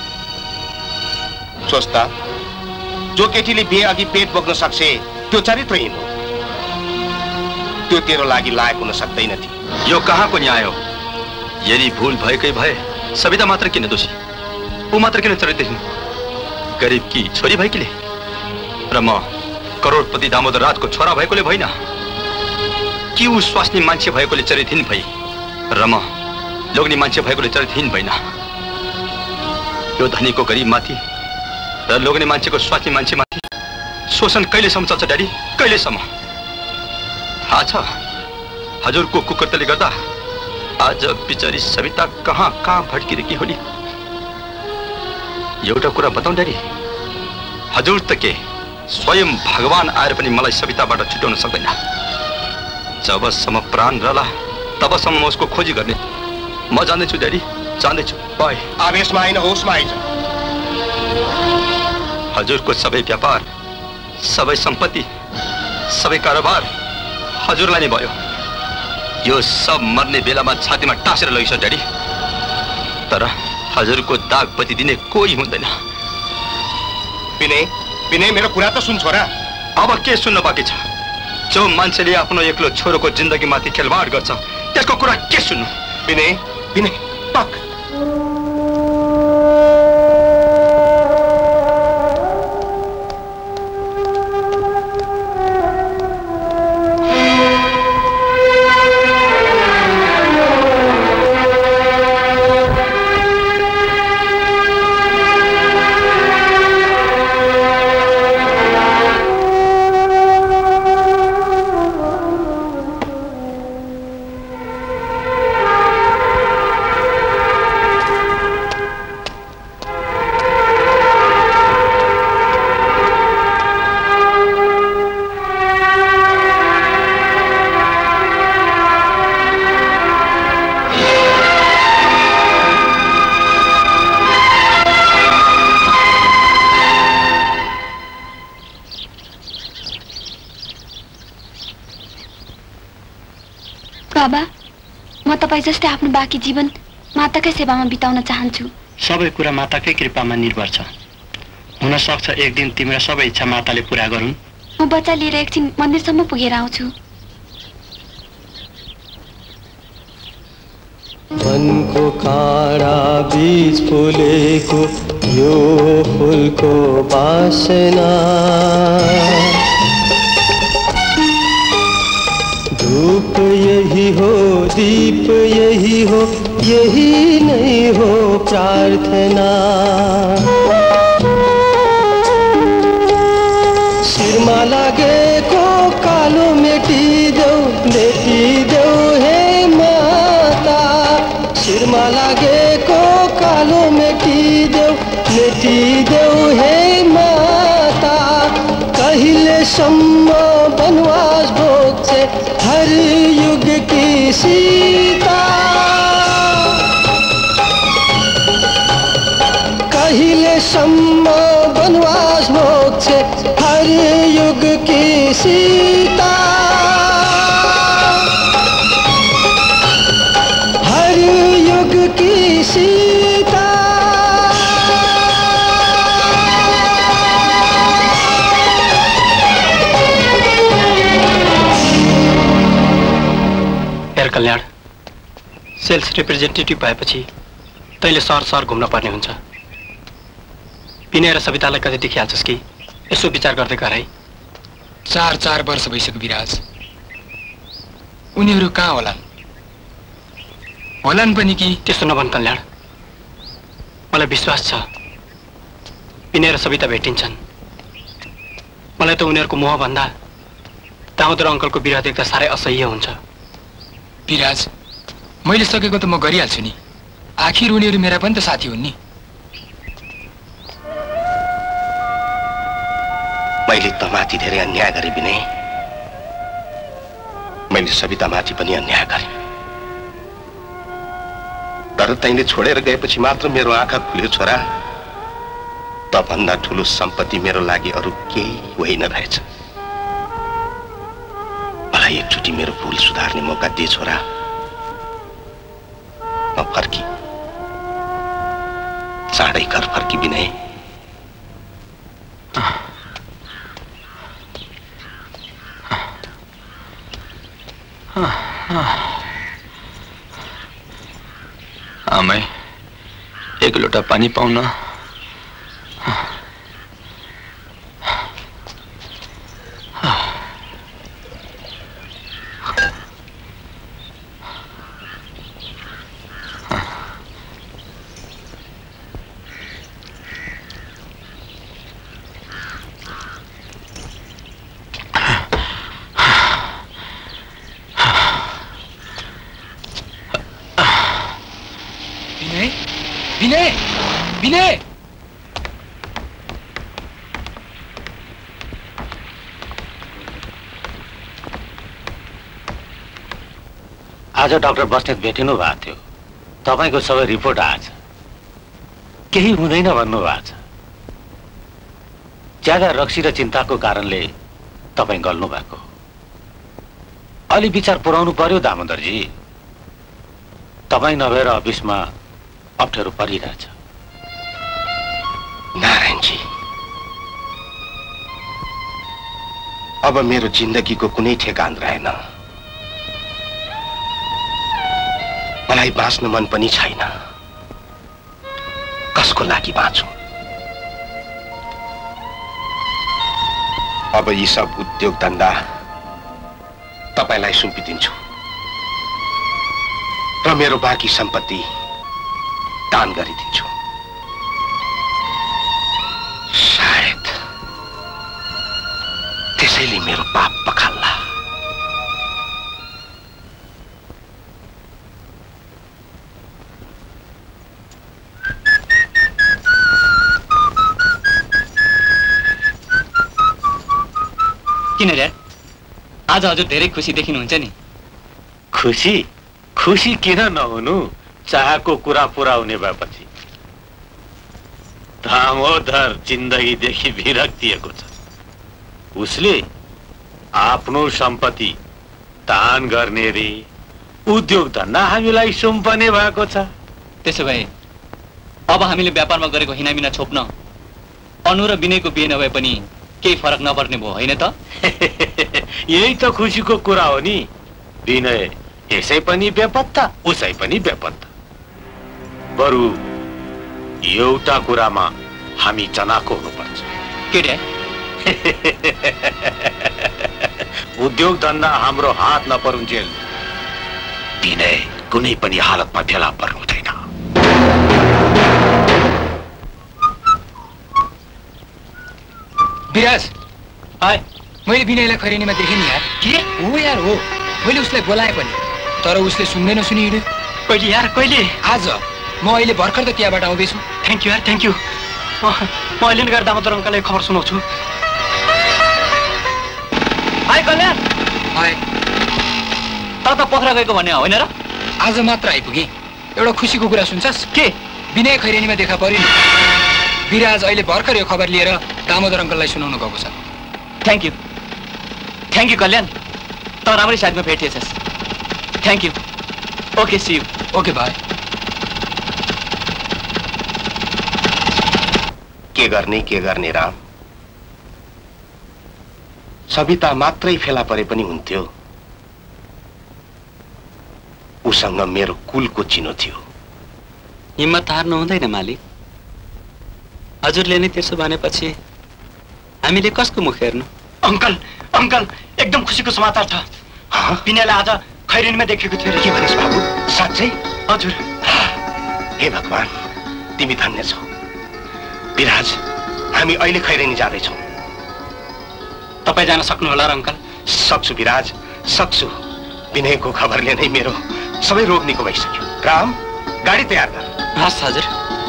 सोच्दा जो केटीले बिहे अघि पेट बोक्न सक्छ त्यो चरित्रहीन हो। त्यो तेरो लागि लायक हुन सक्दैन थियो। यो कहाँको न्याय हो? यदि भूल भएकै भए सविता मात्र किन दोषी? ऊ मात्र किन चरित्रहीन? गरिब की छोरी भएकीले र म करोडपति दामोदर राजको छोरा भएकोले होइन कि ऊ स्वास्नी मान्छे भएकोले चरित्रहीन भई र म लोग्ने मान्छे भएकोले चरित्रहीन भइन। यो धनीको गरिब माथि र लोग्ने मान्छेको स्वास्नी मान्छे माथि शोषण कहिलेसम्म चल्छ ड्याडी? कहिलेसम्म? थाहा छ हजुरको कुकर्तले गर्दा आज बिचारी सविता कहाँ कहाँ भड्किरहेकी होली। एउटा कुरा बताउँ ड्याडी, हजुर त के स्वयं भगवान आएर पनि मलाई सविताबाट छुट्याउन सक्दैन। जबसम्म प्राण रहला तबसम्म म उसको खोजी गर्ने। म जान्दैछु ड्याडी, जान्दैछु। बाई। आवेशमा आइन, होसमा आइज। हजुरको सबै व्यापार, सबै सम्पत्ति, सबै कारोबार हजुरलाई नै भयो। यो सब मर्ने बेलामा छातीमा टाँसेर लगिसक्यो ड्याडी। तर हजुरको दागपति दिने कोही हुँदैन। विनय, विनय मेरो कुरा त सुन छोरा। अब के सुन्न बाँकी छ? जो मान्छेले आफ्नो एक्लो छोरोको जिन्दगीमाथि खेलवाड गर्छ त्यसको कुरा के सुन्नु? विनय, विनय पक। बाबा, म तपाईँ जस्तै आफ्नो बाँकी जीवन माताकै सेवामा बिताउन चाहन्छु। सबै कुरा माताकै कृपामा निर्भर छ। हुन सक्छ एक दिन तिम्रो सबै इच्छा माताले पूरा गरून्। म बच्चा लिएर एकछिन मन्दिरसम्म पुगेर आउँछु। मनको काँडा बीच फुलेको यो फुलको बासना, धूप यही हो, दीप यही हो, यही नहीं हो प्रार्थना। शिरमा लागेको कालो मेटिदेऊ, मेटिदेऊ हे माता। शिरमा लागेको कालो मेटिदेऊ, मेटिदेऊ हे माता। कहिलेसम्म वनवास भोग्छे हर युग की सीता। कहिलेसम्म वनवास भोग्छे हर युग की सीता। हर युग की सीता। हेर कल्याण, सेल्स रिप्रेजेन्टेटिभ भएपछि तैँले सहर सहर घुम्न पर्ने हुन्छ। विनय र सवितालाई कतै देखिहाल्छस् कि यसो विचार गर्दै गर है। चार चार वर्ष भइसक्यो विराज, उनीहरू कहाँ होलान्? होलान् पनि कि? त्यस्तो नभन् कल्याण, मलाई विश्वास छ विनय र सविता भेटिन्छन्। मलाई त उनीहरूको मोहभन्दा दामोदर अङ्कलको विरह देख्दा साह्रै असह्य हुन्छ। विराज, मैले सकेको त म गरिहाल्छु नि। आखिर उनीहरू मेरा पनि त साथी हुन् नि। मैले त माथि धेरै अन्याय गरेँ विनय, मैले सविता माथि पनि अन्याय गरेँ। तर तैँले छोडेर गएपछि मात्र मेरो आँखा खुल्यो छोरा। तभन्दा ठुलो सम्पत्ति मेरो लागि अरू केही होइन रहेछ। मलाई एकचोटि मेरो भुल सुधार्ने मौका दिए छोरा। म फर्की, चाँडै घर फर्की विनय। आमै, एक लोटा पानी पाउन। विनय, विनय, आज डाक्टर बस्नेत भेटिनु भएको थियो। तपाईँको सबै रिपोर्ट आएछ। केही हुँदैन भन्नुभएको छ। ज्यादा रक्सी र चिन्ताको कारणले तपाईँ गल्नु भएको। अलि विचार पुर्याउनु पर्यो दामोदरजी। तपाईँ नभएर अफिसमा अप्ठ्यारो परिरहेछ। नारायणजी, अब मेरो जिन्दगीको कुनै ठेगान रहेन। मलाई बाँच्न मन पनि छैन। कसको लागि बाँचु? अब यी सब उद्योग धन्दा तपाईलाई सुम्पिदिन्छु र मेरो बाँकी सम्पत्ति दान गरिदिन्छु। सायद त्यसैले मेरो पाप पखाल्ला। किन रे? आज हजुर धेरै खुसी देखिनुहुन्छ नि। खुसी खुसी किन नहुनु? चाहेको कुरा पुरा हुने भएपछि। दामोदर जिन्दगीदेखि विरक्तिएको छ। उसले आफ्नो सम्पत्ति दान गर्ने रे उद्योग धन्दा हामीलाई सुम्पने भएको छ। त्यसो भए अब हामीले व्यापारमा गरेको हिनामिना छोप्न अनु र विनयको बिहे नभए पनि केही फरक नपर्ने भयो होइन त? यही त खुसीको कुरा हो नि। विनय यसै पनि बेपत्ता, उसै पनि बेपत्ता। बरु एउटा कुरामा हामी चनाखो हुनुपर्छ। के? उद्योग धन्दा हाम्रो हात नपरुन्जेल विनय कुनै पनि हालतमा फेला पर्नु हुँदैन। विराज, हाय, मैले विनयलाई खैरेनीमा देखेँ नि यार। के हो यार? हो, मैले उसलाई बोलाएँ पनि, तर उसले सुन्दै नसुनी हिँड्यो। कहिले यार, कहिले? आज। म अहिले भर्खर त त्यहाँबाट आउँदैछु। थ्याङ्क यू यार, थ्याङ्क यू। म म अहिले नै गएर दामोदर अङ्कललाई खबर सुनाउँछु। हाय कल्याण। हाय। त त पोखरा गएको भन्ने होइन र? आज मात्र आइपुगेँ। एउटा खुसीको कुरा सुन्छस्? के? विनय खैरेनीमा देखा पर्यो नि। विराज अहिले भर्खर यो खबर लिएर दामोदर अङ्कललाई सुनाउनु गएको छ। Thank you, thank you Kalyan. त राम्रै साथमा भेटिएछस्। Thank you. Okay, see you. Okay bye. के गर्ने के गर्ने राम, सविता मात्रै फेला परे पनि हुन्थ्यो। उसँग मेरो कुलको चिनो थियो। हिम्मत हार्नु हुँदैन मालिक। हजुरले नै त्यसो भनेपछि हामीले कसको मुख हेर्नु? अङ्कल, अङ्कल, एकदम खुसीको समाचार छ। विनयलाई आज खैरेनीमा देखेको थियो। के भनिस् बाबु? साँच्चै? हजुर। हे भगवान, तिमी धन्य छौ। विराज, हामी अहिले खैरेनी जाँदैछौँ। तपाईँ जान सक्नुहोला र अङ्कल? सक्छु विराज, सक्छु। विनयको खबरले नै मेरो सबै रोग निको भइसक्यो। राम, गाडी तयार गर। हस् हजुर।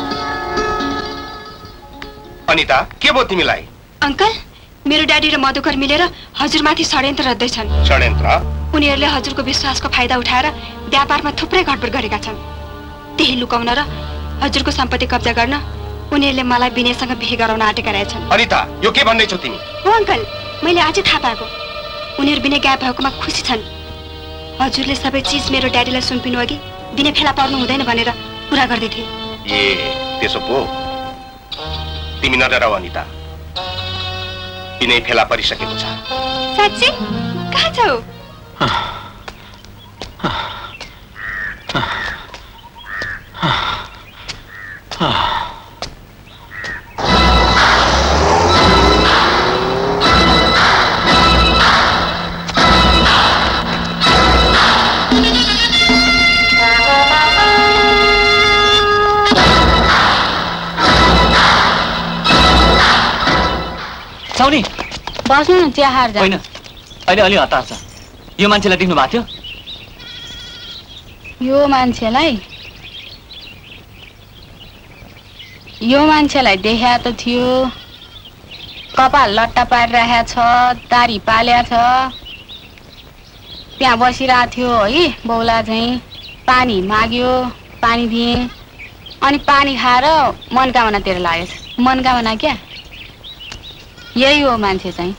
अनिता, के भयो तिमीलाई? अङ्कल, मेरो ड्याडी र मधुकर मिलेर हजुरमाथि षड्यन्त्र रच्दैछन्। षड्यन्त्र? उनीहरूले हजुरको विश्वासको फाइदा उठाएर व्यापारमा थुप्रै गडबड गरेका छन्। त्यही लुकाउन र हजुरको सम्पत्ति कब्जा गर्न उनीहरूले मलाई विनयसँग बिहे गराउन आँटेका रहेछन्। अनिता, यो के भन्दैछौ तिमी? हो अङ्कल, मैले अझै थाहा पाएको। उनीहरू विनय गायब भएकोमा खुसी छन्। हजुरले सबै चिज मेरो ड्याडीलाई सुम्पिनु अघि विनय फेला पर्नु हुँदैन भनेर कुरा गर्दै थिए। ए, त्यसो पो। तिमी नडराऊ अनिता, विनय फेला परिसकेको छ। साँच्चै? कहाँ छौ? साउनी, बस्नु न, चिया खाएर जा। होइन, अहिले अलि हतार छ। यो मान्छेलाई देख्नु भएको थियो? यो मान्छेलाई यो मान्छेलाई देखा त थियो। कपाल लट्टा पारिरहेको छ, दारी पाल्या छ, त्यहाँ बसिरहेको थियो है बौला चाहिँ। पानी माग्यो, पानी दिएँ, अनि पानी खाएर मनकामनातिर लागेछ। मनकामना क्या? यही हो मान्छे चाहिँ।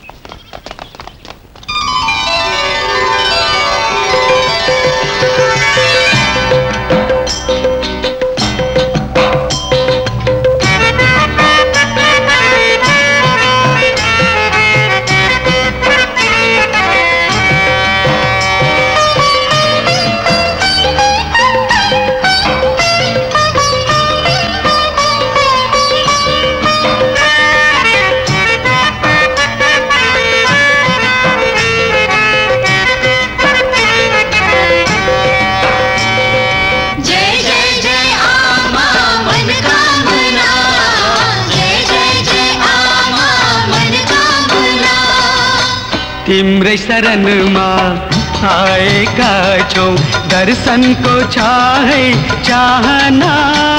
तिम्रै शरणमा आएका छौँ, दर्शनको छ है चाहना,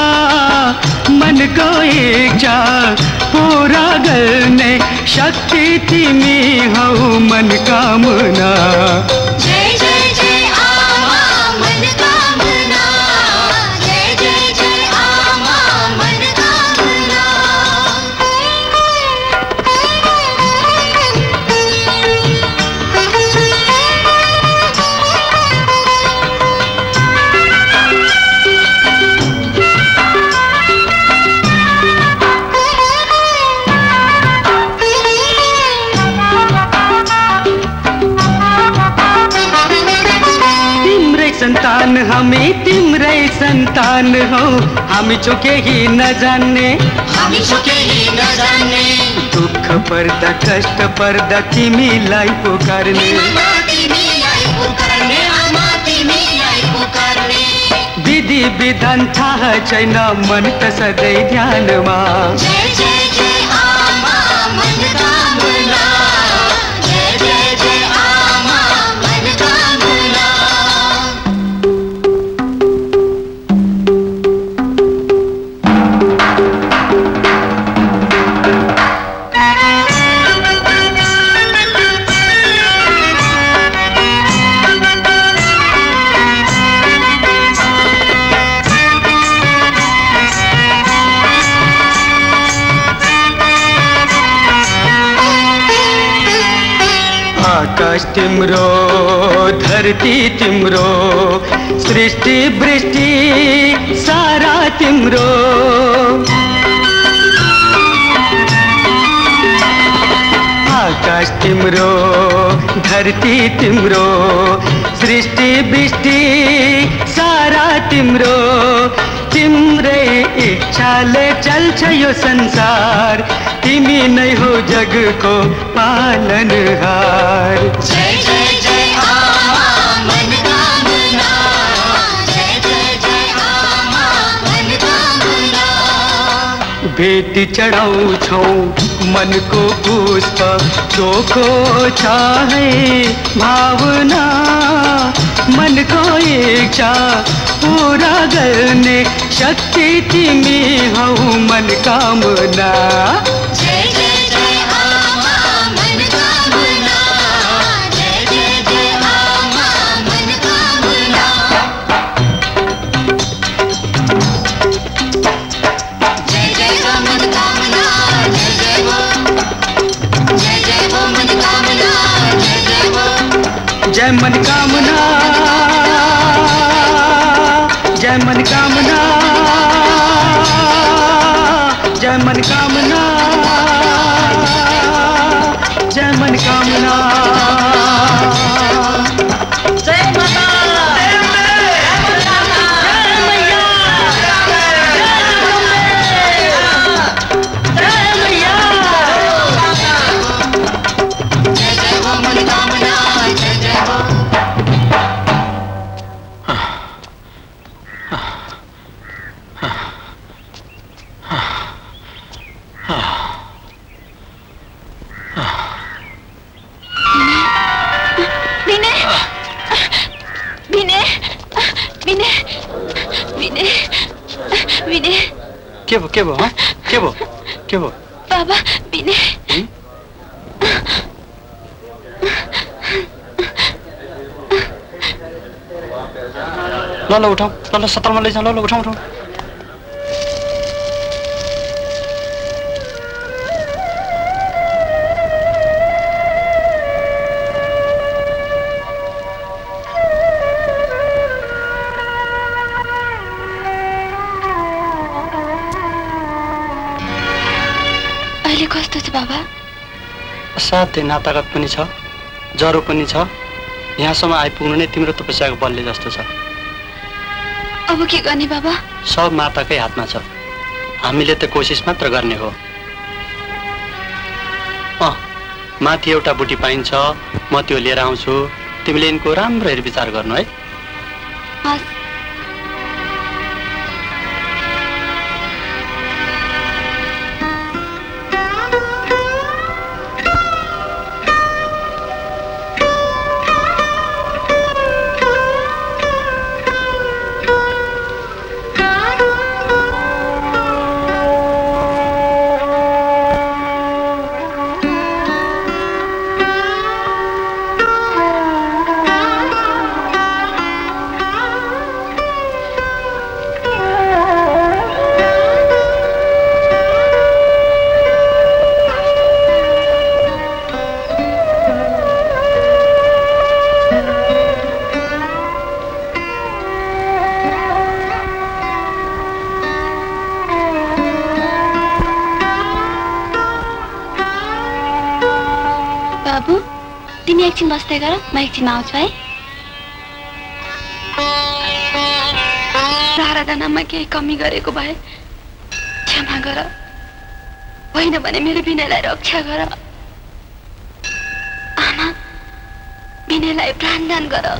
मनको इच्छा पूरा गर्ने शक्ति तिमी हौ मनकामना। जय जय जय आमा मनकामना, जय जय जय आमा मनकामना। हामी तिम्रै सन्तान हौ, हामी छौ केही नजान्ने, हामी छौ केही नजान्ने। दुःख पर्दा कष्ट पर्दा तिमीलाई पुकार्ने, तिमीलाई पुकार्ने, आमा तिमीलाई पुकार्ने। विधि विधान थाहा छैन मन त सधैँ ध्यानमा। जय जय जय आमा मनोकामना, जय जय जय आमा मनोकामना। आकाश तिम्रो, धरती तिम्रो, सृष्टि वृष्टि सारा तिम्रो। आकाश तिम्रो, धरती तिम्रो, सृष्टि वृष्टि सारा तिम्रो। तिम्रै इच्छाले चल्छ यो संसार, तिमी नै हो जगको पालनहार। जय जय जय आमा मनोकामना, जय जय जय आमा मनोकामना। भेट चढाउँछौ मनको पुष्प, चोखो छ है भावना, मनको इच्छा पूरा गर्ने शक्ति तिमी हौ मनोकामना। जय जय जय आमा मनोकामना, जय जय जय आमा मनोकामना। जय जय हो मनोकामना, जय जय हो, जय जय हो मनोकामना, जय जय हो। जय मनोकामना, जय मनोकामना, जय मनोकामना, जय मनोकामना। जय माता, जय मैया, जय मैया। जय जय हो मनोकामना, जय जय हो। के भो के भो हाँ के भो के भो बाबा विनय ल ल उठाऊ ल ल सत्रमा लैजाऊ ल ल उठाऊ उठाऊ कस्तो छ बाबा? साथै नातागत पनि छ, ज्वरो पनि छ। यहाँसम्म आइपुग्नु नै तिम्रो तपस्याको बलले जस्तो छ। अब के गर्ने बाबा? सब माताकै हातमा छ, हामीले त कोसिस मात्र गर्ने हो। अँ माथि एउटा बुटी पाइन्छ, म त्यो लिएर आउँछु, तिमीले यिनको राम्रो हेरविचार गर्नु है। एकछिन बस्दै गर, म एकछिन आउँछु है। मेरो आराधनामा केही कमी गरेको भए क्षमा गर, होइन भने मेरो विनयलाई रक्षा गर। आमा, विनयलाई प्राणदान गर।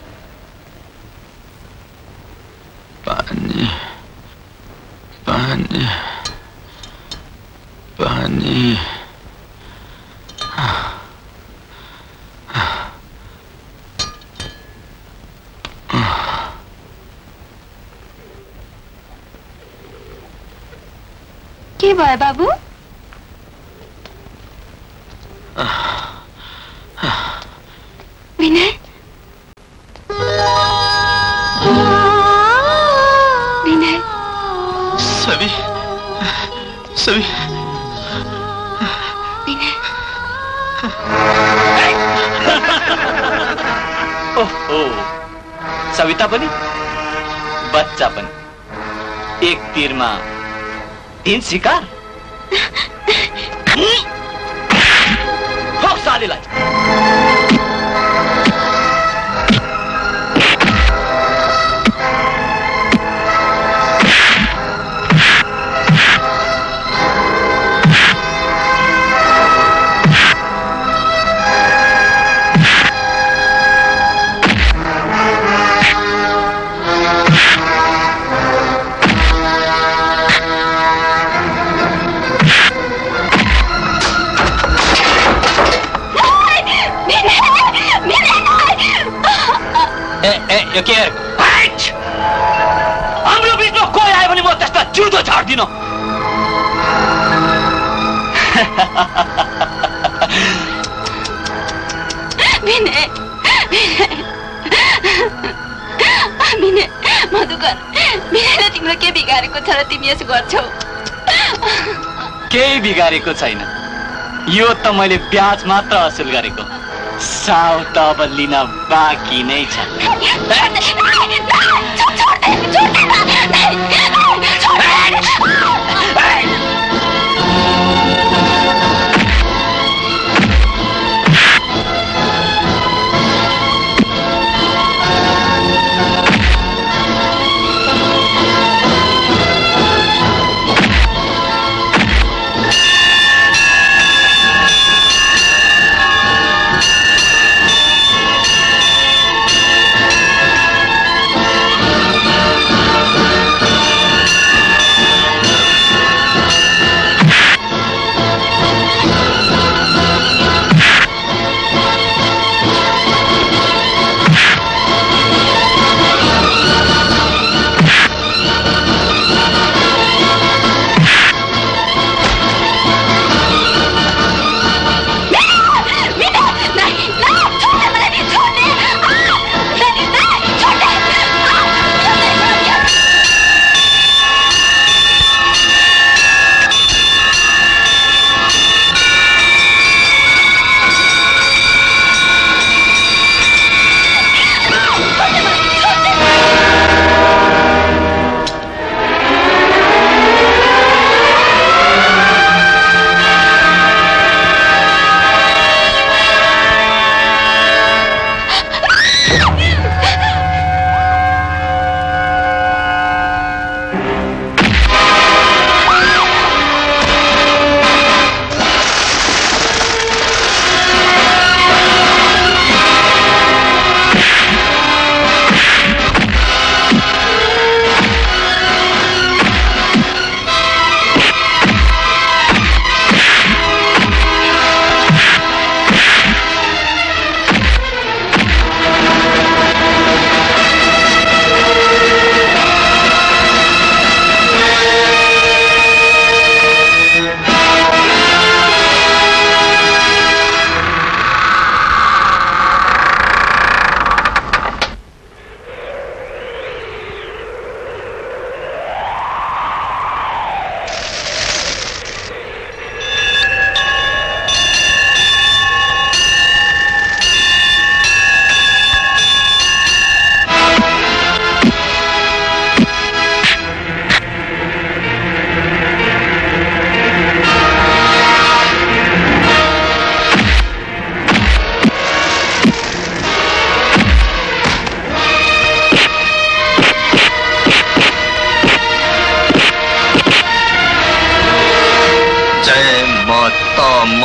पानी पानी पानी के भयो बाबु? विनय, विनय, सभी सभी विनय। ओहो, सविता पनि बच्चा पनि, एक तीरमा तीन शिकार। ठोक सालीलाई। यो के हाम्रो बिचमा कोही आयो भने म त्यसलाई जिउँदो झार्दिन। विनय, विनय, मधुकर, विनयले तिम्रो के बिगारेको छ र तिमी यसो गर्छौ? केही बिगारेको छैन, यो त मैले ब्याज मात्र असुल गरेको, साउथ अब लिन बाँकी नै छ।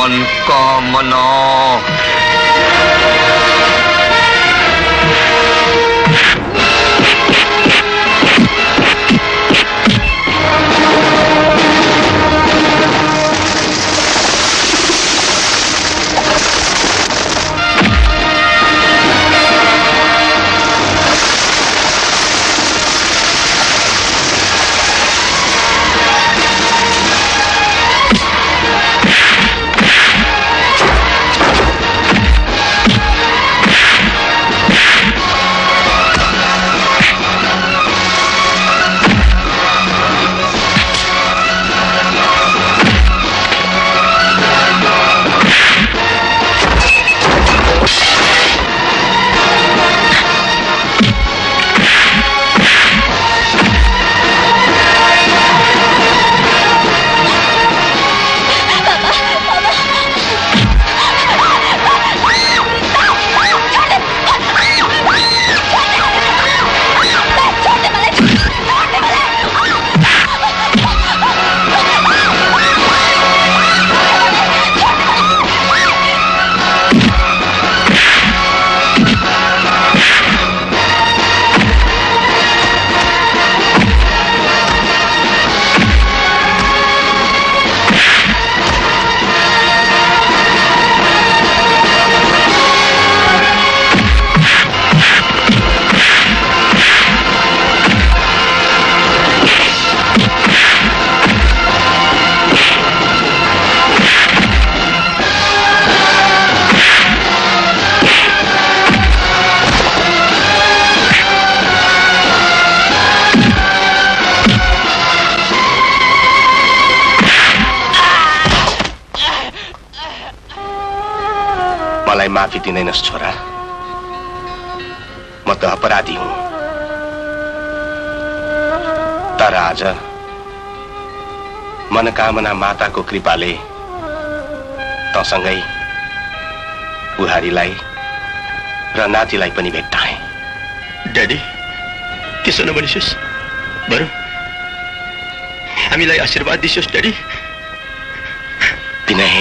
मनोकामना। माफी दिँदैनस् छोरा, म त अपराधी हुँ। तर आज मनोकामना माताको कृपाले तँसँगै बुहारीलाई र नातिलाई पनि भेट्टाएँ। ड्याडी, त्यसो नभनिस्, बरु हामीलाई आशीर्वाद दियोस् ड्याडी। विनय,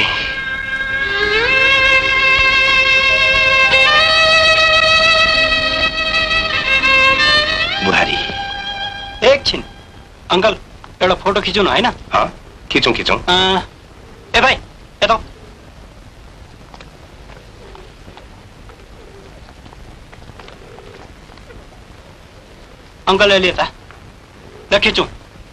बुहारी एकछिन अंकल, एउटा फोटो खिचौँ न, होइन? हाँ, खिचौँ खिचौँ। ए भाइ, यता अंकल अहिले यता ल खिचौँ।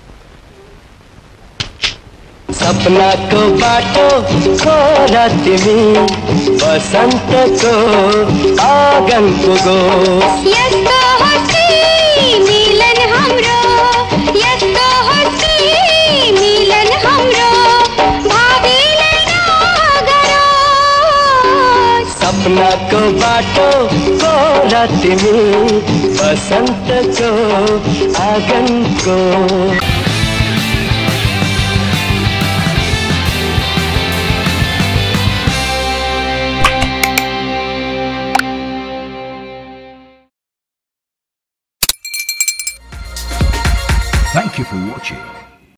सपनाको बाटो खोला तिमी, बसन्तको आँगन पुगो। यस्तो होस् मिलन हाम्रो, यस्तो होस् मिलन हाम्रो, भावीलाई नगरो। सपनाको बाटो खोला तिमी, बसन्तको आँगनको। Thank you for watching.